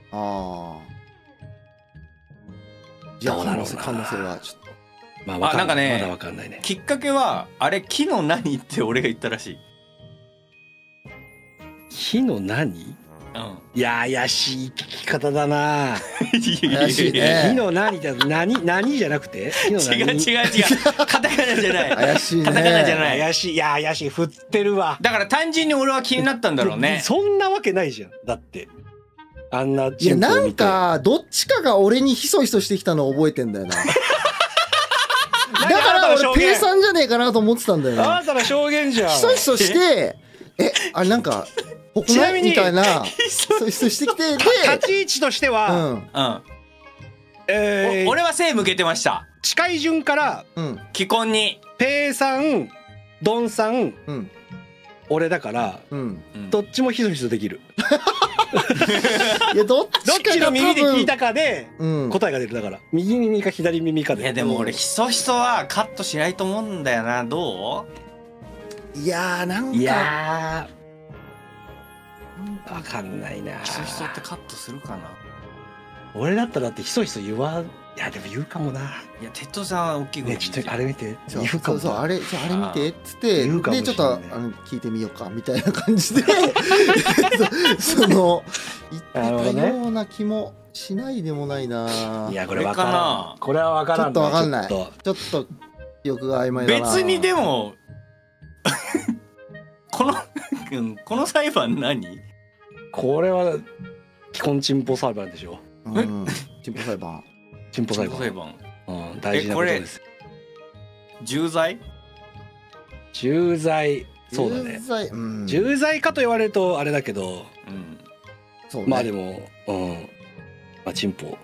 や可能性はちょっとなんかね、まだわかんないね。きっかけはあれ木の何って俺が言ったらしい。木の何？いや怪しい聞き方だな。怪しいね。木の何って何じゃなくて？違うカタカナじゃない。怪しいね。カタカナじゃない。怪しい。いや怪しい。振ってるわ。だから単純に俺は気になったんだろうね。そんなわけないじゃん。だってあんな。いやなんかどっちかが俺にひそひそしてきたのを覚えてんだよな。だから俺ペイさんじゃねえかなと思ってたんだよね。あなたの証言じゃん。ひそひそしてあれなんかちなみにみたいなそうしてきて、立ち位置としては俺は背向けてました。近い順から既婚にペイさんドンさん俺だからどっちもひそひそできる。いやどっちの耳で聞いたかで答えが出る。だから右耳か左耳かで。いやでも俺ひそひそはカットしないと思うんだよな。どう？いやなんかわかんないな。ひそひそってカットするかな。俺だったらだってひそひそ言わん。いやでも言うかもな。いや鉄塔さんは大きい声でちょっとあれ見て言うかも。そうあれ見てっつってでちょっと聞いてみようかみたいな感じでその言ってたような気もしないでもないな。いやこれわからん。これはわからん。ちょっとわかんない。ちょっと記憶が曖昧だな。別にでもこのこの裁判何？ これは基本チンポ裁判でしょ。 チンポ裁判。 チンポ裁判。大事なことです。 重罪？ 重罪。そうだね。重罪かと言われるとあれだけど、まあでも、まあチンポ。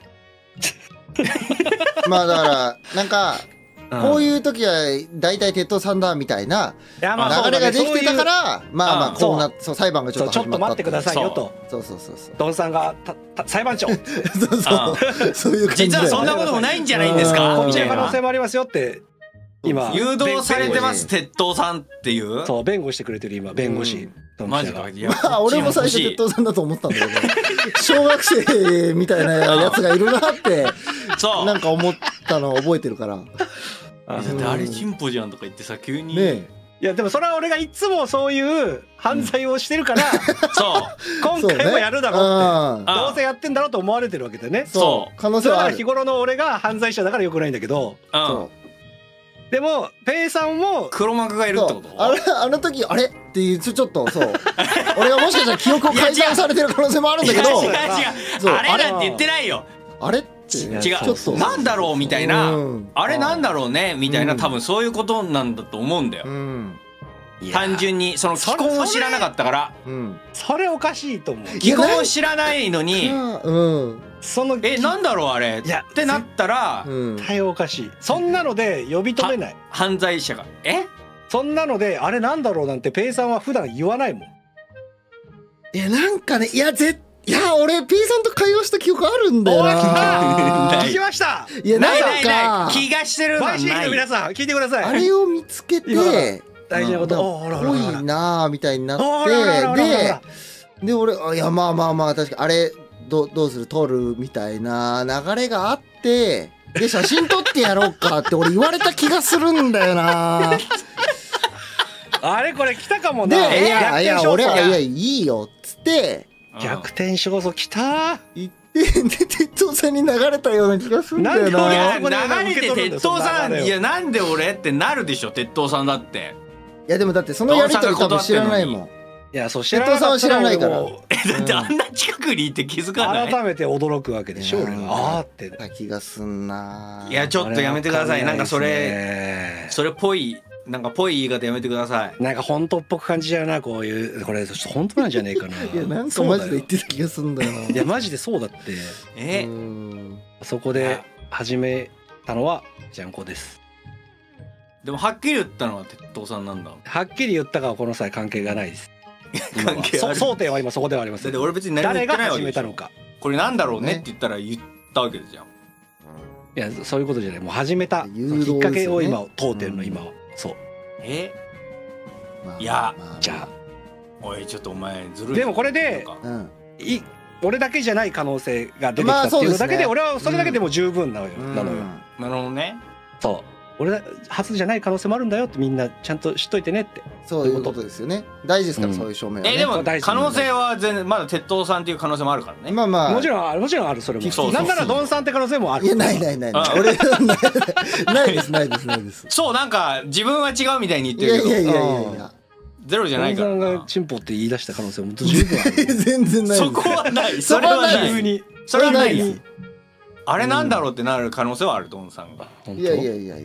まあだからなんかこういう時は大体鉄塔さんだみたいな流れができてたから、まあまあこうなそう裁判がちょっと始まった。 ちょっと待ってくださいよと。 そうドンさんが裁判長。 そういう感じ。 実はそんなこともないんじゃないんですか。 こっちの可能性もありますよって。今誘導されてます鉄塔さんっていう。 そう弁護してくれてる今弁護士。 マジか。 俺も最初鉄塔さんだと思ったんだけど、小学生みたいなやつがいるなってなんか思ったのを覚えてるから。 だってあれチンポじゃんとか言ってさ急に。 ね。いやでもそれは俺がいつもそういう犯罪をしてるから、今回もやるだろうって、どうせやってんだろうと思われてるわけだよね。 そう可能性はある。 日頃の俺が犯罪者だからよくないんだけど。でもペイさんも黒幕がいるってこと？ あの時あれっていうちょっとそう俺がもしかしたら記憶を改ざんされてる可能性もあるんだけど、 違うあれなんて言ってないよ。 あれって違うなんだろうみたいな、あれなんだろうねみたいな、多分そういうことなんだと思うんだよ。単純にその既婚を知らなかったから。 それおかしいと思う。 既婚を知らないのにそのなんだろうあれってなったら対応おかしい。そんなので呼び止めない。 犯罪者がそんなのであれなんだろうなんてペイさんは普段言わないもん。 いやなんかねいや俺ペイさんと会話した記憶あるんだよな。 聞きました。 いやなんか気がしてるのない。 の皆さん聞いてください。 あれを見つけて大事なことぽいなみたいになってで俺いやまあ確かあれどうする撮るみたいな流れがあってで写真撮ってやろうかって俺言われた気がするんだよな。 あれこれ来たかもな。 でいや俺はいやいいよっつって逆転勝訴来た言ってで鉄塔さんに流れたような気がするんだよな。 流れて鉄塔さんいやなんで俺ってなるでしょ鉄塔さんだって。 いやでもだってそのやりとり多分知らないもん。 いやそう鉄塔さんは知らないから。 だってあんな近くにいて気づかない。 改めて驚くわけでしょ俺が。あーって気がすんな。 いやちょっとやめてください。なんかそれっぽいなんかぽい言い方やめてください。 なんか本当っぽく感じちゃうなこういうこれ本当なんじゃねえかな。 いやなんかマジで言ってた気がすんだよな。 いやマジでそうだって。そこで始めたのはジャンコです。 でもはっきり言ったのは鉄塔さんなんだ。 はっきり言ったかはこの際関係がないです。 関係ある。 争点は今そこではあります。 で俺別に何も言ってないわけでしょ。 誰が始めたのか。 これなんだろうねって言ったら言ったわけじゃん。 いやそういうことじゃない。もう始めたきっかけを今問うてるの今は。そう。 いやじゃあおいちょっとお前ずるい。 でもこれで俺だけじゃない可能性が出てきたっていうのだけで俺はそれだけでも十分なのよ。 なるほどね。 そう。俺初じゃない可能性もあるんだよってみんなちゃんと知っといてねって。 そういうことですよね。大事ですからそういう証明はね。 でも可能性は全然まだ鉄塔さんっていう可能性もあるからね。 まあまあもちろんあるそれも。なんならドンさんって可能性もある。 いやない俺ないですそうなんか自分は違うみたいに言ってるけど。 いやゼロじゃないから。 ドンさんがチンポって言い出した可能性も十分ある。 全然ない。 そこはない。それはない。それはない。あれなんだろうってなる可能性はあるドンさんが。 いや。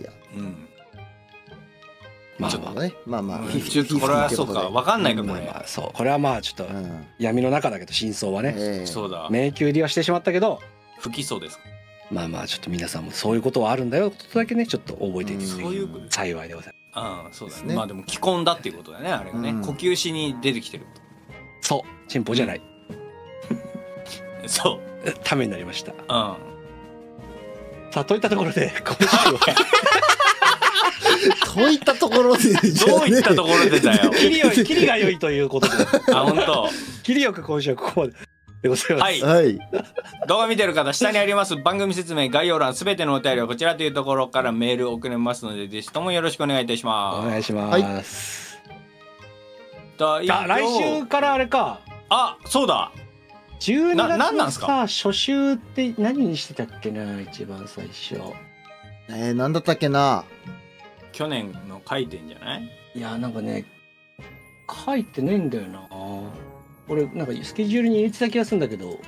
まあちょっとねまあちょっとこれはそうか分かんないかこれ。 そうこれはまあちょっと闇の中だけど真相はね。 そうだ。 迷宮入りはしてしまったけど不起訴です。 まあちょっと皆さんもそういうことはあるんだよことだけねちょっと覚えていて幸いでございます。そうですね。まあでも既婚だっていうことだねあれがね。呼吸しに出てきてる。 そうチンポじゃない。 そうためになりました。さあといったところで今週はといったところでどういったところでだよ。 切りが良いということで本当切りよく今週はここまででございます。 はい。 動画見てる方下にあります番組説明概要欄すべてのお便りはこちらというところからメール送れますのでぜひともよろしくお願いいたします。 お願いします。来週からあれか。 そうだ。 12月のさ初週って何にしてたっけな一番最初。 なんだったっけな。 去年の書いてんじゃない？ いやなんかね書いてねえんだよな。俺なんかスケジュールに入れてた気がするんだけど、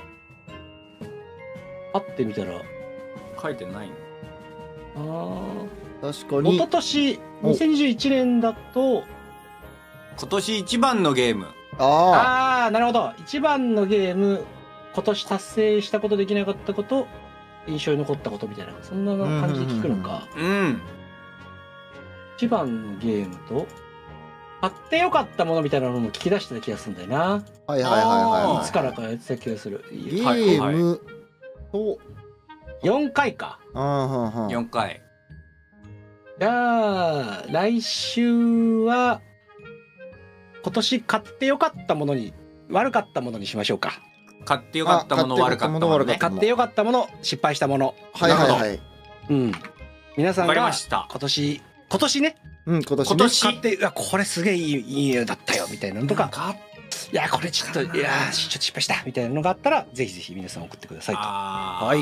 会ってみたら書いてないの。 確かに一昨年2021年だと今年一番のゲーム。 ああ、なるほど。一番のゲーム、今年達成したことできなかったこと、印象に残ったことみたいな、そんな感じで聞くのか。 うん。 一番のゲームと買ってよかったものみたいなのも聞き出してた気がするんだよな。 はいはいはいはい。 いつからかやってた気がする。 ゲームと 4回か。 4回。 じゃあ来週は今年買ってよかったものに悪かったものにしましょうか。 買ってよかったもの、悪かったものね。 買ってよかったもの、失敗したもの。 はいはいはい。 うん。皆さんが今年ね。 うん、今年買って、これすげえいい絵だったよみたいなのとか、いやこれちょっとちょっと失敗したみたいなのがあったら、ぜひぜひ皆さん送ってくださいと。はい。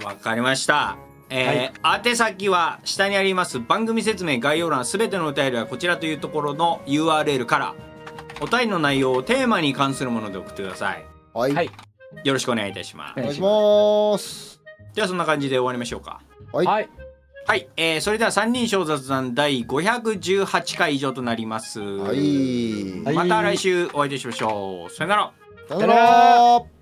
わかりました。宛先は下にあります番組説明概要欄、すべてのお便りはこちらというところの URL からお便りの内容をテーマに関するもので送ってください。 はい、 よろしくお願いいたします。 お願いします。 ではそんな感じで終わりましょうか。 はいはい、それでは三人称雑談第518回以上となります。 はい、 また来週お会いいたしましょう。さよなら。 さよなら。